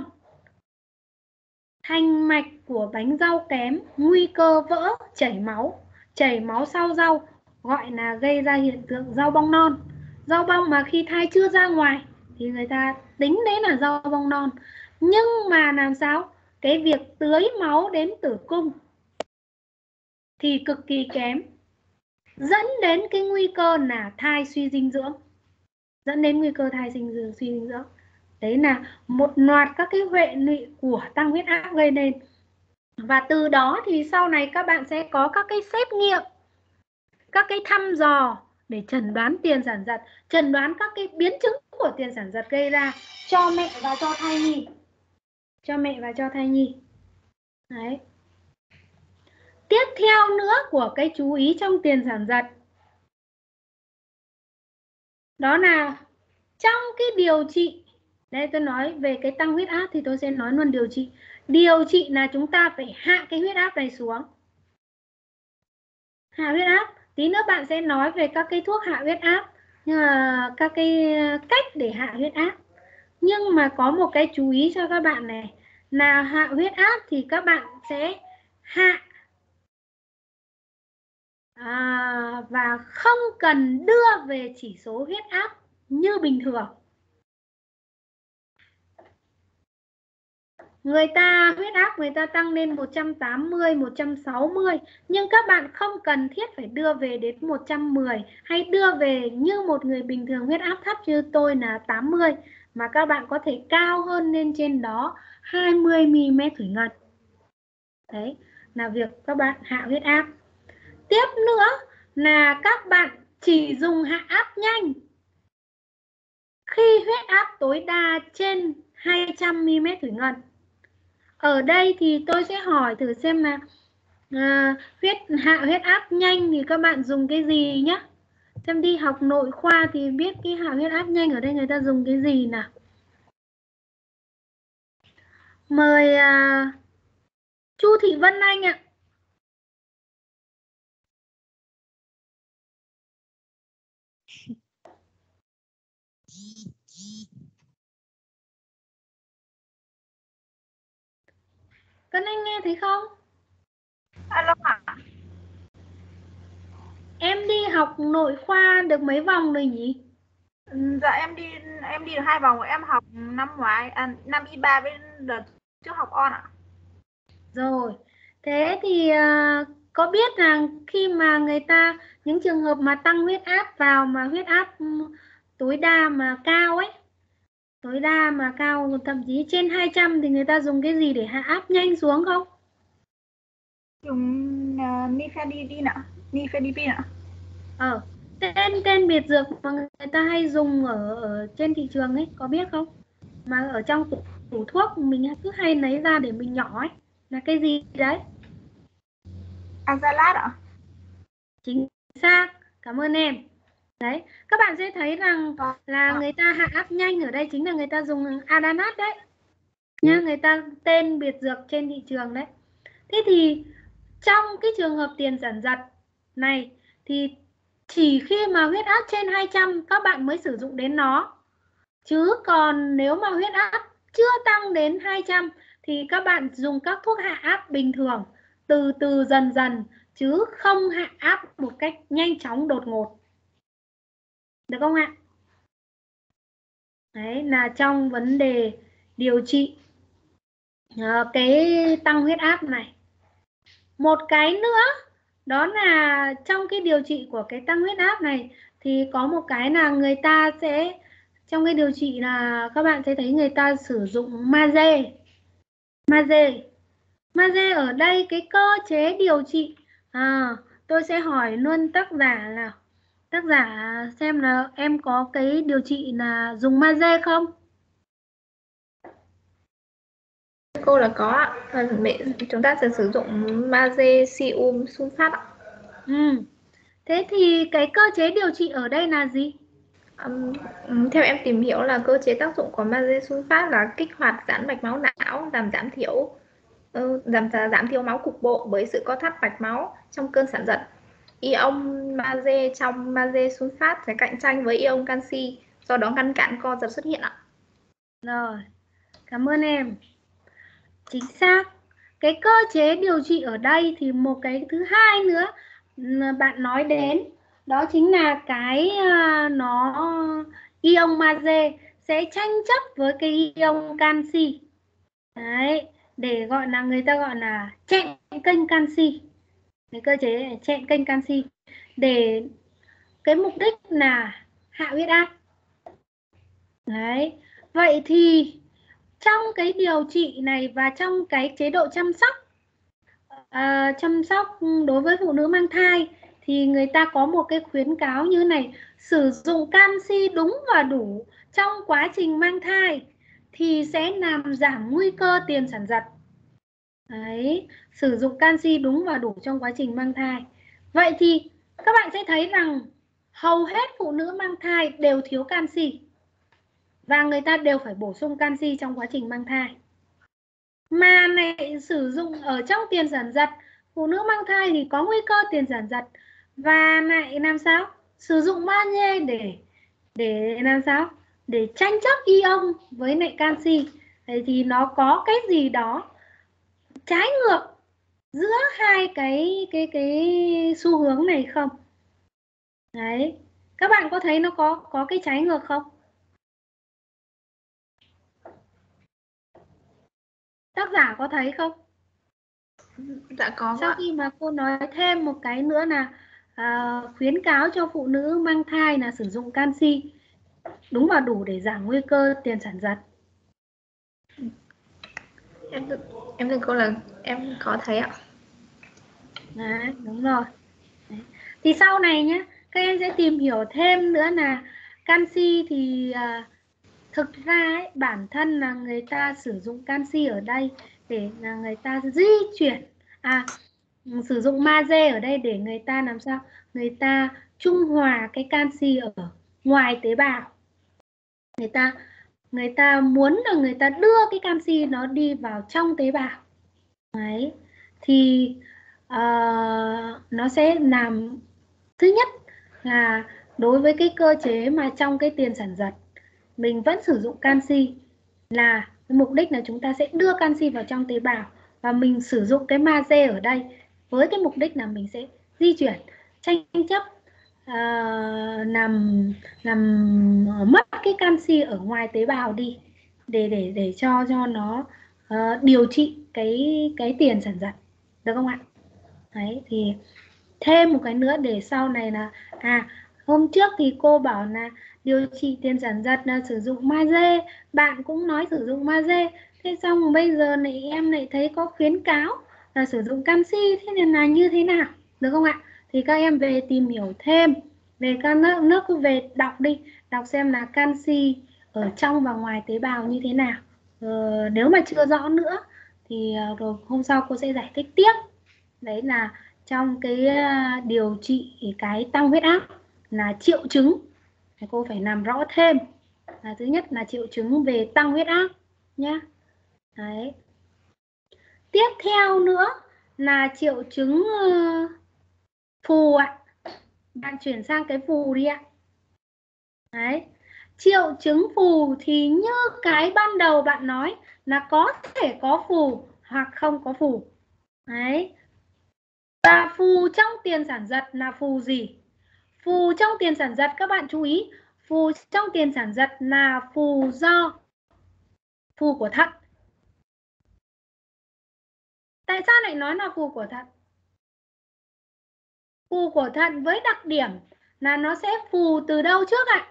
Thành mạch của bánh rau kém, nguy cơ vỡ, chảy máu. Chảy máu sau rau gọi là gây ra hiện tượng rau bong non. Rau bong mà khi thai chưa ra ngoài thì người ta tính đấy là rau bong non. Nhưng mà làm sao? Cái việc tưới máu đến tử cung thì cực kỳ kém, dẫn đến cái nguy cơ là thai suy dinh dưỡng. Dẫn đến nguy cơ thai sinh dưỡng, suy dinh dưỡng. Đấy là một loạt các cái hệ lụy của tăng huyết áp gây nên. Và từ đó thì sau này các bạn sẽ có các cái xét nghiệm, các cái thăm dò để chẩn đoán tiền sản giật, chẩn đoán các cái biến chứng của tiền sản giật gây ra cho mẹ và cho thai nhi. Cho mẹ và cho thai nhi. Đấy. Tiếp theo nữa của cái chú ý trong tiền sản giật, đó là trong cái điều trị. Đây tôi nói về cái tăng huyết áp thì tôi sẽ nói luôn điều trị. Điều trị là chúng ta phải hạ cái huyết áp này xuống. Hạ huyết áp. Tí nữa bạn sẽ nói về các cái thuốc hạ huyết áp, nhưng mà các cái cách để hạ huyết áp. Nhưng mà có một cái chú ý cho các bạn này, là hạ huyết áp thì các bạn sẽ hạ à, và không cần đưa về chỉ số huyết áp như bình thường. Người ta huyết áp người ta tăng lên một trăm tám mươi, một trăm sáu mươi, nhưng các bạn không cần thiết phải đưa về đến một trăm mười hay đưa về như một người bình thường huyết áp thấp như tôi là tám mươi, mà các bạn có thể cao hơn lên trên đó hai mươi mi-li-mét thủy ngân. Đấy, là việc các bạn hạ huyết áp. Tiếp nữa là các bạn chỉ dùng hạ áp nhanh khi huyết áp tối đa trên hai trăm mi li mét thủy ngân. Ở đây thì tôi sẽ hỏi thử xem là à, huyết hạ huyết áp nhanh thì các bạn dùng cái gì nhá. Xem đi học nội khoa thì biết cái hạ huyết áp nhanh ở đây người ta dùng cái gì nào. Mời à, Chu Thị Vân Anh ạ. Vân Anh nghe thấy không? Alo ạ. Em đi học nội khoa được mấy vòng rồi nhỉ? Dạ em đi em đi được hai vòng, em học năm ngoái à, năm y ba với đợt trước học on ạ. Rồi, thế thì uh, có biết là khi mà người ta, những trường hợp mà tăng huyết áp vào mà huyết áp tối đa mà cao ấy, tối đa mà cao thậm chí trên hai trăm thì người ta dùng cái gì để hạ áp nhanh xuống không? Dùng uh, nifedipine ạ, nifedipine ạ. Ờ, tên tên biệt dược mà người ta hay dùng ở, ở trên thị trường ấy, có biết không? Mà ở trong tủ, tủ thuốc mình cứ hay lấy ra để mình nhỏ ấy, là cái gì đấy? Azalat ạ. Chính xác, cảm ơn em. Đấy, các bạn sẽ thấy rằng là người ta hạ áp nhanh ở đây chính là người ta dùng Adanat đấy nhá, người ta tên biệt dược trên thị trường đấy. Thế thì trong cái trường hợp tiền sản giật này thì chỉ khi mà huyết áp trên hai trăm các bạn mới sử dụng đến nó, chứ còn nếu mà huyết áp chưa tăng đến hai trăm thì các bạn dùng các thuốc hạ áp bình thường, từ từ dần dần, chứ không hạ áp một cách nhanh chóng đột ngột. Được không ạ? Đấy là trong vấn đề điều trị à, cái tăng huyết áp này. Một cái nữa đó là trong cái điều trị của cái tăng huyết áp này thì có một cái là người ta sẽ, trong cái điều trị là các bạn sẽ thấy người ta sử dụng magie. Magie. Magie ở đây cái cơ chế điều trị, à, tôi sẽ hỏi luôn tác giả là tác giả xem là em có cái điều trị là dùng magie không? Cô là có ạ. Chúng ta sẽ sử dụng magnesium sulfat ạ. Ừ. Thế thì cái cơ chế điều trị ở đây là gì? Um, theo em tìm hiểu là cơ chế tác dụng của magnesium sulfat là kích hoạt giãn mạch máu não, làm giảm thiểu uh, giảm giảm thiểu máu cục bộ bởi sự co thắt mạch máu trong cơn sản giật. Ion magie trong magnesium sulfat sẽ cạnh tranh với ion canxi, do đó ngăn cản co giật xuất hiện ạ. Rồi, cảm ơn em. Chính xác. Cái cơ chế điều trị ở đây thì một cái thứ hai nữa bạn nói đến, đó chính là cái uh, nó ion magie sẽ tranh chấp với cái ion canxi. Đấy, để gọi là người ta gọi là chẹn kênh canxi. Cái cơ chế chẹn kênh canxi để cái mục đích là hạ huyết áp. Đấy. Vậy thì trong cái điều trị này và trong cái chế độ chăm sóc à, chăm sóc đối với phụ nữ mang thai thì người ta có một cái khuyến cáo như này: sử dụng canxi đúng và đủ trong quá trình mang thai thì sẽ làm giảm nguy cơ tiền sản giật. Đấy, sử dụng canxi đúng và đủ trong quá trình mang thai. Vậy thì các bạn sẽ thấy rằng hầu hết phụ nữ mang thai đều thiếu canxi và người ta đều phải bổ sung canxi trong quá trình mang thai. Mà lại sử dụng ở trong tiền sản giật, phụ nữ mang thai thì có nguy cơ tiền sản giật và lại làm sao? Sử dụng magie để để làm sao? Để tranh chấp ion với lại canxi. Thế thì nó có cái gì đó trái ngược giữa hai cái cái cái xu hướng này không? Đấy, các bạn có thấy nó có có cái trái ngược không? Tác giả có thấy không? Dạ có. Sau khi mà cô nói thêm một cái nữa là à, khuyến cáo cho phụ nữ mang thai là sử dụng canxi đúng và đủ để giảm nguy cơ tiền sản giật. Em em thưa cô là em có thấy ạ. Đấy, đúng rồi. Đấy. Thì sau này nhé, các em sẽ tìm hiểu thêm nữa là canxi thì à, thực ra ấy, bản thân là người ta sử dụng canxi ở đây để là người ta di chuyển, à sử dụng magie ở đây để người ta làm sao? Người ta trung hòa cái canxi ở ngoài tế bào. Người ta người ta muốn là người ta đưa cái canxi nó đi vào trong tế bào. Đấy. Thì uh, nó sẽ làm, thứ nhất là đối với cái cơ chế mà trong cái tiền sản giật mình vẫn sử dụng canxi, là cái mục đích là chúng ta sẽ đưa canxi vào trong tế bào, và mình sử dụng cái magie ở đây với cái mục đích là mình sẽ di chuyển, tranh chấp, uh, làm làm mất cái canxi ở ngoài tế bào đi để để để cho cho nó uh, điều trị cái cái tiền sản giật, được không ạ? Đấy, thì thêm một cái nữa để sau này là à hôm trước thì cô bảo là điều trị tiền sản giật là sử dụng magie, bạn cũng nói sử dụng magie, thế xong bây giờ này em lại thấy có khuyến cáo là sử dụng canxi, thế nên là như thế nào, được không ạ? Thì các em về tìm hiểu thêm về các nước, nước cứ về đọc đi, đọc xem là canxi ở trong và ngoài tế bào như thế nào. Ờ, nếu mà chưa rõ nữa thì rồi hôm sau cô sẽ giải thích tiếp. Đấy là trong cái điều trị cái tăng huyết áp là triệu chứng, cô phải làm rõ thêm là thứ nhất là triệu chứng về tăng huyết áp nhé. Đấy. Tiếp theo nữa là triệu chứng uh, phù ạ. Bạn chuyển sang cái phù đi ạ. Đấy. Triệu chứng phù thì như cái ban đầu bạn nói là có thể có phù hoặc không có phù. Đấy. Và phù trong tiền sản giật là phù gì? Phù trong tiền sản giật các bạn chú ý, phù trong tiền sản giật là phù do phù của thận. Tại sao lại nói là phù của thận? Phù của thận với đặc điểm là nó sẽ phù từ đâu trước ạ?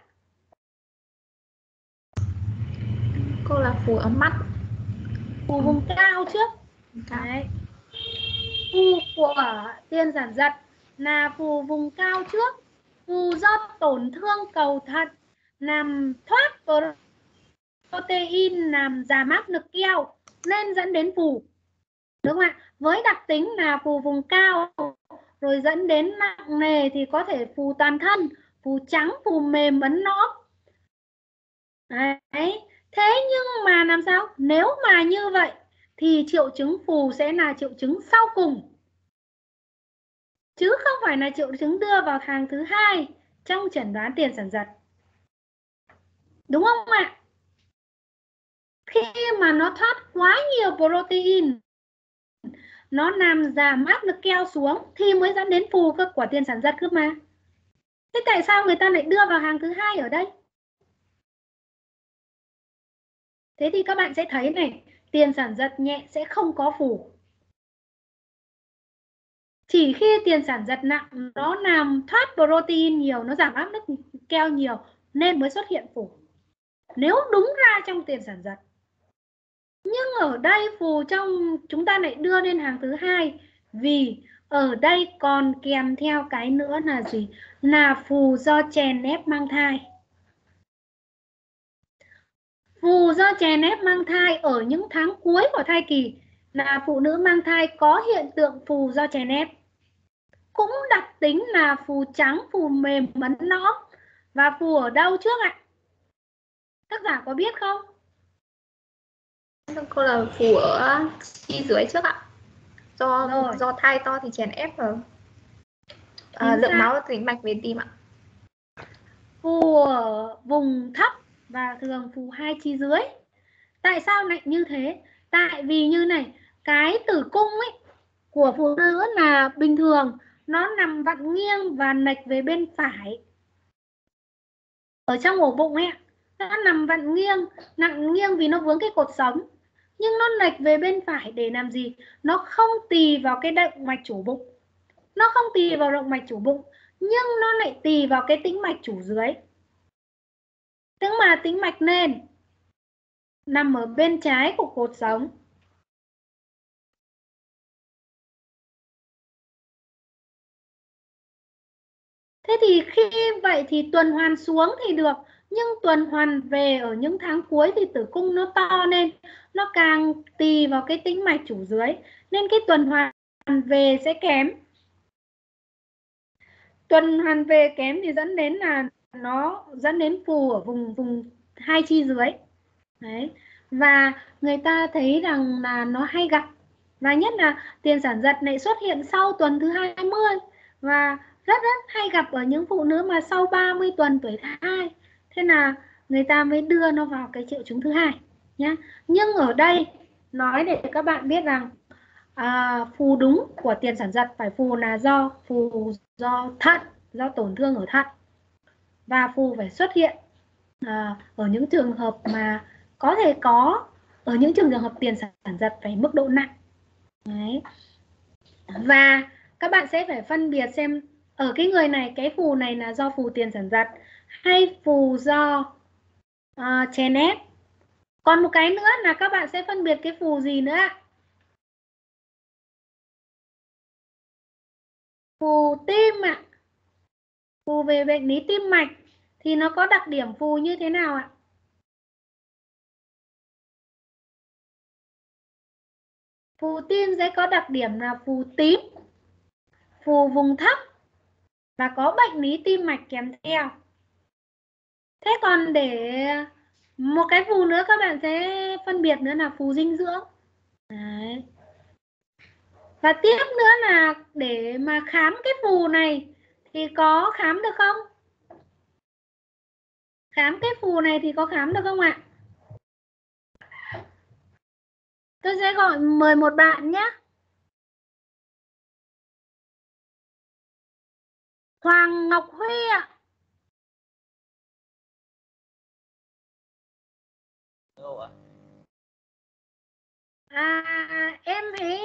Cô là phù ở mắt. Phù vùng cao trước. Đấy. Phù của tiền sản giật là phù vùng cao trước. Phù do tổn thương cầu thận làm thoát protein, làm giảm áp lực keo nên dẫn đến phù, đúng không ạ? Với đặc tính là phù vùng cao rồi dẫn đến nặng nề thì có thể phù toàn thân, phù trắng, phù mềm, ấn nõm. Đấy. Thế nhưng mà làm sao? Nếu mà như vậy thì triệu chứng phù sẽ là triệu chứng sau cùng, chứ không phải là triệu chứng đưa vào hàng thứ hai trong chẩn đoán tiền sản giật. Đúng không ạ? Khi mà nó thoát quá nhiều protein, nó làm giảm áp lực keo xuống thì mới dẫn đến phù cơ của tiền sản giật cơ mà. Thế tại sao người ta lại đưa vào hàng thứ hai ở đây? Thế thì các bạn sẽ thấy này, tiền sản giật nhẹ sẽ không có phù. Chỉ khi tiền sản giật nặng nó làm thoát protein nhiều, nó giảm áp lực keo nhiều nên mới xuất hiện phù. Nếu đúng ra trong tiền sản giật. Nhưng ở đây phù trong chúng ta lại đưa lên hàng thứ hai, vì ở đây còn kèm theo cái nữa là gì? Là phù do chèn ép mang thai. Phù do chèn ép mang thai ở những tháng cuối của thai kỳ là phụ nữ mang thai có hiện tượng phù do chèn ép. Cũng đặc tính là phù trắng, phù mềm, ấn nõm. Và phù ở đâu trước ạ? Tác giả có biết không? Cô là phù ở chi dưới trước ạ. Do Rồi. do thai to thì chèn ép vào à, lượng máu tĩnh mạch về tim ạ. Phù ở vùng thấp và thường phù hai chi dưới. Tại sao lại như thế? Tại vì như này, cái tử cung ấy của phụ nữ là bình thường, nó nằm vặn nghiêng và lệch về bên phải. Ở trong ổ bụng ấy, nó nằm vặn nghiêng, nặng nghiêng vì nó vướng cái cột sống. Nhưng nó lệch về bên phải để làm gì? Nó không tì vào cái động mạch chủ bụng. Nó không tì vào động mạch chủ bụng, nhưng nó lại tì vào cái tĩnh mạch chủ dưới. Tức mà tĩnh mạch nền nằm ở bên trái của cột sống. Thế thì khi vậy thì tuần hoàn xuống thì được, nhưng tuần hoàn về ở những tháng cuối thì tử cung nó to lên, nó càng tì vào cái tĩnh mạch chủ dưới, nên cái tuần hoàn về sẽ kém. Tuần hoàn về kém thì dẫn đến là nó dẫn đến phù ở vùng vùng hai chi dưới. Đấy. Và người ta thấy rằng là nó hay gặp, và nhất là tiền sản giật này xuất hiện sau tuần thứ hai mươi và rất rất hay gặp ở những phụ nữ mà sau ba mươi tuần tuổi thai. Thế là người ta mới đưa nó vào cái triệu chứng thứ hai nhé. Nhưng ở đây nói để các bạn biết rằng à, phù đúng của tiền sản giật phải phù là do phù do thận, do tổn thương ở thận, và phù phải xuất hiện à, ở những trường hợp mà có thể có, ở những trường hợp tiền sản giật phải mức độ nặng. Đấy. Và các bạn sẽ phải phân biệt xem ở cái người này, cái phù này là do phù tiền sản giật hay phù do uh, chèn ép. Còn một cái nữa là các bạn sẽ phân biệt cái phù gì nữa ạ? Phù tim ạ. Phù về bệnh lý tim mạch thì nó có đặc điểm phù như thế nào ạ? Phù tim sẽ có đặc điểm là phù tím, phù vùng thấp và có bệnh lý tim mạch kèm theo. Thế còn để một cái phù nữa các bạn sẽ phân biệt nữa là phù dinh dưỡng. Đấy. Và tiếp nữa là để mà khám cái phù này thì có khám được không? Khám cái phù này thì có khám được không ạ? Tôi sẽ gọi mời một bạn nhé. Hoàng Ngọc Huy ạ. À, em hãy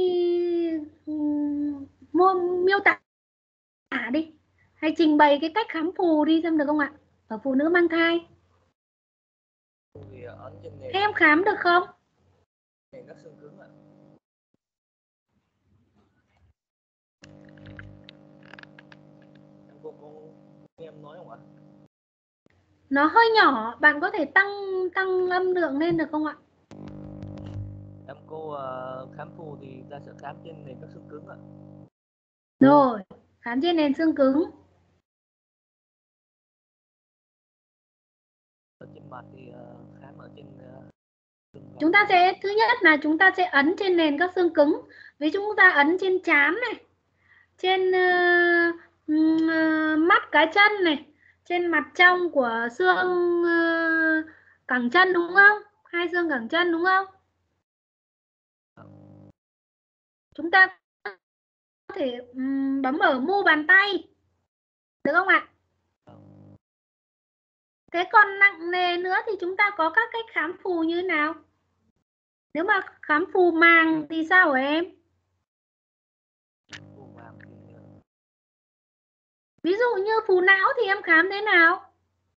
mô miêu tả đi, hay trình bày cái cách khám phù đi xem được không ạ? Ở phụ nữ mang thai. Thế em khám được không? Các xương cứng ạ. Em cô có nghe em nói không ạ? Nó hơi nhỏ, bạn có thể tăng tăng âm lượng lên được không ạ? Em cô uh, khám phù thì ta sẽ khám trên nền các xương cứng ạ. Rồi, khám trên nền xương cứng. Ở trên mặt thì uh, khám ở trên uh, chúng ta sẽ, thứ nhất là chúng ta sẽ ấn trên nền các xương cứng. Ví dụ chúng ta ấn trên trán này, trên uh, uh, mắt cá chân này, trên mặt trong của xương uh, cẳng chân đúng không? Hai xương cẳng chân đúng không? Chúng ta có thể um, bấm ở mu bàn tay, được không ạ? Thế còn nặng nề nữa thì chúng ta có các cách khám phù như thế nào? Nếu mà khám phù màng thì sao hả em? Ví dụ như phù não thì em khám thế nào?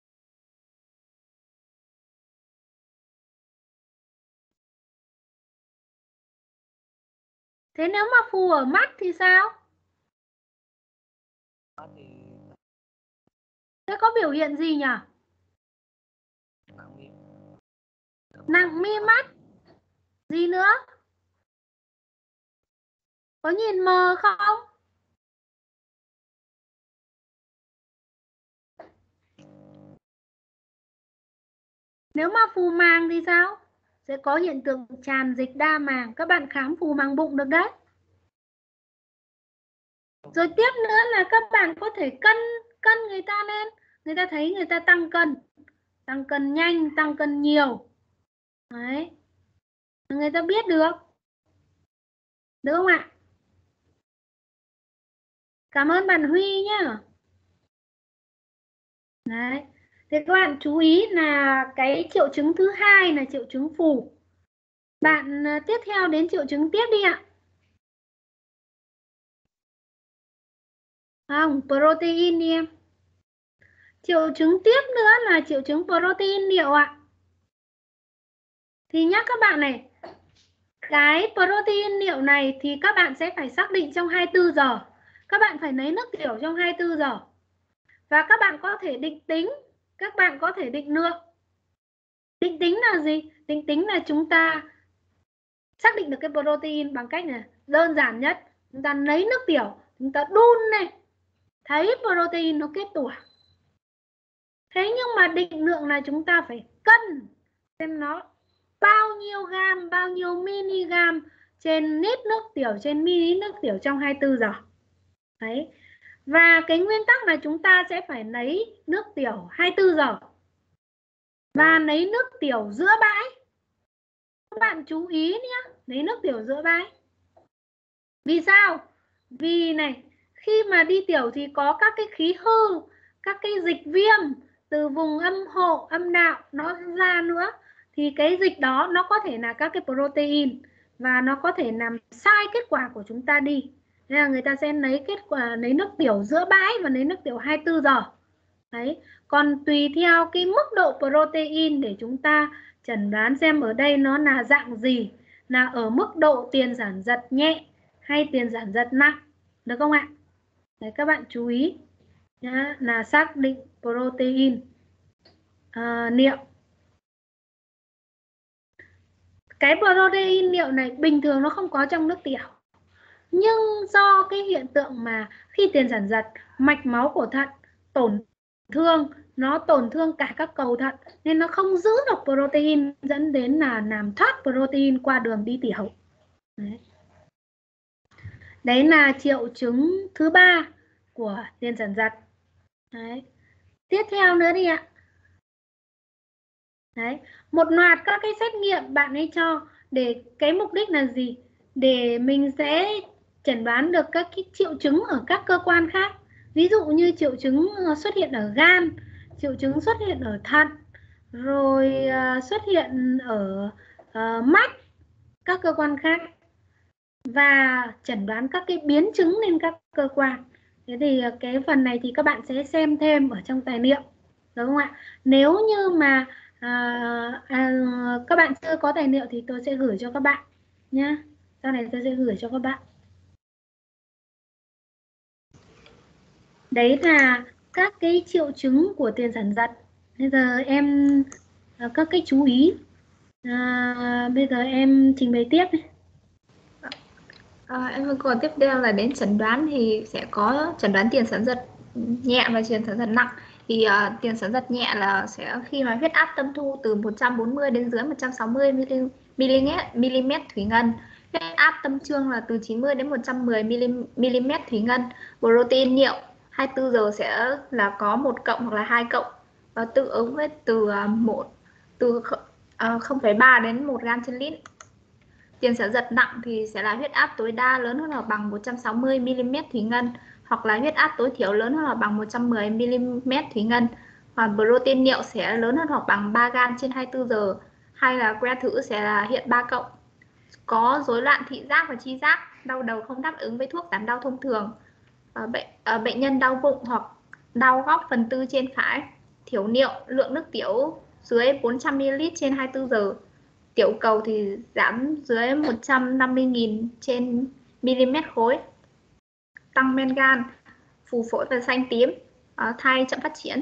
Thế nếu mà phù ở mắt thì sao? Thế có biểu hiện gì nhỉ? Nặng mi mắt. Gì nữa? Có nhìn mờ không? Nếu mà phù màng thì sao? Sẽ có hiện tượng tràn dịch đa màng. Các bạn khám phù màng bụng được đấy. Rồi tiếp nữa là các bạn có thể cân cân người ta lên. Người ta thấy người ta tăng cân. Tăng cân nhanh, tăng cân nhiều. Đấy. Người ta biết được. Được không ạ? Cảm ơn bạn Huy nhá. Đấy. Thế các bạn chú ý là cái triệu chứng thứ hai là triệu chứng phù. Bạn tiếp theo đến triệu chứng tiếp đi ạ. Không, protein đi em. Triệu chứng tiếp nữa là triệu chứng protein niệu ạ. Thì nhắc các bạn này, cái protein niệu này thì các bạn sẽ phải xác định trong hai mươi tư giờ. Các bạn phải lấy nước tiểu trong hai mươi tư giờ. Và các bạn có thể định tính, các bạn có thể định lượng. Định tính là gì? Định tính là chúng ta xác định được cái protein bằng cách này đơn giản nhất. Chúng ta lấy nước tiểu, chúng ta đun này, thấy protein nó kết tủa. Thế nhưng mà định lượng là chúng ta phải cân xem nó bao nhiêu gam, bao nhiêu miligam trên lít nước tiểu, trên ml nước tiểu trong hai mươi tư giờ. Đấy. Và cái nguyên tắc là chúng ta sẽ phải lấy nước tiểu hai mươi tư giờ. Và lấy nước tiểu giữa bãi. Các bạn chú ý nhé, lấy nước tiểu giữa bãi. Vì sao? Vì này, khi mà đi tiểu thì có các cái khí hư, các cái dịch viêm từ vùng âm hộ, âm đạo nó ra nữa. Thì cái dịch đó nó có thể là các cái protein và nó có thể làm sai kết quả của chúng ta đi. Nên là người ta sẽ lấy kết quả lấy nước tiểu giữa bãi và lấy nước tiểu hai mươi tư giờ. Đấy. Còn tùy theo cái mức độ protein để chúng ta chẩn đoán xem ở đây nó là dạng gì, là ở mức độ tiền sản giật nhẹ hay tiền sản giật nặng, được không ạ? Đấy, các bạn chú ý nhá, là xác định protein à, niệu. Cái protein niệu này bình thường nó không có trong nước tiểu, nhưng do cái hiện tượng mà khi tiền sản giật, mạch máu của thận tổn thương, nó tổn thương cả các cầu thận nên nó không giữ được protein, dẫn đến là làm thoát protein qua đường đi tiểu. Đấy, Đấy là triệu chứng thứ ba của tiền sản giật. Đấy. Tiếp theo nữa đi ạ. Đấy, một loạt các cái xét nghiệm bạn ấy cho để cái mục đích là gì? Để mình sẽ chẩn đoán được các cái triệu chứng ở các cơ quan khác. Ví dụ như triệu chứng xuất hiện ở gan, triệu chứng xuất hiện ở thận, rồi xuất hiện ở uh, mắt, các cơ quan khác, và chẩn đoán các cái biến chứng lên các cơ quan. Thế thì cái phần này thì các bạn sẽ xem thêm ở trong tài liệu, đúng không ạ? Nếu như mà à, à, các bạn chưa có tài liệu thì tôi sẽ gửi cho các bạn nhé. Sau này tôi sẽ gửi cho các bạn. Đấy là các cái triệu chứng của tiền sản giật. Bây giờ em các cái chú ý. À, bây giờ em trình bày tiếp. À, em còn tiếp theo là đến chẩn đoán thì sẽ có chẩn đoán tiền sản giật nhẹ và tiền sản giật nặng. Thì uh, tiền sản giật nhẹ là sẽ khi mà huyết áp tâm thu từ một trăm bốn mươi đến dưới một trăm sáu mươi mi-li-mét thủy ngân. Huyết áp tâm trương là từ chín mươi đến một trăm mười mi-li-mét thủy ngân. Protein niệu hai mươi tư giờ sẽ là có một cộng hoặc là hai cộng, và tương ứng với từ một từ uh, không phẩy ba đến một gam trên lít. Tiền sản giật nặng thì sẽ là huyết áp tối đa lớn hơn hoặc bằng một trăm sáu mươi mi-li-mét thủy ngân, hoặc là huyết áp tối thiểu lớn hơn hoặc bằng một trăm mười mi-li-mét thủy ngân. Và protein niệu sẽ lớn hơn hoặc bằng ba gam trên hai mươi tư giờ, hay là que thử sẽ là hiện ba cộng. Có rối loạn thị giác và chi giác, đau đầu không đáp ứng với thuốc giảm đau thông thường. À, bệnh, à, bệnh nhân đau bụng hoặc đau góc phần tư trên phải. Thiểu niệu, lượng nước tiểu dưới bốn trăm mi-li-lít trên hai mươi tư giờ. Tiểu cầu thì giảm dưới một trăm năm mươi nghìn trên mm khối. Tăng men gan, phù phổi và xanh tím, uh, thai chậm phát triển.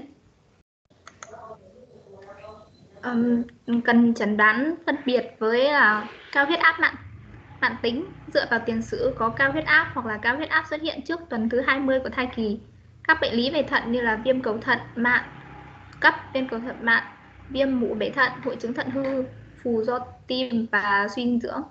Um, cần chẩn đoán phân biệt với uh, cao huyết áp nặng mãn tính dựa vào tiền sử có cao huyết áp hoặc là cao huyết áp xuất hiện trước tuần thứ hai mươi của thai kỳ. Các bệnh lý về thận như là viêm cầu thận mạn cấp, viêm cầu thận mạn, viêm mủ bể thận, hội chứng thận hư, phù do tim và suy dinh dưỡng.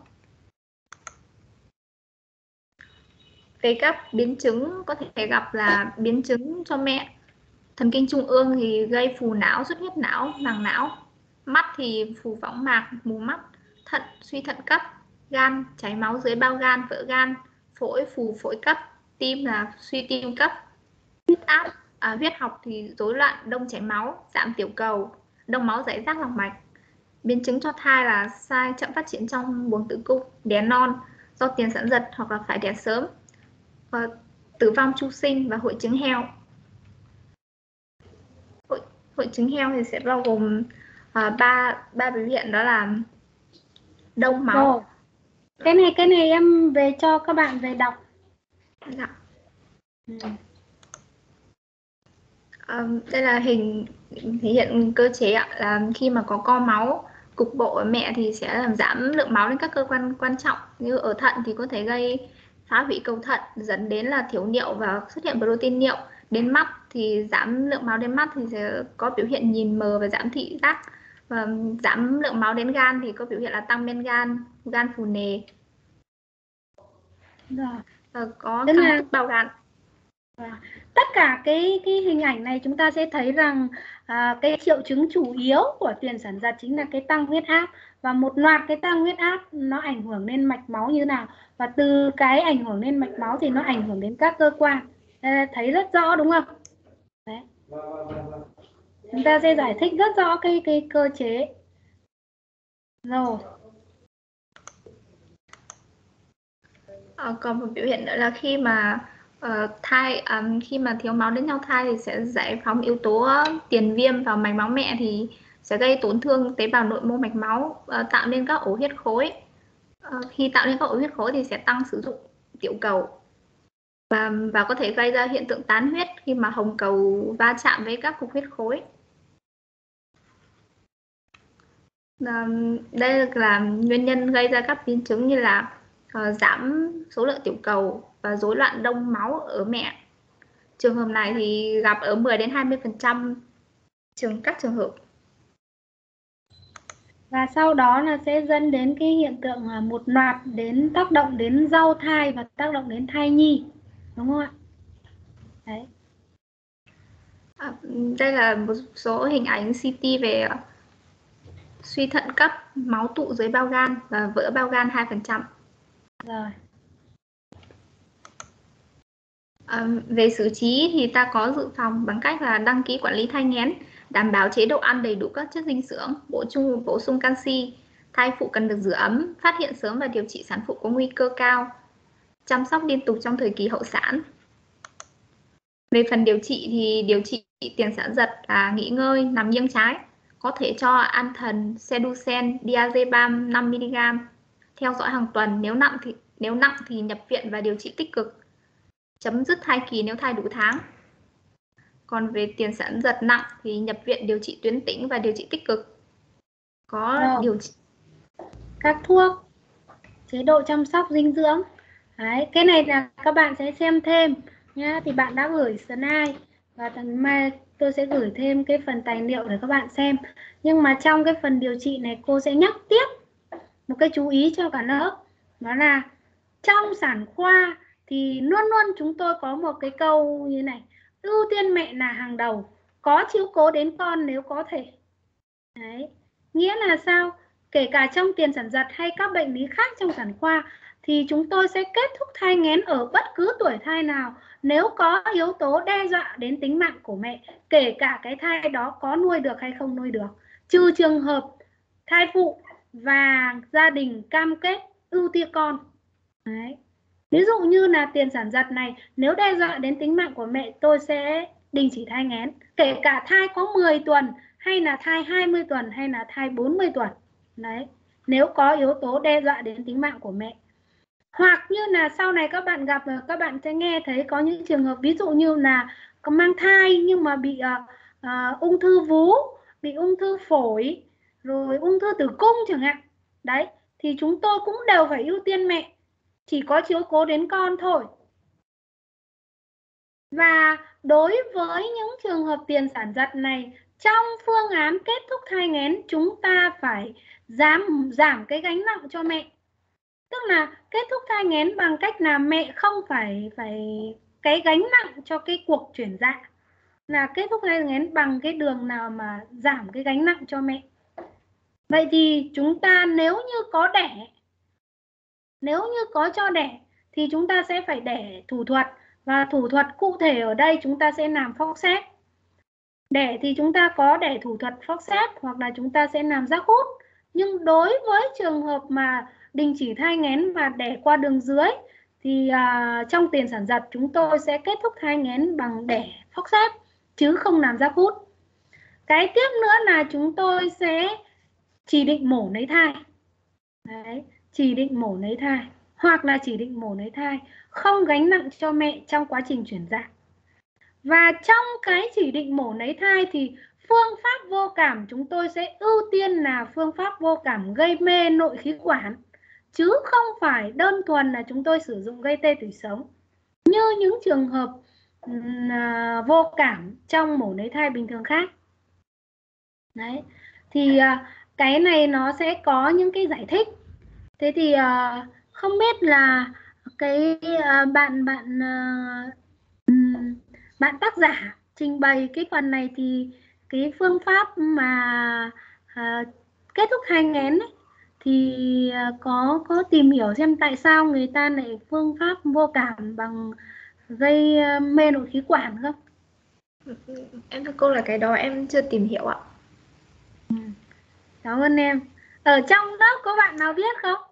Về các biến chứng có thể gặp là biến chứng cho mẹ. Thần kinh trung ương thì gây phù não, xuất huyết não, màng não. Mắt thì phù võng mạc, mù mắt. Thận suy thận cấp. Gan chảy máu dưới bao gan, vỡ gan. Phổi phù phổi cấp. Tim là suy tim cấp. Huyết áp, à, huyết học thì rối loạn đông chảy máu, giảm tiểu cầu, đông máu rải rác lòng mạch. Biến chứng cho thai là sai chậm phát triển trong buồng tử cung, đẻ non do tiền sản giật hoặc là phải đẻ sớm, và tử vong chu sinh và hội chứng heo. Hội, hội chứng heo thì sẽ bao gồm à, ba ba biểu hiện, đó là đông máu. Rồi. Cái này cái này em về cho các bạn về đọc. Dạ. Ừ. À, đây là hình thể hiện cơ chế ạ, là khi mà có co máu cục bộ ở mẹ thì sẽ làm giảm lượng máu đến các cơ quan quan trọng, như ở thận thì có thể gây phá hủy cầu thận dẫn đến là thiếu niệu và xuất hiện protein niệu. Đến mắt thì giảm lượng máu đến mắt thì sẽ có biểu hiện nhìn mờ và giảm thị giác. Và giảm lượng máu đến gan thì có biểu hiện là tăng men gan, gan phù nề. Rồi. Và có Tức căng là tích bao gan. và tất cả cái cái hình ảnh này chúng ta sẽ thấy rằng à, cái triệu chứng chủ yếu của tiền sản giật chính là cái tăng huyết áp, và một loạt cái tăng huyết áp nó ảnh hưởng lên mạch máu như nào, và từ cái ảnh hưởng lên mạch máu thì nó ảnh hưởng đến các cơ quan. Đây, thấy rất rõ đúng không? Đấy. Chúng ta sẽ giải thích rất rõ cái cái cơ chế. Rồi. À, còn một biểu hiện nữa là khi mà uh, thai um, khi mà thiếu máu đến nhau thai thì sẽ giải phóng yếu tố tiền viêm vào mạch máu mẹ, thì sẽ gây tổn thương tế bào nội mô mạch máu, uh, tạo nên các ổ huyết khối. Uh, khi tạo nên các ổ huyết khối thì sẽ tăng sử dụng tiểu cầu và và có thể gây ra hiện tượng tán huyết khi mà hồng cầu va chạm với các cục huyết khối. Uh, đây là nguyên nhân gây ra các biến chứng như là uh, giảm số lượng tiểu cầu và rối loạn đông máu ở mẹ. Trường hợp này thì gặp ở mười đến hai mươi phần trăm trường các trường hợp. Và sau đó là sẽ dẫn đến cái hiện tượng là một loạt đến tác động đến rau thai và tác động đến thai nhi, đúng không ạ? Đấy. À, đây là một số hình ảnh xê tê về suy thận cấp, máu tụ dưới bao gan và vỡ bao gan hai phần trăm. Rồi. À, về xử trí thì ta có dự phòng bằng cách là đăng ký quản lý thai nghén, đảm bảo chế độ ăn đầy đủ các chất dinh dưỡng, bổ sung bổ sung canxi. Thai phụ cần được giữ ấm, phát hiện sớm và điều trị sản phụ có nguy cơ cao, chăm sóc liên tục trong thời kỳ hậu sản. Về phần điều trị thì điều trị tiền sản giật là nghỉ ngơi, nằm nghiêng trái, có thể cho an thần, Seducen, diazepam năm mi li gam, theo dõi hàng tuần. Nếu nặng thì nếu nặng thì nhập viện và điều trị tích cực, chấm dứt thai kỳ nếu thai đủ tháng. Còn về tiền sản giật nặng thì nhập viện điều trị tuyến tĩnh và điều trị tích cực. Có Rồi. điều trị Các thuốc, chế độ chăm sóc dinh dưỡng. Đấy, cái này là các bạn sẽ xem thêm nhá. Thì bạn đã gửi slide và tuần mai tôi sẽ gửi thêm cái phần tài liệu để các bạn xem. Nhưng mà trong cái phần điều trị này cô sẽ nhắc tiếp một cái chú ý cho cả lớp, đó là trong sản khoa thì luôn luôn chúng tôi có một cái câu như này: ưu tiên mẹ là hàng đầu, có chiếu cố đến con nếu có thể. Đấy, nghĩa là sao? Kể cả trong tiền sản giật hay các bệnh lý khác trong sản khoa thì chúng tôi sẽ kết thúc thai nghén ở bất cứ tuổi thai nào nếu có yếu tố đe dọa đến tính mạng của mẹ, kể cả cái thai đó có nuôi được hay không nuôi được, trừ trường hợp thai phụ và gia đình cam kết ưu tiên con. Đấy. Ví dụ như là tiền sản giật này, nếu đe dọa đến tính mạng của mẹ, tôi sẽ đình chỉ thai nghén, kể cả thai có mười tuần hay là thai hai mươi tuần hay là thai bốn mươi tuần. Đấy, nếu có yếu tố đe dọa đến tính mạng của mẹ. Hoặc như là sau này các bạn gặp, các bạn sẽ nghe thấy có những trường hợp ví dụ như là có mang thai nhưng mà bị uh, uh, ung thư vú, bị ung thư phổi, rồi ung thư tử cung chẳng hạn. Đấy, thì chúng tôi cũng đều phải ưu tiên mẹ, chỉ có chiếu cố đến con thôi. Và đối với những trường hợp tiền sản giật này, trong phương án kết thúc thai nghén chúng ta phải giảm, giảm cái gánh nặng cho mẹ. Tức là kết thúc thai nghén bằng cách là mẹ không phải phải cái gánh nặng cho cái cuộc chuyển dạ. Là kết thúc thai nghén bằng cái đường nào mà giảm cái gánh nặng cho mẹ. Vậy thì chúng ta nếu như có đẻ, nếu như có cho đẻ thì chúng ta sẽ phải đẻ thủ thuật. Và thủ thuật cụ thể ở đây chúng ta sẽ làm forceps. Đẻ thì chúng ta có đẻ thủ thuật forceps hoặc là chúng ta sẽ làm giác hút. Nhưng đối với trường hợp mà đình chỉ thai nghén và đẻ qua đường dưới thì uh, trong tiền sản giật chúng tôi sẽ kết thúc thai nghén bằng đẻ forceps chứ không làm giác hút. Cái tiếp nữa là chúng tôi sẽ chỉ định mổ lấy thai. Đấy, chỉ định mổ lấy thai hoặc là chỉ định mổ lấy thai không gánh nặng cho mẹ trong quá trình chuyển dạ. Và trong cái chỉ định mổ lấy thai thì phương pháp vô cảm chúng tôi sẽ ưu tiên là phương pháp vô cảm gây mê nội khí quản, chứ không phải đơn thuần là chúng tôi sử dụng gây tê tủy sống như những trường hợp uh, vô cảm trong mổ lấy thai bình thường khác. Đấy, thì uh, cái này nó sẽ có những cái giải thích. Thế thì uh, không biết là cái uh, bạn bạn uh, bạn tác giả trình bày cái phần này thì cái phương pháp mà uh, kết thúc thai nghén ấy, thì uh, có có tìm hiểu xem tại sao người ta lại phương pháp vô cảm bằng gây uh, mê nội khí quản không? Em thưa cô là cái đó em chưa tìm hiểu ạ. Ừ. Cảm ơn em. Ở trong lớp có bạn nào biết không?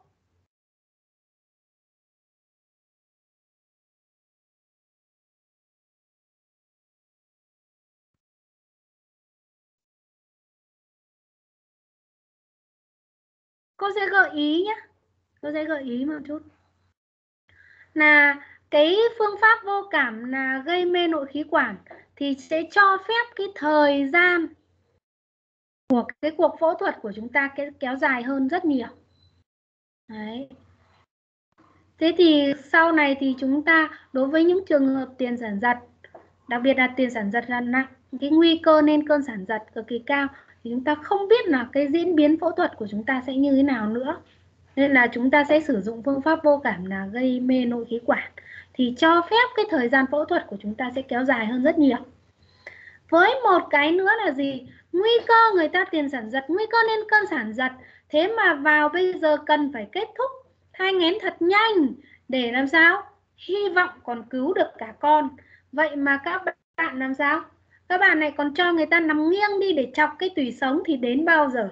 Cô sẽ gợi ý nhé. Cô sẽ gợi ý một chút. Là cái phương pháp vô cảm là gây mê nội khí quản thì sẽ cho phép cái thời gian của cái cuộc phẫu thuật của chúng ta kéo dài hơn rất nhiều. Đấy. Thế thì sau này thì chúng ta đối với những trường hợp tiền sản giật, đặc biệt là tiền sản giật là nặng, cái nguy cơ nên cơn sản giật cực kỳ cao, thì chúng ta không biết là cái diễn biến phẫu thuật của chúng ta sẽ như thế nào nữa. Nên là chúng ta sẽ sử dụng phương pháp vô cảm là gây mê nội khí quản thì cho phép cái thời gian phẫu thuật của chúng ta sẽ kéo dài hơn rất nhiều. Với một cái nữa là gì? Nguy cơ người ta tiền sản giật, nguy cơ nên cơn sản giật, thế mà vào bây giờ cần phải kết thúc thai nghén thật nhanh để làm sao? Hy vọng còn cứu được cả con. Vậy mà các bạn làm sao? Các bạn này còn cho người ta nằm nghiêng đi để chọc cái tủy sống thì đến bao giờ?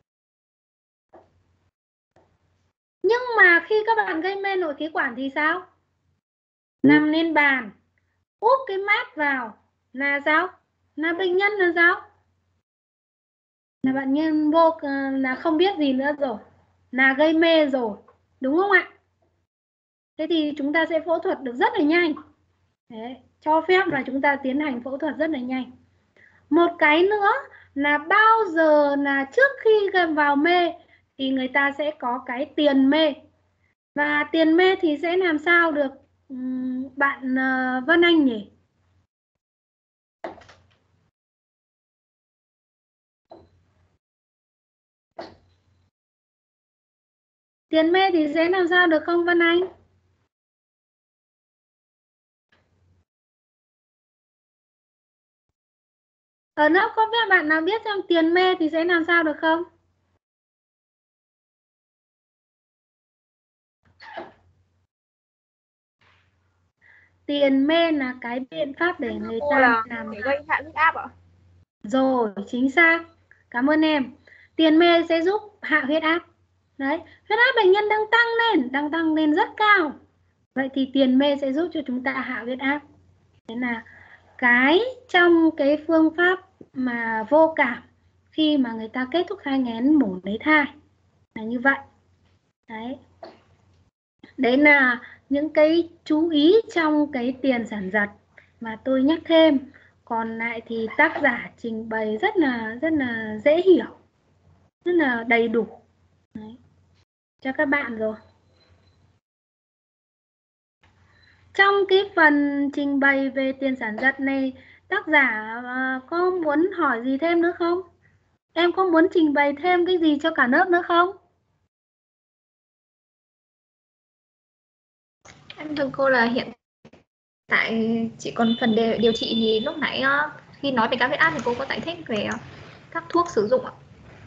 Nhưng mà khi các bạn gây mê nội khí quản thì sao? Nằm lên bàn, úp cái mát vào là sao? Là bệnh nhân là sao? Là bệnh nhân vô là không biết gì nữa rồi, là gây mê rồi, đúng không ạ? Thế thì chúng ta sẽ phẫu thuật được rất là nhanh. Đấy, cho phép là chúng ta tiến hành phẫu thuật rất là nhanh. Một cái nữa là bao giờ là trước khi vào mê thì người ta sẽ có cái tiền mê. Và tiền mê thì sẽ làm sao được bạn Vân Anh nhỉ? Tiền mê thì sẽ làm sao được không Vân Anh? Ở lớp có biết bạn nào biết xem tiền mê thì sẽ làm sao được không? Tiền mê là cái biện pháp để người ta là làm để gây hạ huyết áp ạ. Rồi, chính xác. Cảm ơn em. Tiền mê sẽ giúp hạ huyết áp. Đấy, huyết áp bệnh nhân đang tăng lên, đang tăng lên rất cao. Vậy thì tiền mê sẽ giúp cho chúng ta hạ huyết áp. Thế là cái trong cái phương pháp mà vô cảm khi mà người ta kết thúc thai nghén mổ lấy thai là như vậy. Đấy. Đấy là những cái chú ý trong cái tiền sản giật mà tôi nhắc thêm. Còn lại thì tác giả trình bày rất là rất là dễ hiểu, rất là đầy đủ. Đấy, cho các bạn rồi. Trong cái phần trình bày về tiền sản giật này, tác giả uh, có muốn hỏi gì thêm nữa không? Em có muốn trình bày thêm cái gì cho cả lớp nữa không? Em thưa cô là hiện tại chỉ còn phần đề, điều trị thì lúc nãy khi nói về cao huyết áp thì cô có giải thích về các thuốc sử dụng ạ.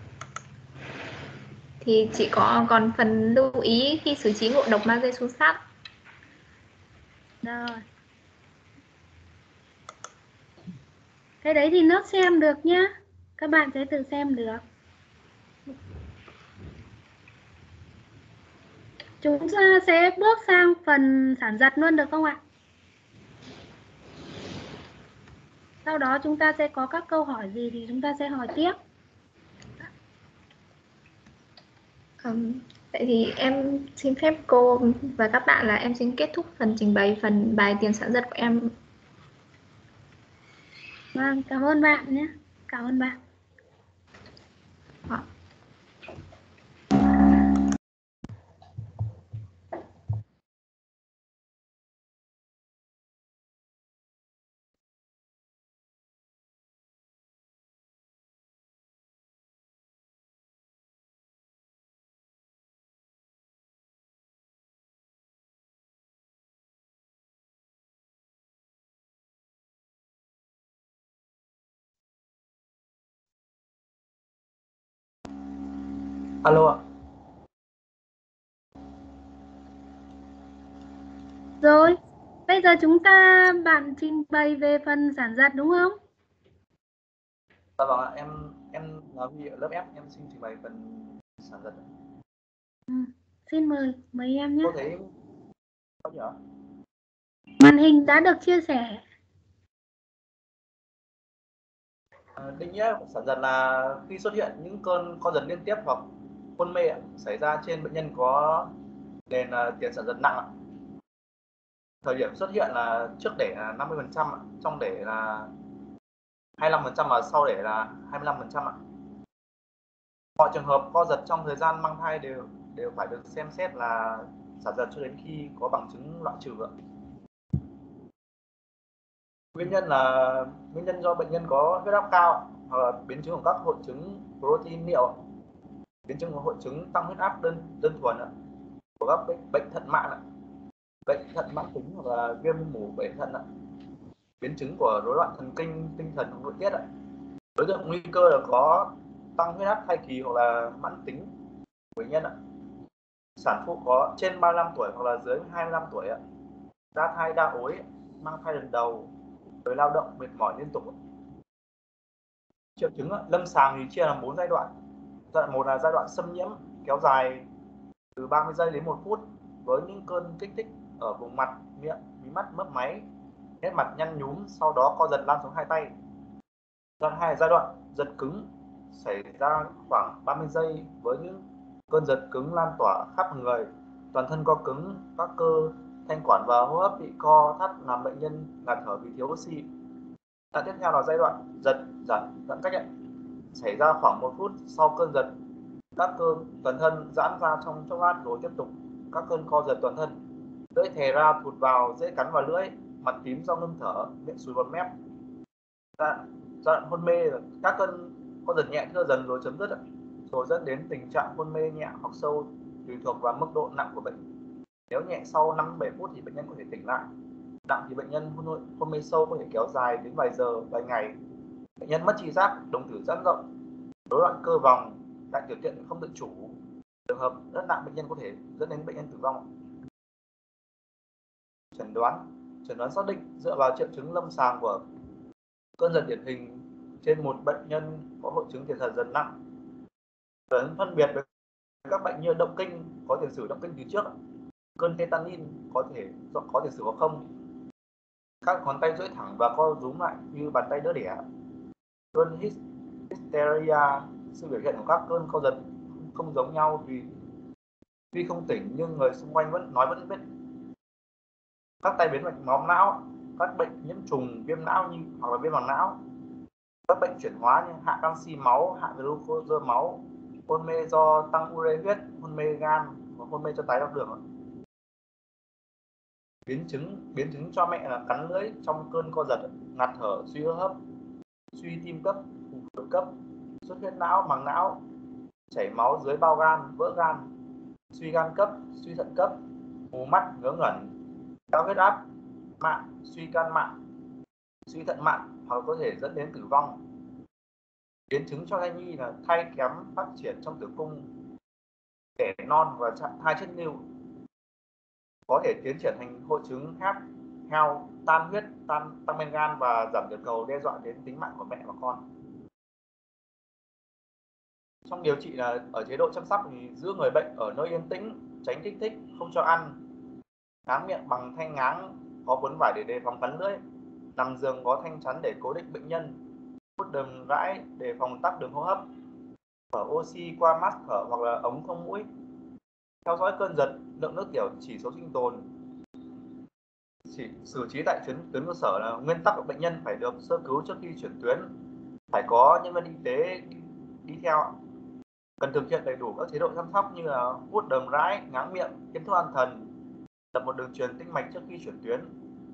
Thì chỉ có còn phần lưu ý khi xử trí ngộ độc magie sulfat. Rồi. Cái đấy thì nó xem được nhá. Các bạn sẽ tự xem được. Chúng ta sẽ bước sang phần sản giật luôn được không ạ? Sau đó chúng ta sẽ có các câu hỏi gì thì chúng ta sẽ hỏi tiếp. Um, vậy thì em xin phép cô và các bạn là em xin kết thúc phần trình bày phần bài tiền sản giật của em. Vâng, cảm ơn bạn nhé. Cảm ơn bạn. Alo ạ. Rồi, bây giờ chúng ta bạn trình bày về phần sản giật đúng không? Dạ vâng ạ, em em là Huy ở lớp F, em xin trình bày phần sản giật. Ừ. Xin mời, mời em nhé. Cô thấy sao nhỉ? Màn hình đã được chia sẻ. À, định nghĩa của sản giật là khi xuất hiện những cơn co giật liên tiếp hoặc hôn mê xảy ra trên bệnh nhân có nền uh, tiền sản giật nặng ạ. Thời điểm xuất hiện là trước để là năm mươi phần trăm, trong để là hai mươi lăm phần trăm và sau để là hai mươi lăm phần trăm ạ. Mọi trường hợp co giật trong thời gian mang thai đều đều phải được xem xét là sản giật cho đến khi có bằng chứng loại trừ ạ. Nguyên nhân là nguyên nhân do bệnh nhân có huyết áp cao hoặc là biến chứng của các hội chứng protein niệu, biến chứng của hội chứng tăng huyết áp đơn đơn thuần ạ, của các bệnh, bệnh thận mạn ạ, bệnh thận mãn tính hoặc là viêm mủ bể thận ạ, biến chứng của rối loạn thần kinh tinh thần hoặc nội tiết ạ. Đối tượng nguy cơ là có tăng huyết áp thai kỳ hoặc là mãn tính của bệnh nhân ạ. Sản phụ có trên ba mươi lăm tuổi hoặc là dưới hai mươi lăm tuổi ạ, đa thai đa ối, mang thai lần đầu, người lao động mệt mỏi liên tục. Triệu chứng lâm sàng thì chia làm bốn giai đoạn. Giai đoạn một là giai đoạn xâm nhiễm kéo dài từ ba mươi giây đến một phút với những cơn kích thích ở vùng mặt, miệng, mí mắt mấp máy, nét mặt nhăn nhúm, sau đó co giật lan xuống hai tay. Giai đoạn hai là giai đoạn giật cứng xảy ra khoảng ba mươi giây với những cơn giật cứng lan tỏa khắp người, toàn thân co cứng, các cơ thanh quản và hô hấp bị co thắt làm bệnh nhân ngạt thở vì thiếu oxy. Đoạn tiếp theo là giai đoạn giật giãn giãn cách ấy, xảy ra khoảng một phút sau cơn giật, các cơ toàn thân giãn ra trong chốc lát rồi tiếp tục các cơn co giật toàn thân, lưỡi thè ra thụt vào dễ cắn vào lưỡi, mặt tím do ngưng thở, miệng sùi bọt mép. Giai đoạn hôn mê, các cơn co giật nhẹ thưa dần rồi chấm dứt, rồi dẫn đến tình trạng hôn mê nhẹ hoặc sâu tùy thuộc vào mức độ nặng của bệnh. Nếu nhẹ sau năm đến bảy phút thì bệnh nhân có thể tỉnh lại. Nặng thì bệnh nhân hôn, hôn mê sâu có thể kéo dài đến vài giờ, vài ngày. Bệnh nhân mất tri giác, đồng tử giãn rộng, rối loạn cơ vòng, đại tiểu tiện không tự chủ. Trường hợp rất nặng bệnh nhân có thể dẫn đến bệnh nhân tử vong. Chẩn đoán, chẩn đoán xác định dựa vào triệu chứng lâm sàng của cơn giật điển hình trên một bệnh nhân có hội chứng tiền sản giật nặng. Chẩn phân biệt với các bệnh như động kinh có tiền sử động kinh từ trước, cơn tetanin có thể có tiền sử hoặc không, các ngón tay duỗi thẳng và co rúm lại như bàn tay đỡ đẻ, cơn hysteria, sự biểu hiện của các cơn co giật không giống nhau vì tuy không tỉnh nhưng người xung quanh vẫn nói vẫn biết, các tai biến mạch máu não, các bệnh nhiễm trùng viêm não như hoặc là viêm màng não, các bệnh chuyển hóa như hạ canxi máu, hạ glucose máu, hôn mê do tăng ure huyết, hôn mê gan và hôn mê cho tái đau đường. Biến chứng biến chứng cho mẹ là cắn lưỡi trong cơn co giật, ngạt thở, suy hô hấp, suy tim cấp, phù phổi cấp, xuất huyết não, màng não, chảy máu dưới bao gan, vỡ gan, suy gan cấp, suy thận cấp, mù mắt, ngớ ngẩn, cao huyết áp mạn, suy gan mạn, suy thận mạn hoặc có thể dẫn đến tử vong. Biến chứng cho thai nhi là thai kém phát triển trong tử cung, đẻ non và thai chất lưu, có thể tiến triển thành hội chứng hát heo, tan huyết, tan tăng men gan và giảm tiểu cầu, đe dọa đến tính mạng của mẹ và con. Trong điều trị là ở chế độ chăm sóc thì giữ người bệnh ở nơi yên tĩnh, tránh kích thích, không cho ăn, ngáng miệng bằng thanh ngáng có cuốn vải để đề phòng cắn lưỡi, nằm giường có thanh chắn để cố định bệnh nhân, hút đờm rãi đề phòng tắc đường hô hấp, thở oxy qua mask thở hoặc là ống thông mũi, theo dõi cơn giật, lượng nước tiểu, chỉ số sinh tồn, chỉ xử trí tại tuyến tuyến cơ sở là nguyên tắc của bệnh nhân phải được sơ cứu trước khi chuyển tuyến, phải có nhân viên y tế đi, đi theo. Cần thực hiện đầy đủ các chế độ chăm sóc như là hút đờm rãi, ngáng miệng, tiêm thuốc an thần, lập một đường truyền tĩnh mạch trước khi chuyển tuyến.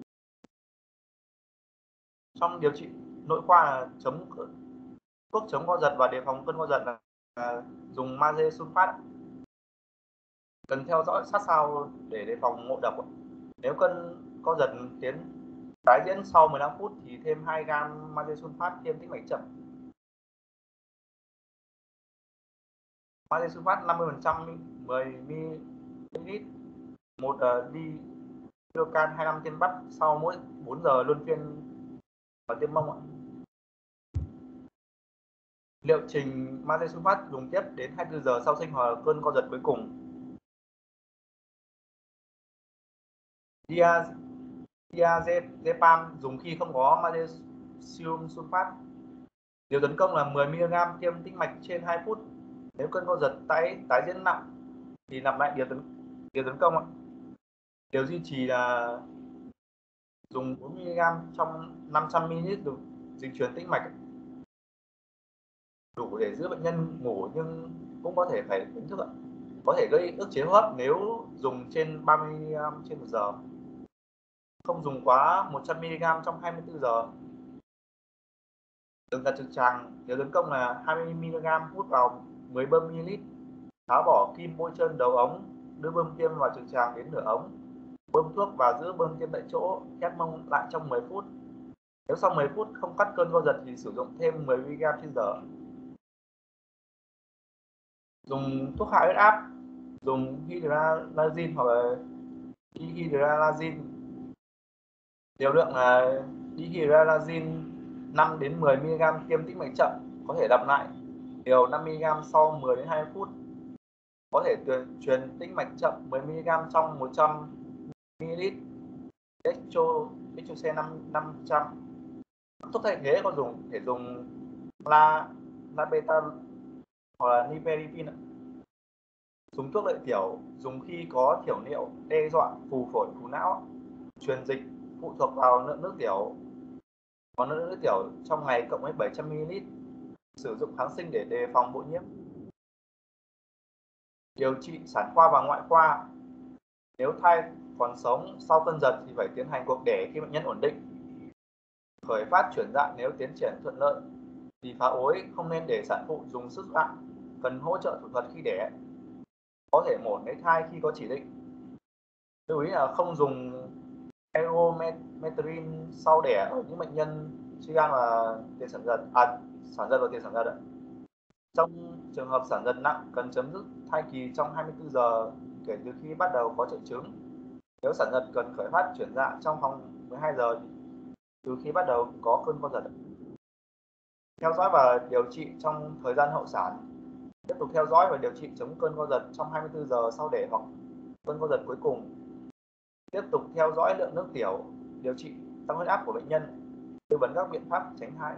Trong điều trị nội khoa là chống thuốc chống co giật và đề phòng cơn co giật là, là dùng magie sulfat. Cần theo dõi sát sao để đề phòng ngộ độc. Nếu cơn co giật tiến tái diễn sau mười lăm phút thì thêm hai gam magie sulfat tiêm tĩnh mạch chậm. Magie sulfat năm mươi phần trăm mười mi-li-lít một uh, đi Pirocan hai mươi lăm trên bát sau mỗi bốn giờ luân phiên và tiêm mông ạ. Liệu trình magie sulfat dùng tiếp đến hai mươi tư giờ sau sinh hoặc cơn co giật cuối cùng. Dia diazepam dùng khi không có magnesium sulfat. Liều tấn công là mười mi-li-gam tiêm tĩnh mạch trên hai phút. Nếu cơn co giật tái tái diễn nặng thì lặp lại liều tấn liều tấn công ạ. Liều duy trì là dùng bốn mi-li-gam trong năm trăm mi-li-lít được dịch truyền tĩnh mạch. Đủ để giữ bệnh nhân ngủ nhưng cũng có thể phải đánh thức ạ. Có thể gây ức chế hô hấp nếu dùng trên ba mươi mi-li-gam trên một giờ. Không dùng quá một trăm mi-li-gam trong hai mươi tư giờ. Đường giật trực tràng, liều tấn công là hai mươi mi-li-gam hút vào mười bơm mi-li-lít. Tháo bỏ kim bôi trơn đầu ống, đưa bơm tiêm vào trực tràng đến nửa ống. Bơm thuốc và giữ bơm tiêm tại chỗ, ép mông lại trong mười phút. Nếu sau mười phút không cắt cơn co giật thì sử dụng thêm mười mi-li-gam trên giờ. Dùng thuốc hạ huyết áp, dùng hydralazine hoặc là hydralazine. Liều lượng là hydralazine năm đến mười mi-li-gam tiêm tĩnh mạch chậm, có thể lặp lại liều năm mi-li-gam sau mười đến hai mươi phút. Có thể truyền tĩnh mạch chậm mười mi-li-gam trong một trăm mi-li-lít. Dextro, Dextrosen năm trăm. Thuốc thay thế có dùng thể dùng la labetal hoặc là nifedipine. Dùng thuốc lợi tiểu dùng khi có thiểu niệu đe dọa phù phổi phù não. Truyền dịch phụ thuộc vào lượng nước tiểu. Có lượng nước tiểu trong ngày cộng với bảy trăm mi-li-lít. Sử dụng kháng sinh để đề phòng bội nhiễm. Điều trị sản khoa và ngoại khoa. Nếu thai còn sống sau cơn giật thì phải tiến hành cuộc đẻ khi bệnh nhân ổn định. Khởi phát chuyển dạ nếu tiến triển thuận lợi. Thì phá ối không nên để sản phụ dùng sức nặng, cần hỗ trợ thủ thuật khi đẻ. Có thể mổ lấy thai khi có chỉ định. Lưu ý là không dùng Aerometrin sau đẻ ở những bệnh nhân suy gan và tiền sản giật, à, sản giật và tiền sản giật. Trong trường hợp sản giật nặng cần chấm dứt thai kỳ trong hai mươi tư giờ kể từ khi bắt đầu có triệu chứng. Nếu sản giật cần khởi phát chuyển dạ trong vòng mười hai giờ từ khi bắt đầu có cơn co giật. Theo dõi và điều trị trong thời gian hậu sản. Tiếp tục theo dõi và điều trị chống cơn co giật trong hai mươi tư giờ sau đẻ hoặc cơn co giật cuối cùng. Tiếp tục theo dõi lượng nước tiểu, điều trị tăng huyết áp của bệnh nhân, tư vấn các biện pháp tránh thai.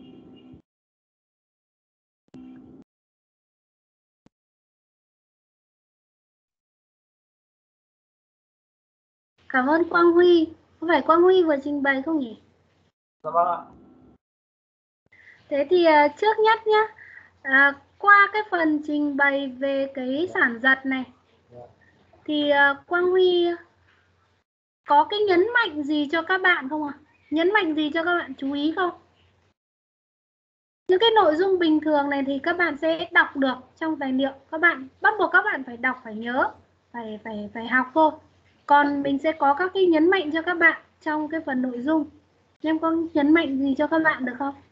Cảm ơn Quang Huy. Có phải Quang Huy vừa trình bày không nhỉ? Dạ vâng ạ. Thế thì uh, trước nhất nhé, uh, qua cái phần trình bày về cái sản giật này, thì uh, Quang Huy có cái nhấn mạnh gì cho các bạn không ạ? À? Nhấn mạnh gì cho các bạn chú ý không? Những cái nội dung bình thường này thì các bạn sẽ đọc được trong tài liệu. Các bạn bắt buộc các bạn phải đọc, phải nhớ, phải phải phải học thôi. Còn mình sẽ có các cái nhấn mạnh cho các bạn trong cái phần nội dung. Em có nhấn mạnh gì cho các bạn được không?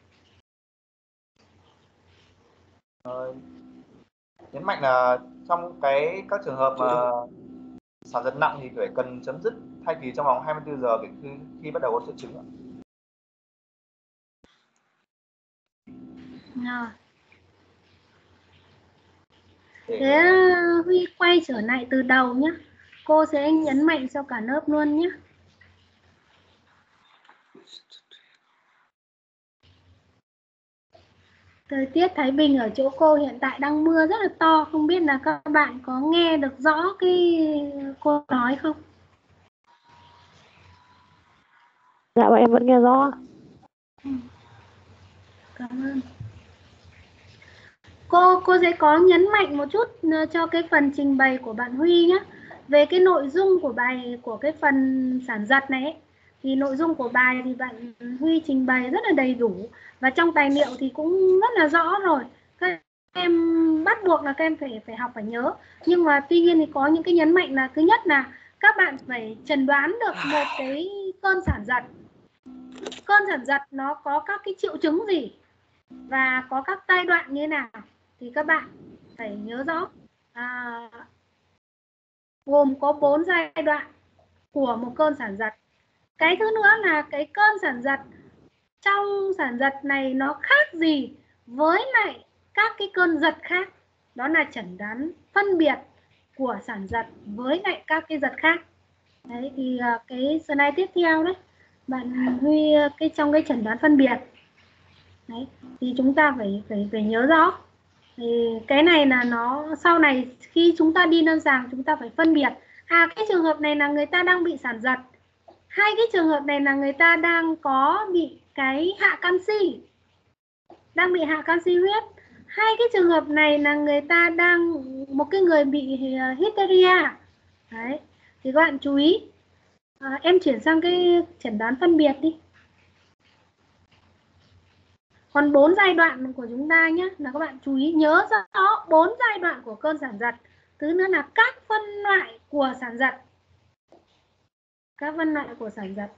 Ờ, nhấn mạnh là trong cái các trường hợp mà sản giật nặng thì phải cần chấm dứt thai kỳ trong vòng hai mươi tư giờ kể từ khi bắt đầu có triệu chứng ạ. À. Thế Huy quay trở lại từ đầu nhé. Cô sẽ nhấn mạnh cho cả lớp luôn nhé. Thời tiết Thái Bình ở chỗ cô hiện tại đang mưa rất là to. Không biết là các bạn có nghe được rõ cái cô nói không? Dạ bọn em vẫn nghe rõ. Cảm ơn. Cô cô sẽ có nhấn mạnh một chút cho cái phần trình bày của bạn Huy nhé. Về cái nội dung của bài, của cái phần sản giật này ấy, thì nội dung của bài thì bạn Huy trình bày rất là đầy đủ, và trong tài liệu thì cũng rất là rõ rồi. Các em bắt buộc là các em phải phải học, phải nhớ. Nhưng mà tuy nhiên thì có những cái nhấn mạnh là thứ nhất là các bạn phải chẩn đoán được một cái cơn sản giật. Cơn sản giật nó có các cái triệu chứng gì và có các giai đoạn như thế nào thì các bạn phải nhớ rõ. À, gồm có bốn giai đoạn của một cơn sản giật. Cái thứ nữa là cái cơn sản giật trong sản giật này nó khác gì với lại các cái cơn giật khác. Đó là chẩn đoán phân biệt của sản giật với lại các cái giật khác. Đấy thì cái slide tiếp theo đấy, bạn Huy cái trong cái chẩn đoán phân biệt. Đấy, thì chúng ta phải phải phải nhớ rõ. Thì cái này là nó sau này khi chúng ta đi lâm sàng chúng ta phải phân biệt. À, cái trường hợp này là người ta đang bị sản giật, hai cái trường hợp này là người ta đang có bị cái hạ canxi, đang bị hạ canxi huyết. Hai cái trường hợp này là người ta đang một cái người bị hysteria. Đấy, thì các bạn chú ý. À, em chuyển sang cái chẩn đoán phân biệt đi. Còn bốn giai đoạn của chúng ta nhé, là các bạn chú ý nhớ rõ bốn giai đoạn của cơn sản giật. Thứ nữa là các phân loại của sản giật. Các phân loại của sản giật.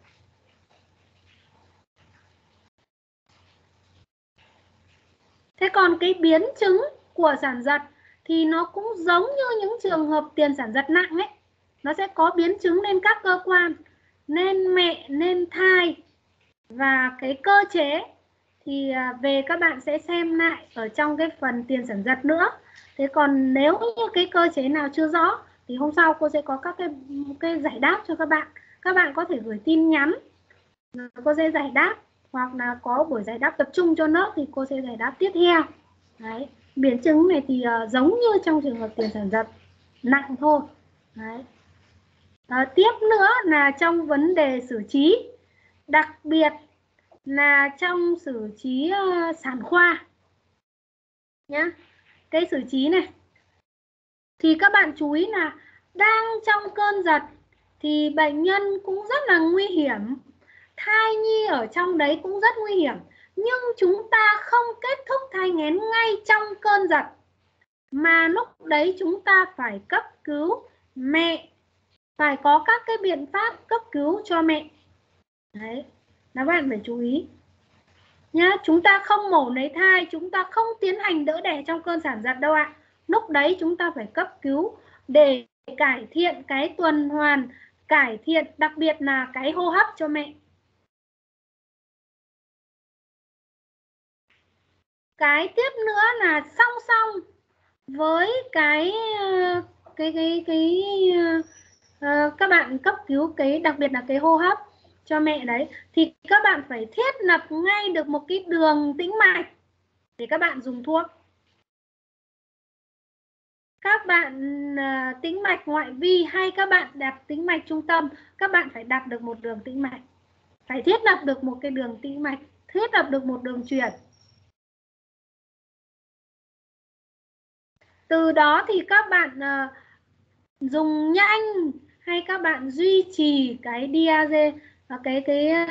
Thế còn cái biến chứng của sản giật thì nó cũng giống như những trường hợp tiền sản giật nặng ấy. Nó sẽ có biến chứng lên các cơ quan, nên mẹ, nên thai và cái cơ chế. Thì về các bạn sẽ xem lại ở trong cái phần tiền sản giật nữa. Thế còn nếu như cái cơ chế nào chưa rõ thì hôm sau cô sẽ có các cái, cái giải đáp cho các bạn. Các bạn có thể gửi tin nhắn, cô sẽ giải đáp. Hoặc là có buổi giải đáp tập trung cho lớp thì cô sẽ giải đáp tiếp theo. Đấy, biến chứng này thì uh, giống như trong trường hợp tiền sản giật nặng thôi. Đấy. À, tiếp nữa là trong vấn đề xử trí, đặc biệt là trong xử trí uh, sản khoa nhá. Cái xử trí này thì các bạn chú ý là đang trong cơn giật thì bệnh nhân cũng rất là nguy hiểm, thai nhi ở trong đấy cũng rất nguy hiểm, nhưng chúng ta không kết thúc thai nghén ngay trong cơn giật, mà lúc đấy chúng ta phải cấp cứu mẹ, phải có các cái biện pháp cấp cứu cho mẹ. Đấy, các bạn phải chú ý nhá. Chúng ta không mổ lấy thai, chúng ta không tiến hành đỡ đẻ trong cơn sản giật đâu ạ. Lúc đấy chúng ta phải cấp cứu để cải thiện cái tuần hoàn, cải thiện đặc biệt là cái hô hấp cho mẹ. Cái tiếp nữa là song song với cái cái cái cái uh, các bạn cấp cứu cái đặc biệt là cái hô hấp cho mẹ đấy, thì các bạn phải thiết lập ngay được một cái đường tĩnh mạch để các bạn dùng thuốc. Các bạn uh, tĩnh mạch ngoại vi hay các bạn đặt tĩnh mạch trung tâm, các bạn phải đặt được một đường tĩnh mạch, phải thiết lập được một cái đường tĩnh mạch, thiết lập được một đường truyền. Từ đó thì các bạn uh, dùng nhanh hay các bạn duy trì cái diazin, cái cái uh,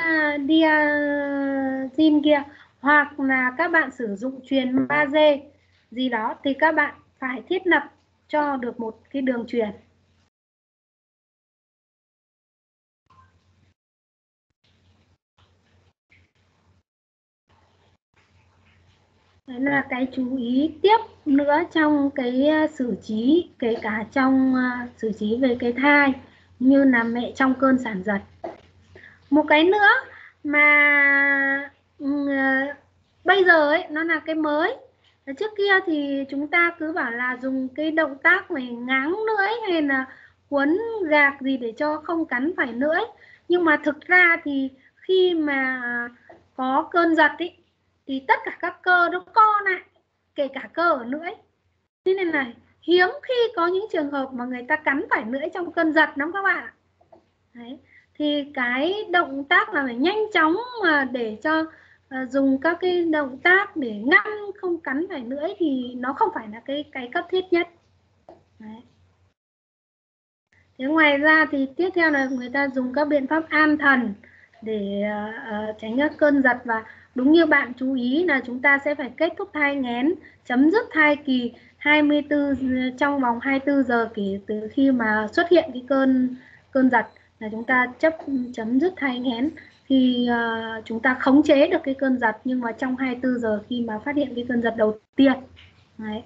diazin kia, hoặc là các bạn sử dụng truyền magie gì đó, thì các bạn phải thiết lập cho được một cái đường truyền. Đấy là cái chú ý tiếp nữa trong cái xử trí, kể cả trong uh, xử trí về cái thai như là mẹ trong cơn sản giật. Một cái nữa mà uh, bây giờ ấy nó là cái mới. Trước kia thì chúng ta cứ bảo là dùng cái động tác phải ngáng lưỡi hay là quấn gạc gì để cho không cắn phải lưỡi. Nhưng mà thực ra thì khi mà có cơn giật ấy thì tất cả các cơ nó co lại, kể cả cơ ở lưỡi. Thế nên là hiếm khi có những trường hợp mà người ta cắn phải lưỡi trong cơn giật lắm các bạn. Đấy. thì cái động tác là phải nhanh chóng mà để cho à, dùng các cái động tác để ngăn không cắn phải lưỡi thì nó không phải là cái cái cấp thiết nhất. Đấy. Thế ngoài ra thì tiếp theo là người ta dùng các biện pháp an thần để uh, uh, tránh các cơn giật, và đúng như bạn chú ý là chúng ta sẽ phải kết thúc thai nghén, chấm dứt thai kỳ hai mươi tư trong vòng hai mươi tư giờ kể từ khi mà xuất hiện cái cơn cơn giật là chúng ta chấp chấm dứt thai nghén. Thì uh, chúng ta khống chế được cái cơn giật, nhưng mà trong hai mươi tư giờ khi mà phát hiện cái cơn giật đầu tiên. Đấy.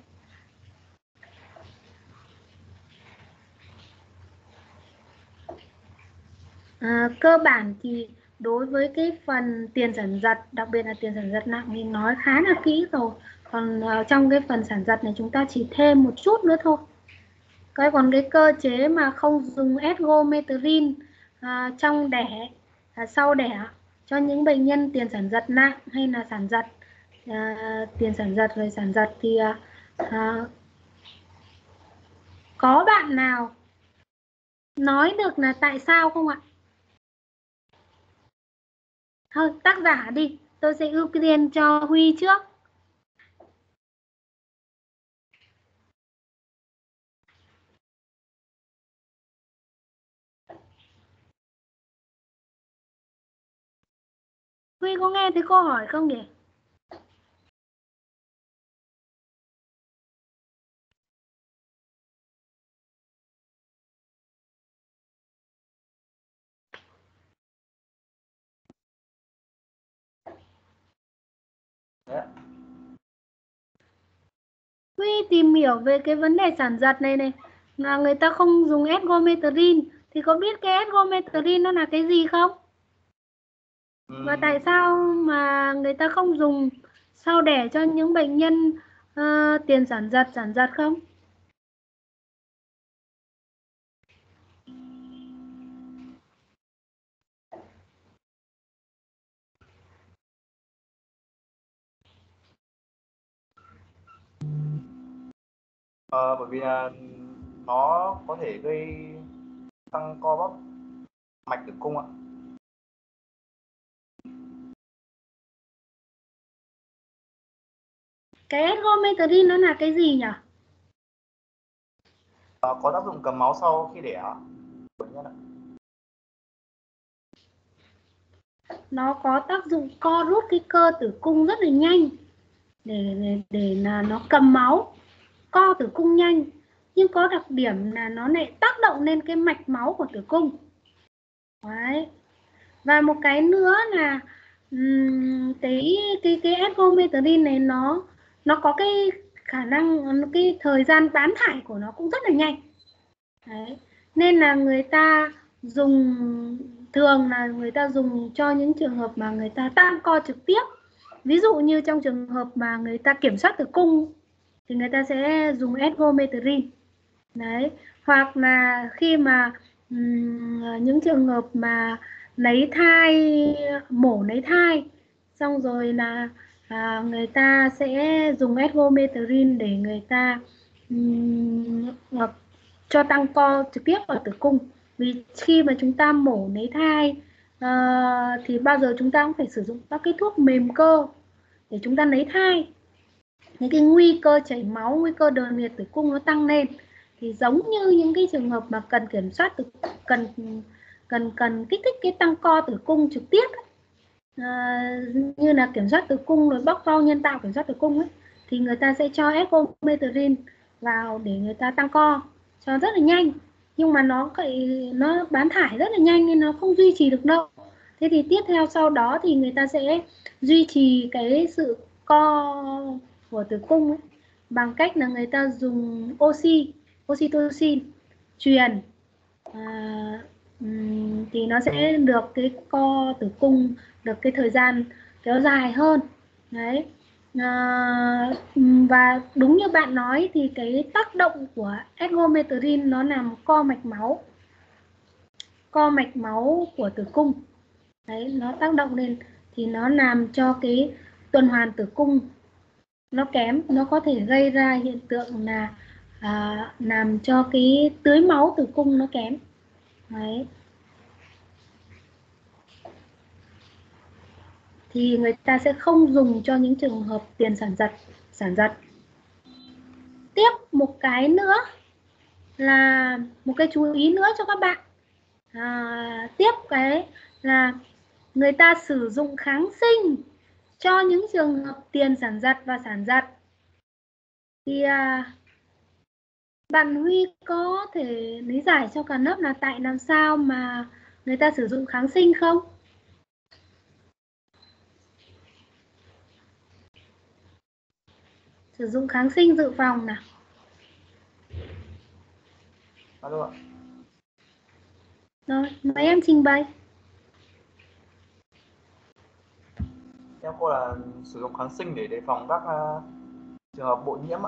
À, cơ bản thì đối với cái phần tiền sản giật, đặc biệt là tiền sản giật nặng thì nói khá là kỹ rồi. Còn uh, trong cái phần sản giật này chúng ta chỉ thêm một chút nữa thôi. Cái còn cái cơ chế mà không dùng esgometrin uh, trong đẻ, uh, sau đẻ cho những bệnh nhân tiền sản giật nặng hay là sản giật uh, tiền sản giật rồi sản giật thì uh, uh, có bạn nào nói được là tại sao không ạ? Thôi, tác giả đi, tôi sẽ ưu tiên cho Huy trước. Huy có nghe thấy câu hỏi không nhỉ? Đấy. Huy tìm hiểu về cái vấn đề sản giật này này, là người ta không dùng esgometrin, thì có biết cái esgometrin nó là cái gì không? Và tại sao mà người ta không dùng sau đẻ cho những bệnh nhân uh, tiền sản giật, sản giật không? Ờ, bởi vì là nó có thể gây tăng co bóp mạch tử cung ạ. Cái esgometrin nó là cái gì nhỉ? Ờ, có tác dụng cầm máu sau khi đẻ bệnh nhân ạ. Nó có tác dụng co rút cái cơ tử cung rất là nhanh để để, để là nó cầm máu, co tử cung nhanh, nhưng có đặc điểm là nó lại tác động lên cái mạch máu của tử cung. Đấy. Và một cái nữa là um, cái cái cái esgometrin này nó nó có cái khả năng, cái thời gian bán thải của nó cũng rất là nhanh. Đấy. Nên là người ta dùng, thường là người ta dùng cho những trường hợp mà người ta tăng co trực tiếp. Ví dụ như trong trường hợp mà người ta kiểm soát tử cung thì người ta sẽ dùng esgometrin. Đấy. Hoặc là khi mà um, những trường hợp mà lấy thai, mổ lấy thai xong rồi là à, người ta sẽ dùng esgometrin để người ta um, cho tăng co trực tiếp ở tử cung. Vì khi mà chúng ta mổ lấy thai uh, thì bao giờ chúng ta cũng phải sử dụng các cái thuốc mềm cơ để chúng ta lấy thai. Những cái nguy cơ chảy máu, nguy cơ đờn liệt tử cung nó tăng lên. Thì giống như những cái trường hợp mà cần kiểm soát tử, cần cần cần kích thích cái tăng co tử cung trực tiếp ấy, à, như là kiểm soát tử cung rồi bóc rau nhân tạo kiểm soát tử cung ấy, thì người ta sẽ cho esgometrin vào để người ta tăng co cho rất là nhanh, nhưng mà nó nó bán thải rất là nhanh nên nó không duy trì được đâu. Thế thì tiếp theo sau đó thì người ta sẽ duy trì cái sự co của tử cung ấy, bằng cách là người ta dùng oxy, oxytocin truyền, à, thì nó sẽ được cái co tử cung được cái thời gian kéo dài hơn. Đấy. À, và đúng như bạn nói thì cái tác động của esgometrin nó làm co mạch máu, co mạch máu của tử cung. Đấy, nó tác động lên thì nó làm cho cái tuần hoàn tử cung nó kém, nó có thể gây ra hiện tượng là à, làm cho cái tưới máu tử cung nó kém. Đấy. thì người ta sẽ không dùng cho những trường hợp tiền sản giật, sản giật. Tiếp một cái nữa là một cái chú ý nữa cho các bạn. À, tiếp cái là người ta sử dụng kháng sinh cho những trường hợp tiền sản giật và sản giật. Thì à, bạn Huy có thể lý giải cho cả lớp là tại làm sao mà người ta sử dụng kháng sinh không? Sử dụng kháng sinh dự phòng nào. Alo ạ. Rồi, mấy em trình bày. Theo cô là sử dụng kháng sinh để đề phòng các uh, trường hợp bội nhiễm ạ.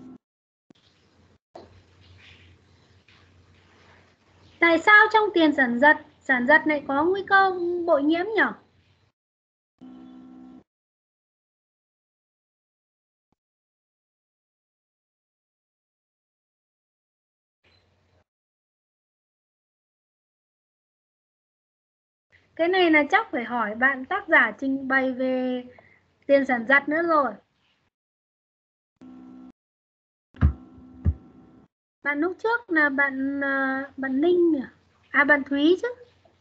Tại sao trong tiền sản giật, sản giật này có nguy cơ bội nhiễm nhỉ? Cái này là chắc phải hỏi bạn tác giả trình bày về tiền sản giật nữa rồi. Bạn lúc trước là bạn bạn Ninh nhỉ? À bạn Thúy chứ.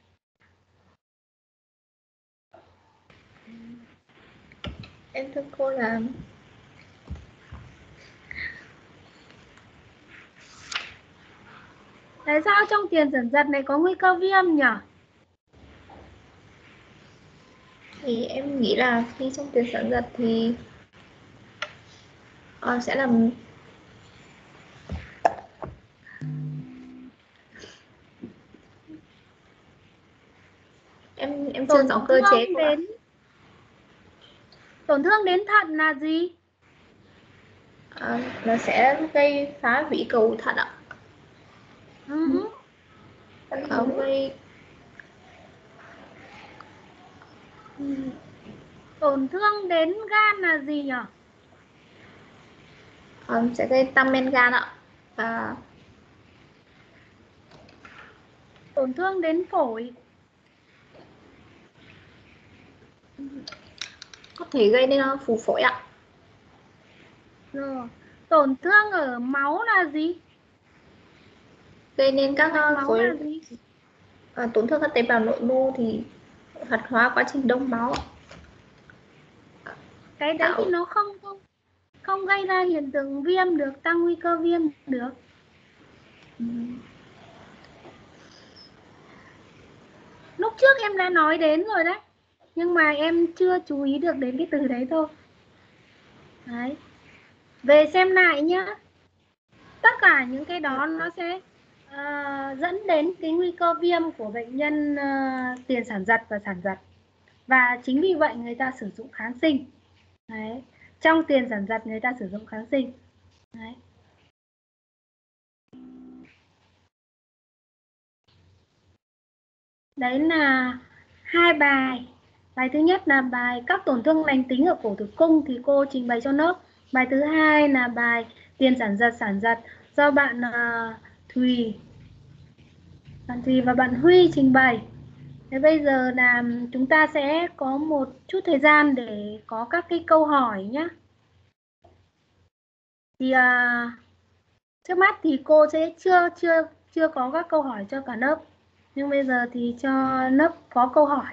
Em thưa cô là tại sao trong tiền sản giật này có nguy cơ viêm nhỉ? thì em nghĩ là khi trong tiền sản giật thì uh, sẽ làm em em chưa rõ cơ chế của đến tổn thương đến thận là gì? À, nó sẽ gây phá hủy cầu thận ạ. Uh-huh. À, gây tổn thương đến gan là gì nhỉ? À, sẽ gây tăng men gan ạ. À, tổn thương đến phổi có thể gây nên phù phổi ạ. Rồi. Tổn thương ở máu là gì? Gây nên các máu khối là gì? À, tổn thương các tế bào nội mô thì hoạt hóa quá trình đông máu. Cái đấy Tạo... thì nó không không không gây ra hiện tượng viêm được, tăng nguy cơ viêm được. Ừ. Lúc trước em đã nói đến rồi đấy, nhưng mà em chưa chú ý được đến cái từ đấy thôi. Đấy. Về xem lại nhá. Tất cả những cái đó nó sẽ uh, dẫn đến cái nguy cơ viêm của bệnh nhân uh, tiền sản giật và sản giật. Và chính vì vậy người ta sử dụng kháng sinh. Đấy. Trong tiền sản giật người ta sử dụng kháng sinh. Đấy. Đấy là hai bài. Bài thứ nhất là bài các tổn thương lành tính ở cổ tử cung thì cô trình bày cho lớp. Bài thứ hai là bài tiền sản giật sản giật do bạn uh, Thùy bạn Thùy và bạn Huy trình bày. Thế bây giờ là chúng ta sẽ có một chút thời gian để có các cái câu hỏi nhé. Thì uh, trước mắt thì cô sẽ chưa chưa chưa có các câu hỏi cho cả lớp. Nhưng bây giờ thì cho lớp có câu hỏi.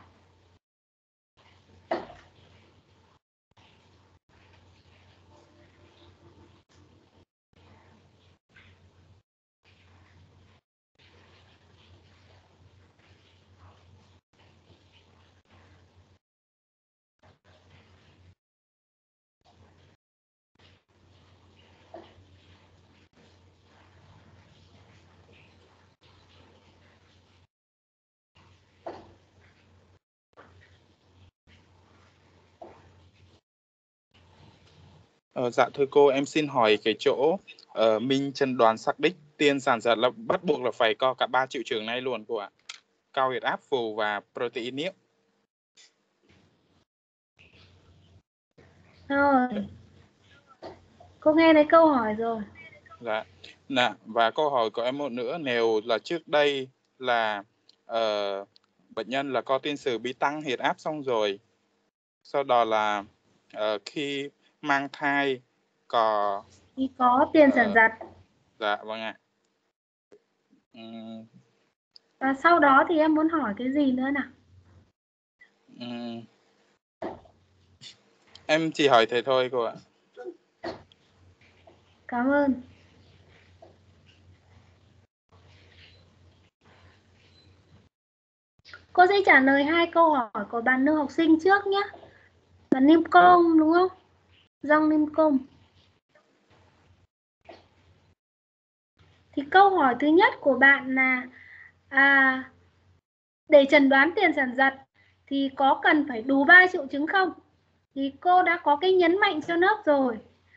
Ờ, dạ thưa cô, em xin hỏi cái chỗ uh, mình chẩn đoán xác định tiền sản giật là bắt buộc là phải có cả ba triệu chứng này luôn cô ạ. Cao huyết áp, phù và protein niệu. Rồi. Cô nghe thấy câu hỏi rồi. Dạ. Nà, và câu hỏi của em một nữa, nếu là trước đây là uh, bệnh nhân là có tiền sử bị tăng huyết áp xong rồi Sau đó là ờ, khi mang thai có Thì có tiền sản ờ, giật. dạ vâng ạ. Ừm, Và sau đó thì em muốn hỏi cái gì nữa nào? ừm, em chỉ hỏi thế thôi cô ạ. Cảm ơn. Cô sẽ trả lời hai câu hỏi của bạn nữ học sinh trước nhé. Bạn Nim Công đúng không? Giang Nim Công. Thì câu hỏi thứ nhất của bạn là à, để chẩn đoán tiền sản giật thì có cần phải đủ ba triệu chứng không? Thì cô đã có cái nhấn mạnh cho lớp rồi.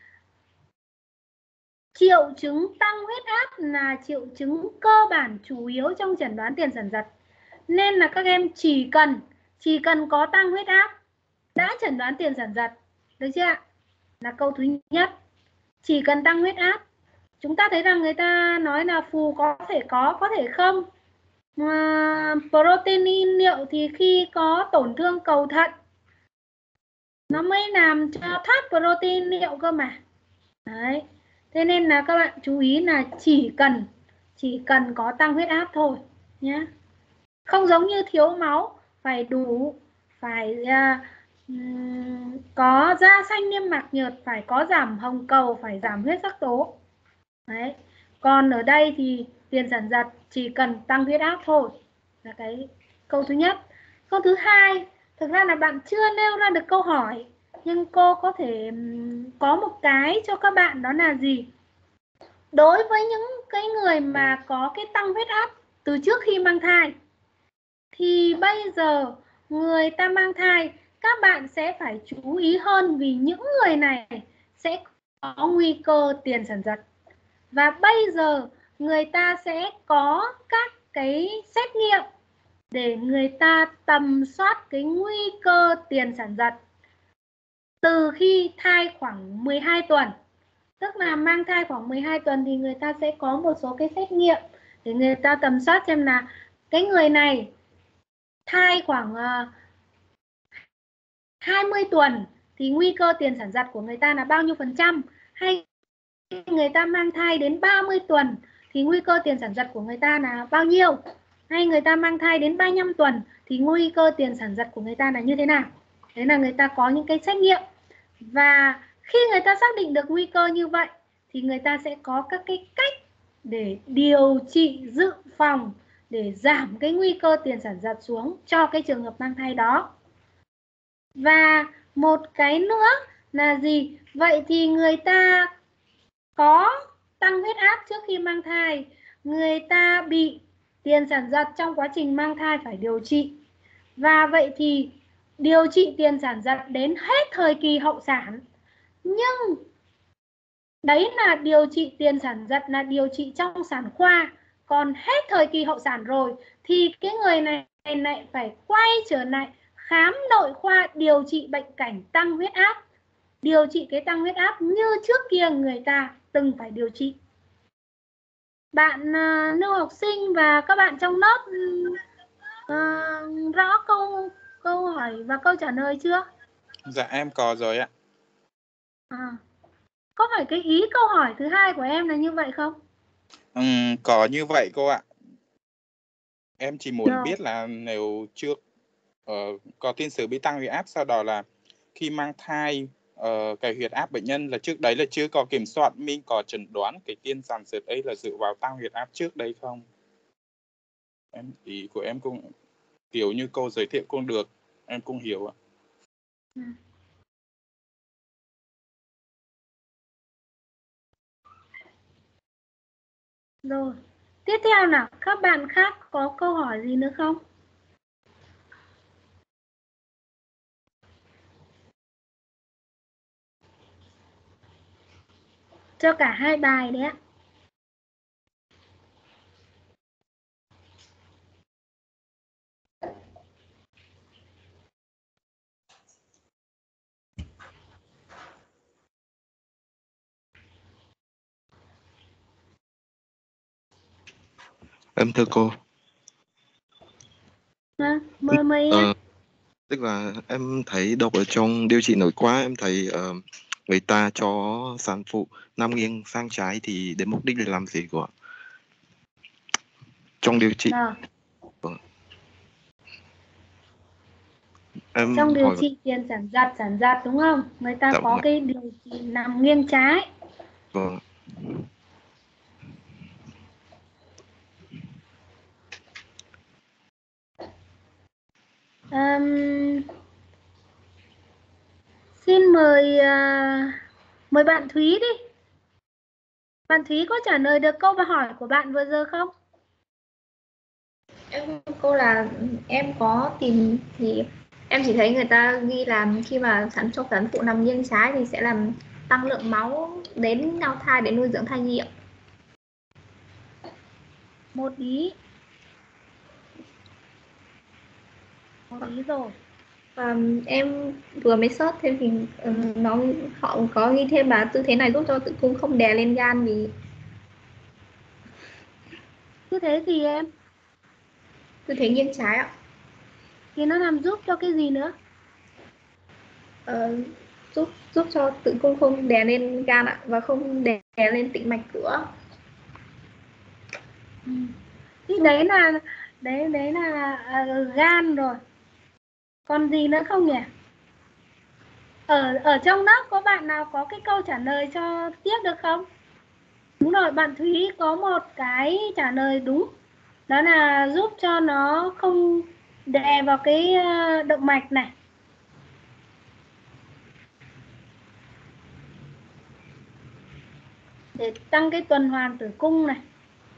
Triệu chứng tăng huyết áp là triệu chứng cơ bản chủ yếu trong chẩn đoán tiền sản giật. Nên là các em chỉ cần chỉ cần có tăng huyết áp đã chẩn đoán tiền sản giật. Được chưa ạ? Là câu thứ nhất. Chỉ cần tăng huyết áp. Chúng ta thấy rằng người ta nói là phù có thể có, có thể không. Mà protein niệu thì khi có tổn thương cầu thận nó mới làm cho thoát protein niệu cơ mà. Đấy. Thế nên là các bạn chú ý là chỉ cần chỉ cần có tăng huyết áp thôi nhé. Không giống như thiếu máu, phải đủ, phải uh, có da xanh niêm mạc nhợt, phải có giảm hồng cầu, phải giảm huyết sắc tố. Đấy. Còn ở đây thì tiền sản giật chỉ cần tăng huyết áp thôi. Là cái câu thứ nhất. Câu thứ hai, thực ra là bạn chưa nêu ra được câu hỏi, nhưng cô có thể có một cái cho các bạn, đó là gì? Đối với những cái người mà có cái tăng huyết áp từ trước khi mang thai, thì bây giờ người ta mang thai, các bạn sẽ phải chú ý hơn, vì những người này sẽ có nguy cơ tiền sản giật. Và bây giờ người ta sẽ có các cái xét nghiệm để người ta tầm soát cái nguy cơ tiền sản giật từ khi thai khoảng mười hai tuần. Tức là mang thai khoảng mười hai tuần thì người ta sẽ có một số cái xét nghiệm để người ta tầm soát xem là cái người này thai khoảng uh, hai mươi tuần thì nguy cơ tiền sản giật của người ta là bao nhiêu phần trăm, hay người ta mang thai đến ba mươi tuần thì nguy cơ tiền sản giật của người ta là bao nhiêu, hay người ta mang thai đến ba mươi lăm tuần thì nguy cơ tiền sản giật của người ta là như thế nào. Đấy là người ta có những cái xét nghiệm, và khi người ta xác định được nguy cơ như vậy thì người ta sẽ có các cái cách để điều trị dự phòng, để giảm cái nguy cơ tiền sản giật xuống cho cái trường hợp mang thai đó. Và một cái nữa là gì? Vậy thì người ta có tăng huyết áp trước khi mang thai, người ta bị tiền sản giật trong quá trình mang thai phải điều trị. Và vậy thì điều trị tiền sản giật đến hết thời kỳ hậu sản. Nhưng đấy là điều trị tiền sản giật là điều trị trong sản khoa. Còn hết thời kỳ hậu sản rồi thì cái người này lại phải quay trở lại khám nội khoa điều trị bệnh cảnh tăng huyết áp. Điều trị cái tăng huyết áp như trước kia người ta từng phải điều trị. Bạn uh, lưu học sinh và các bạn trong lớp uh, rõ câu câu hỏi và câu trả lời chưa? Dạ em có rồi ạ. À, có phải cái ý câu hỏi thứ hai của em là như vậy không? Ừm, có như vậy cô ạ. Em chỉ muốn Rồi. biết là nếu trước uh, có tiền sử bị tăng huyết áp, sau đó là khi mang thai uh, cái huyết áp bệnh nhân là trước đấy là chưa có kiểm soát, mình có chẩn đoán cái tiền sản giật ấy là dựa vào tăng huyết áp trước đấy không? Em ý của em cũng kiểu như cô giới thiệu cũng được, em cũng hiểu ạ. Ừ. Rồi, tiếp theo nào, các bạn khác có câu hỏi gì nữa không? Cho cả hai bài đấy ạ. Em thưa cô. À, mời mời Ờ, em. Tức là em thấy đọc ở trong điều trị nội khoa, em thấy ờ, người ta cho sản phụ nằm nghiêng sang trái thì để mục đích để làm gì của trong điều trị. Nào, Vâng. Em trong điều hỏi trị tiền sản giật sản giật đúng không? Người ta dạ có vâng ạ. cái điều trị nằm nghiêng trái. Vâng. Ừm, xin mời à, mời bạn Thúy đi. Bạn Thúy có trả lời được câu hỏi của bạn vừa giờ không? Em cô là em có tìm thì em chỉ thấy người ta ghi là khi mà sản cho sản phụ nằm nghiêng trái thì sẽ làm tăng lượng máu đến nhau thai để nuôi dưỡng thai nhi ạ. Một ý. Một ý rồi. Và em vừa mới search thêm thì ừ, nó họ có ghi thêm là tư thế này giúp cho tử cung không đè lên gan vì Tư thế gì em? tư thế nghiêng trái ạ. Thì nó làm giúp cho cái gì nữa? Ờ, giúp giúp cho tử cung không đè lên gan ạ và không đè lên tĩnh mạch cửa. Ừ. Thì đấy là đấy đấy là à, gan rồi. Còn gì nữa không nhỉ? Ở ở trong lớp có bạn nào có cái câu trả lời cho tiếp được không? Đúng rồi, bạn Thúy có một cái trả lời đúng. Đó là giúp cho nó không đè vào cái ờ, động mạch này. Để tăng cái tuần hoàn tử cung này.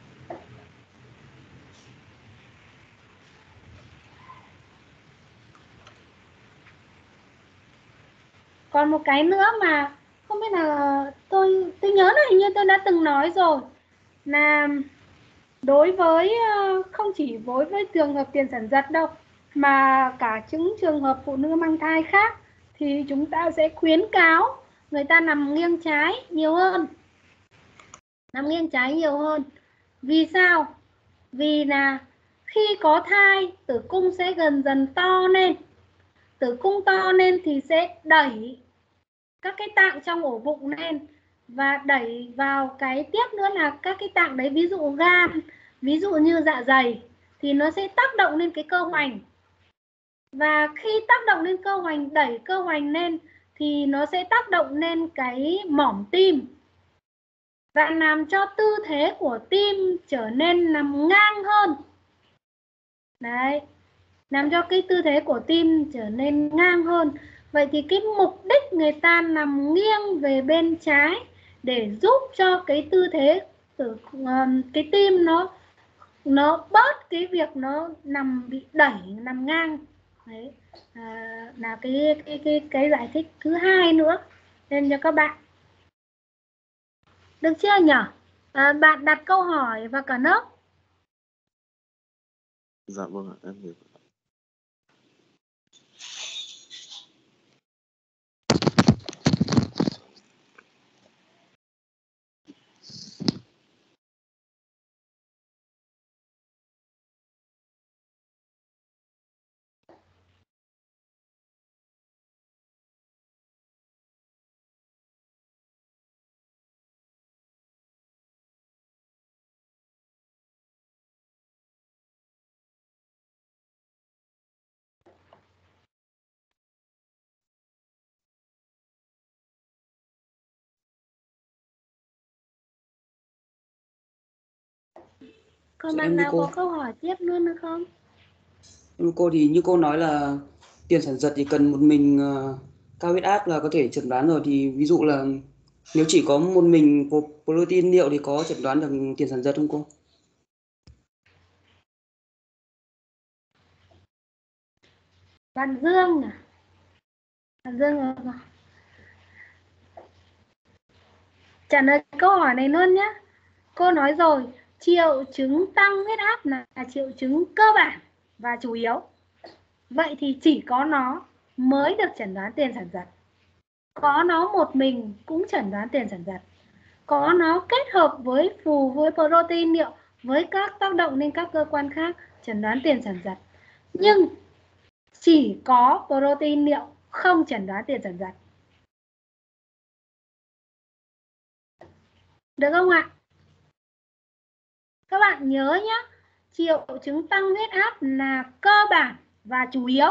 Còn một cái nữa mà không biết là tôi tôi nhớ là hình như tôi đã từng nói rồi, là đối với không chỉ đối với trường hợp tiền sản giật đâu mà cả những trường hợp phụ nữ mang thai khác thì chúng ta sẽ khuyến cáo người ta nằm nghiêng trái nhiều hơn. Nằm nghiêng trái nhiều hơn. Vì sao? Vì là khi có thai tử cung sẽ dần dần to lên. Tử cung to lên thì sẽ đẩy các cái tạng trong ổ bụng lên và đẩy vào cái tiếp nữa là các cái tạng đấy, ví dụ gan, ví dụ như dạ dày thì nó sẽ tác động lên cái cơ hoành. Và khi tác động lên cơ hoành, đẩy cơ hoành lên thì nó sẽ tác động lên cái mỏm tim và làm cho tư thế của tim trở nên nằm ngang hơn. Đấy, làm cho cái tư thế của tim trở nên ngang hơn. Vậy thì cái mục đích người ta nằm nghiêng về bên trái để giúp cho cái tư thế tử cái tim nó nó bớt cái việc nó nằm bị đẩy nằm ngang. Đấy à, là cái cái cái cái giải thích thứ hai nữa nên cho các bạn. Được chưa nhỉ? À, bạn đặt câu hỏi và cả lớp. Dạ vâng ạ, em hiểu. Còn Dạ, bạn em như nào cô có câu hỏi tiếp luôn nữa không? em cô thì như cô nói là tiền sản giật thì cần một mình uh, cao huyết áp là có thể chẩn đoán rồi, thì ví dụ là nếu chỉ có một mình protein niệu thì có chẩn đoán được tiền sản giật không cô? Bạn Dương à? Bạn Dương à? Trả lời câu hỏi này luôn nhé. Cô nói rồi, triệu chứng tăng huyết áp là triệu chứng cơ bản và chủ yếu. Vậy thì chỉ có nó mới được chẩn đoán tiền sản giật. Có nó một mình cũng chẩn đoán tiền sản giật. Có nó kết hợp với phù với protein niệu với các tác động lên các cơ quan khác chẩn đoán tiền sản giật. Nhưng chỉ có protein niệu, không chẩn đoán tiền sản giật. Được không ạ? Các bạn nhớ nhé, triệu chứng tăng huyết áp là cơ bản và chủ yếu.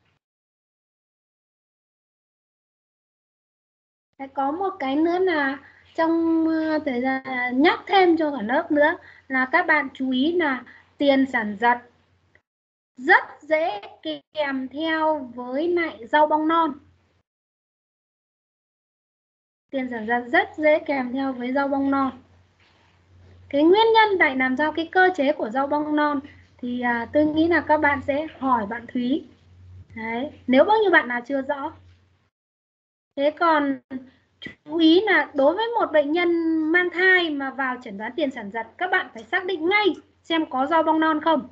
Đấy, có một cái nữa là trong thời gian nhắc thêm cho cả lớp nữa là các bạn chú ý là tiền sản giật rất dễ kèm theo với lại rau bong non. Tiền sản giật rất dễ kèm theo với rau bong non. Cái nguyên nhân tại làm sao cái cơ chế của rau bong non thì à, tôi nghĩ là các bạn sẽ hỏi bạn Thúy. Đấy, nếu bao nhiêu bạn nào chưa rõ. Thế còn chú ý là đối với một bệnh nhân mang thai mà vào chẩn đoán tiền sản giật, các bạn phải xác định ngay xem có rau bong non không.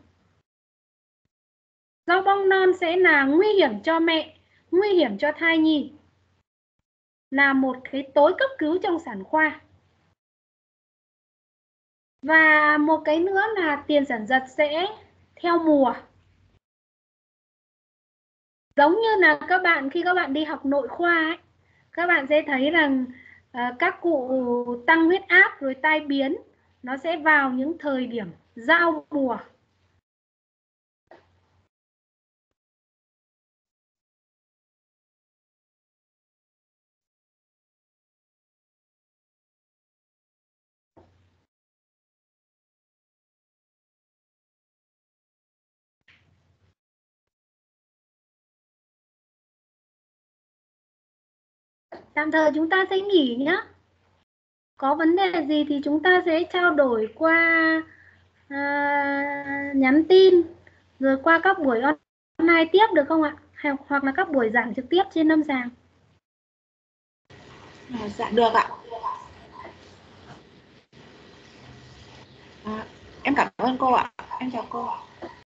Rau bong non sẽ là nguy hiểm cho mẹ, nguy hiểm cho thai nhi, là một cái tối cấp cứu trong sản khoa. Và một cái nữa là tiền sản giật sẽ theo mùa. Giống như là các bạn khi các bạn đi học nội khoa ấy, các bạn sẽ thấy rằng uh, các cụ tăng huyết áp rồi tai biến nó sẽ vào những thời điểm giao mùa. Tạm thời chúng ta sẽ nghỉ nhé. Có vấn đề gì thì chúng ta sẽ trao đổi qua à, nhắn tin, rồi qua các buổi online tiếp được không ạ? Hoặc là các buổi giảng trực tiếp trên lâm sàng. À, dạ được ạ. À, em cảm ơn cô ạ. Em chào cô.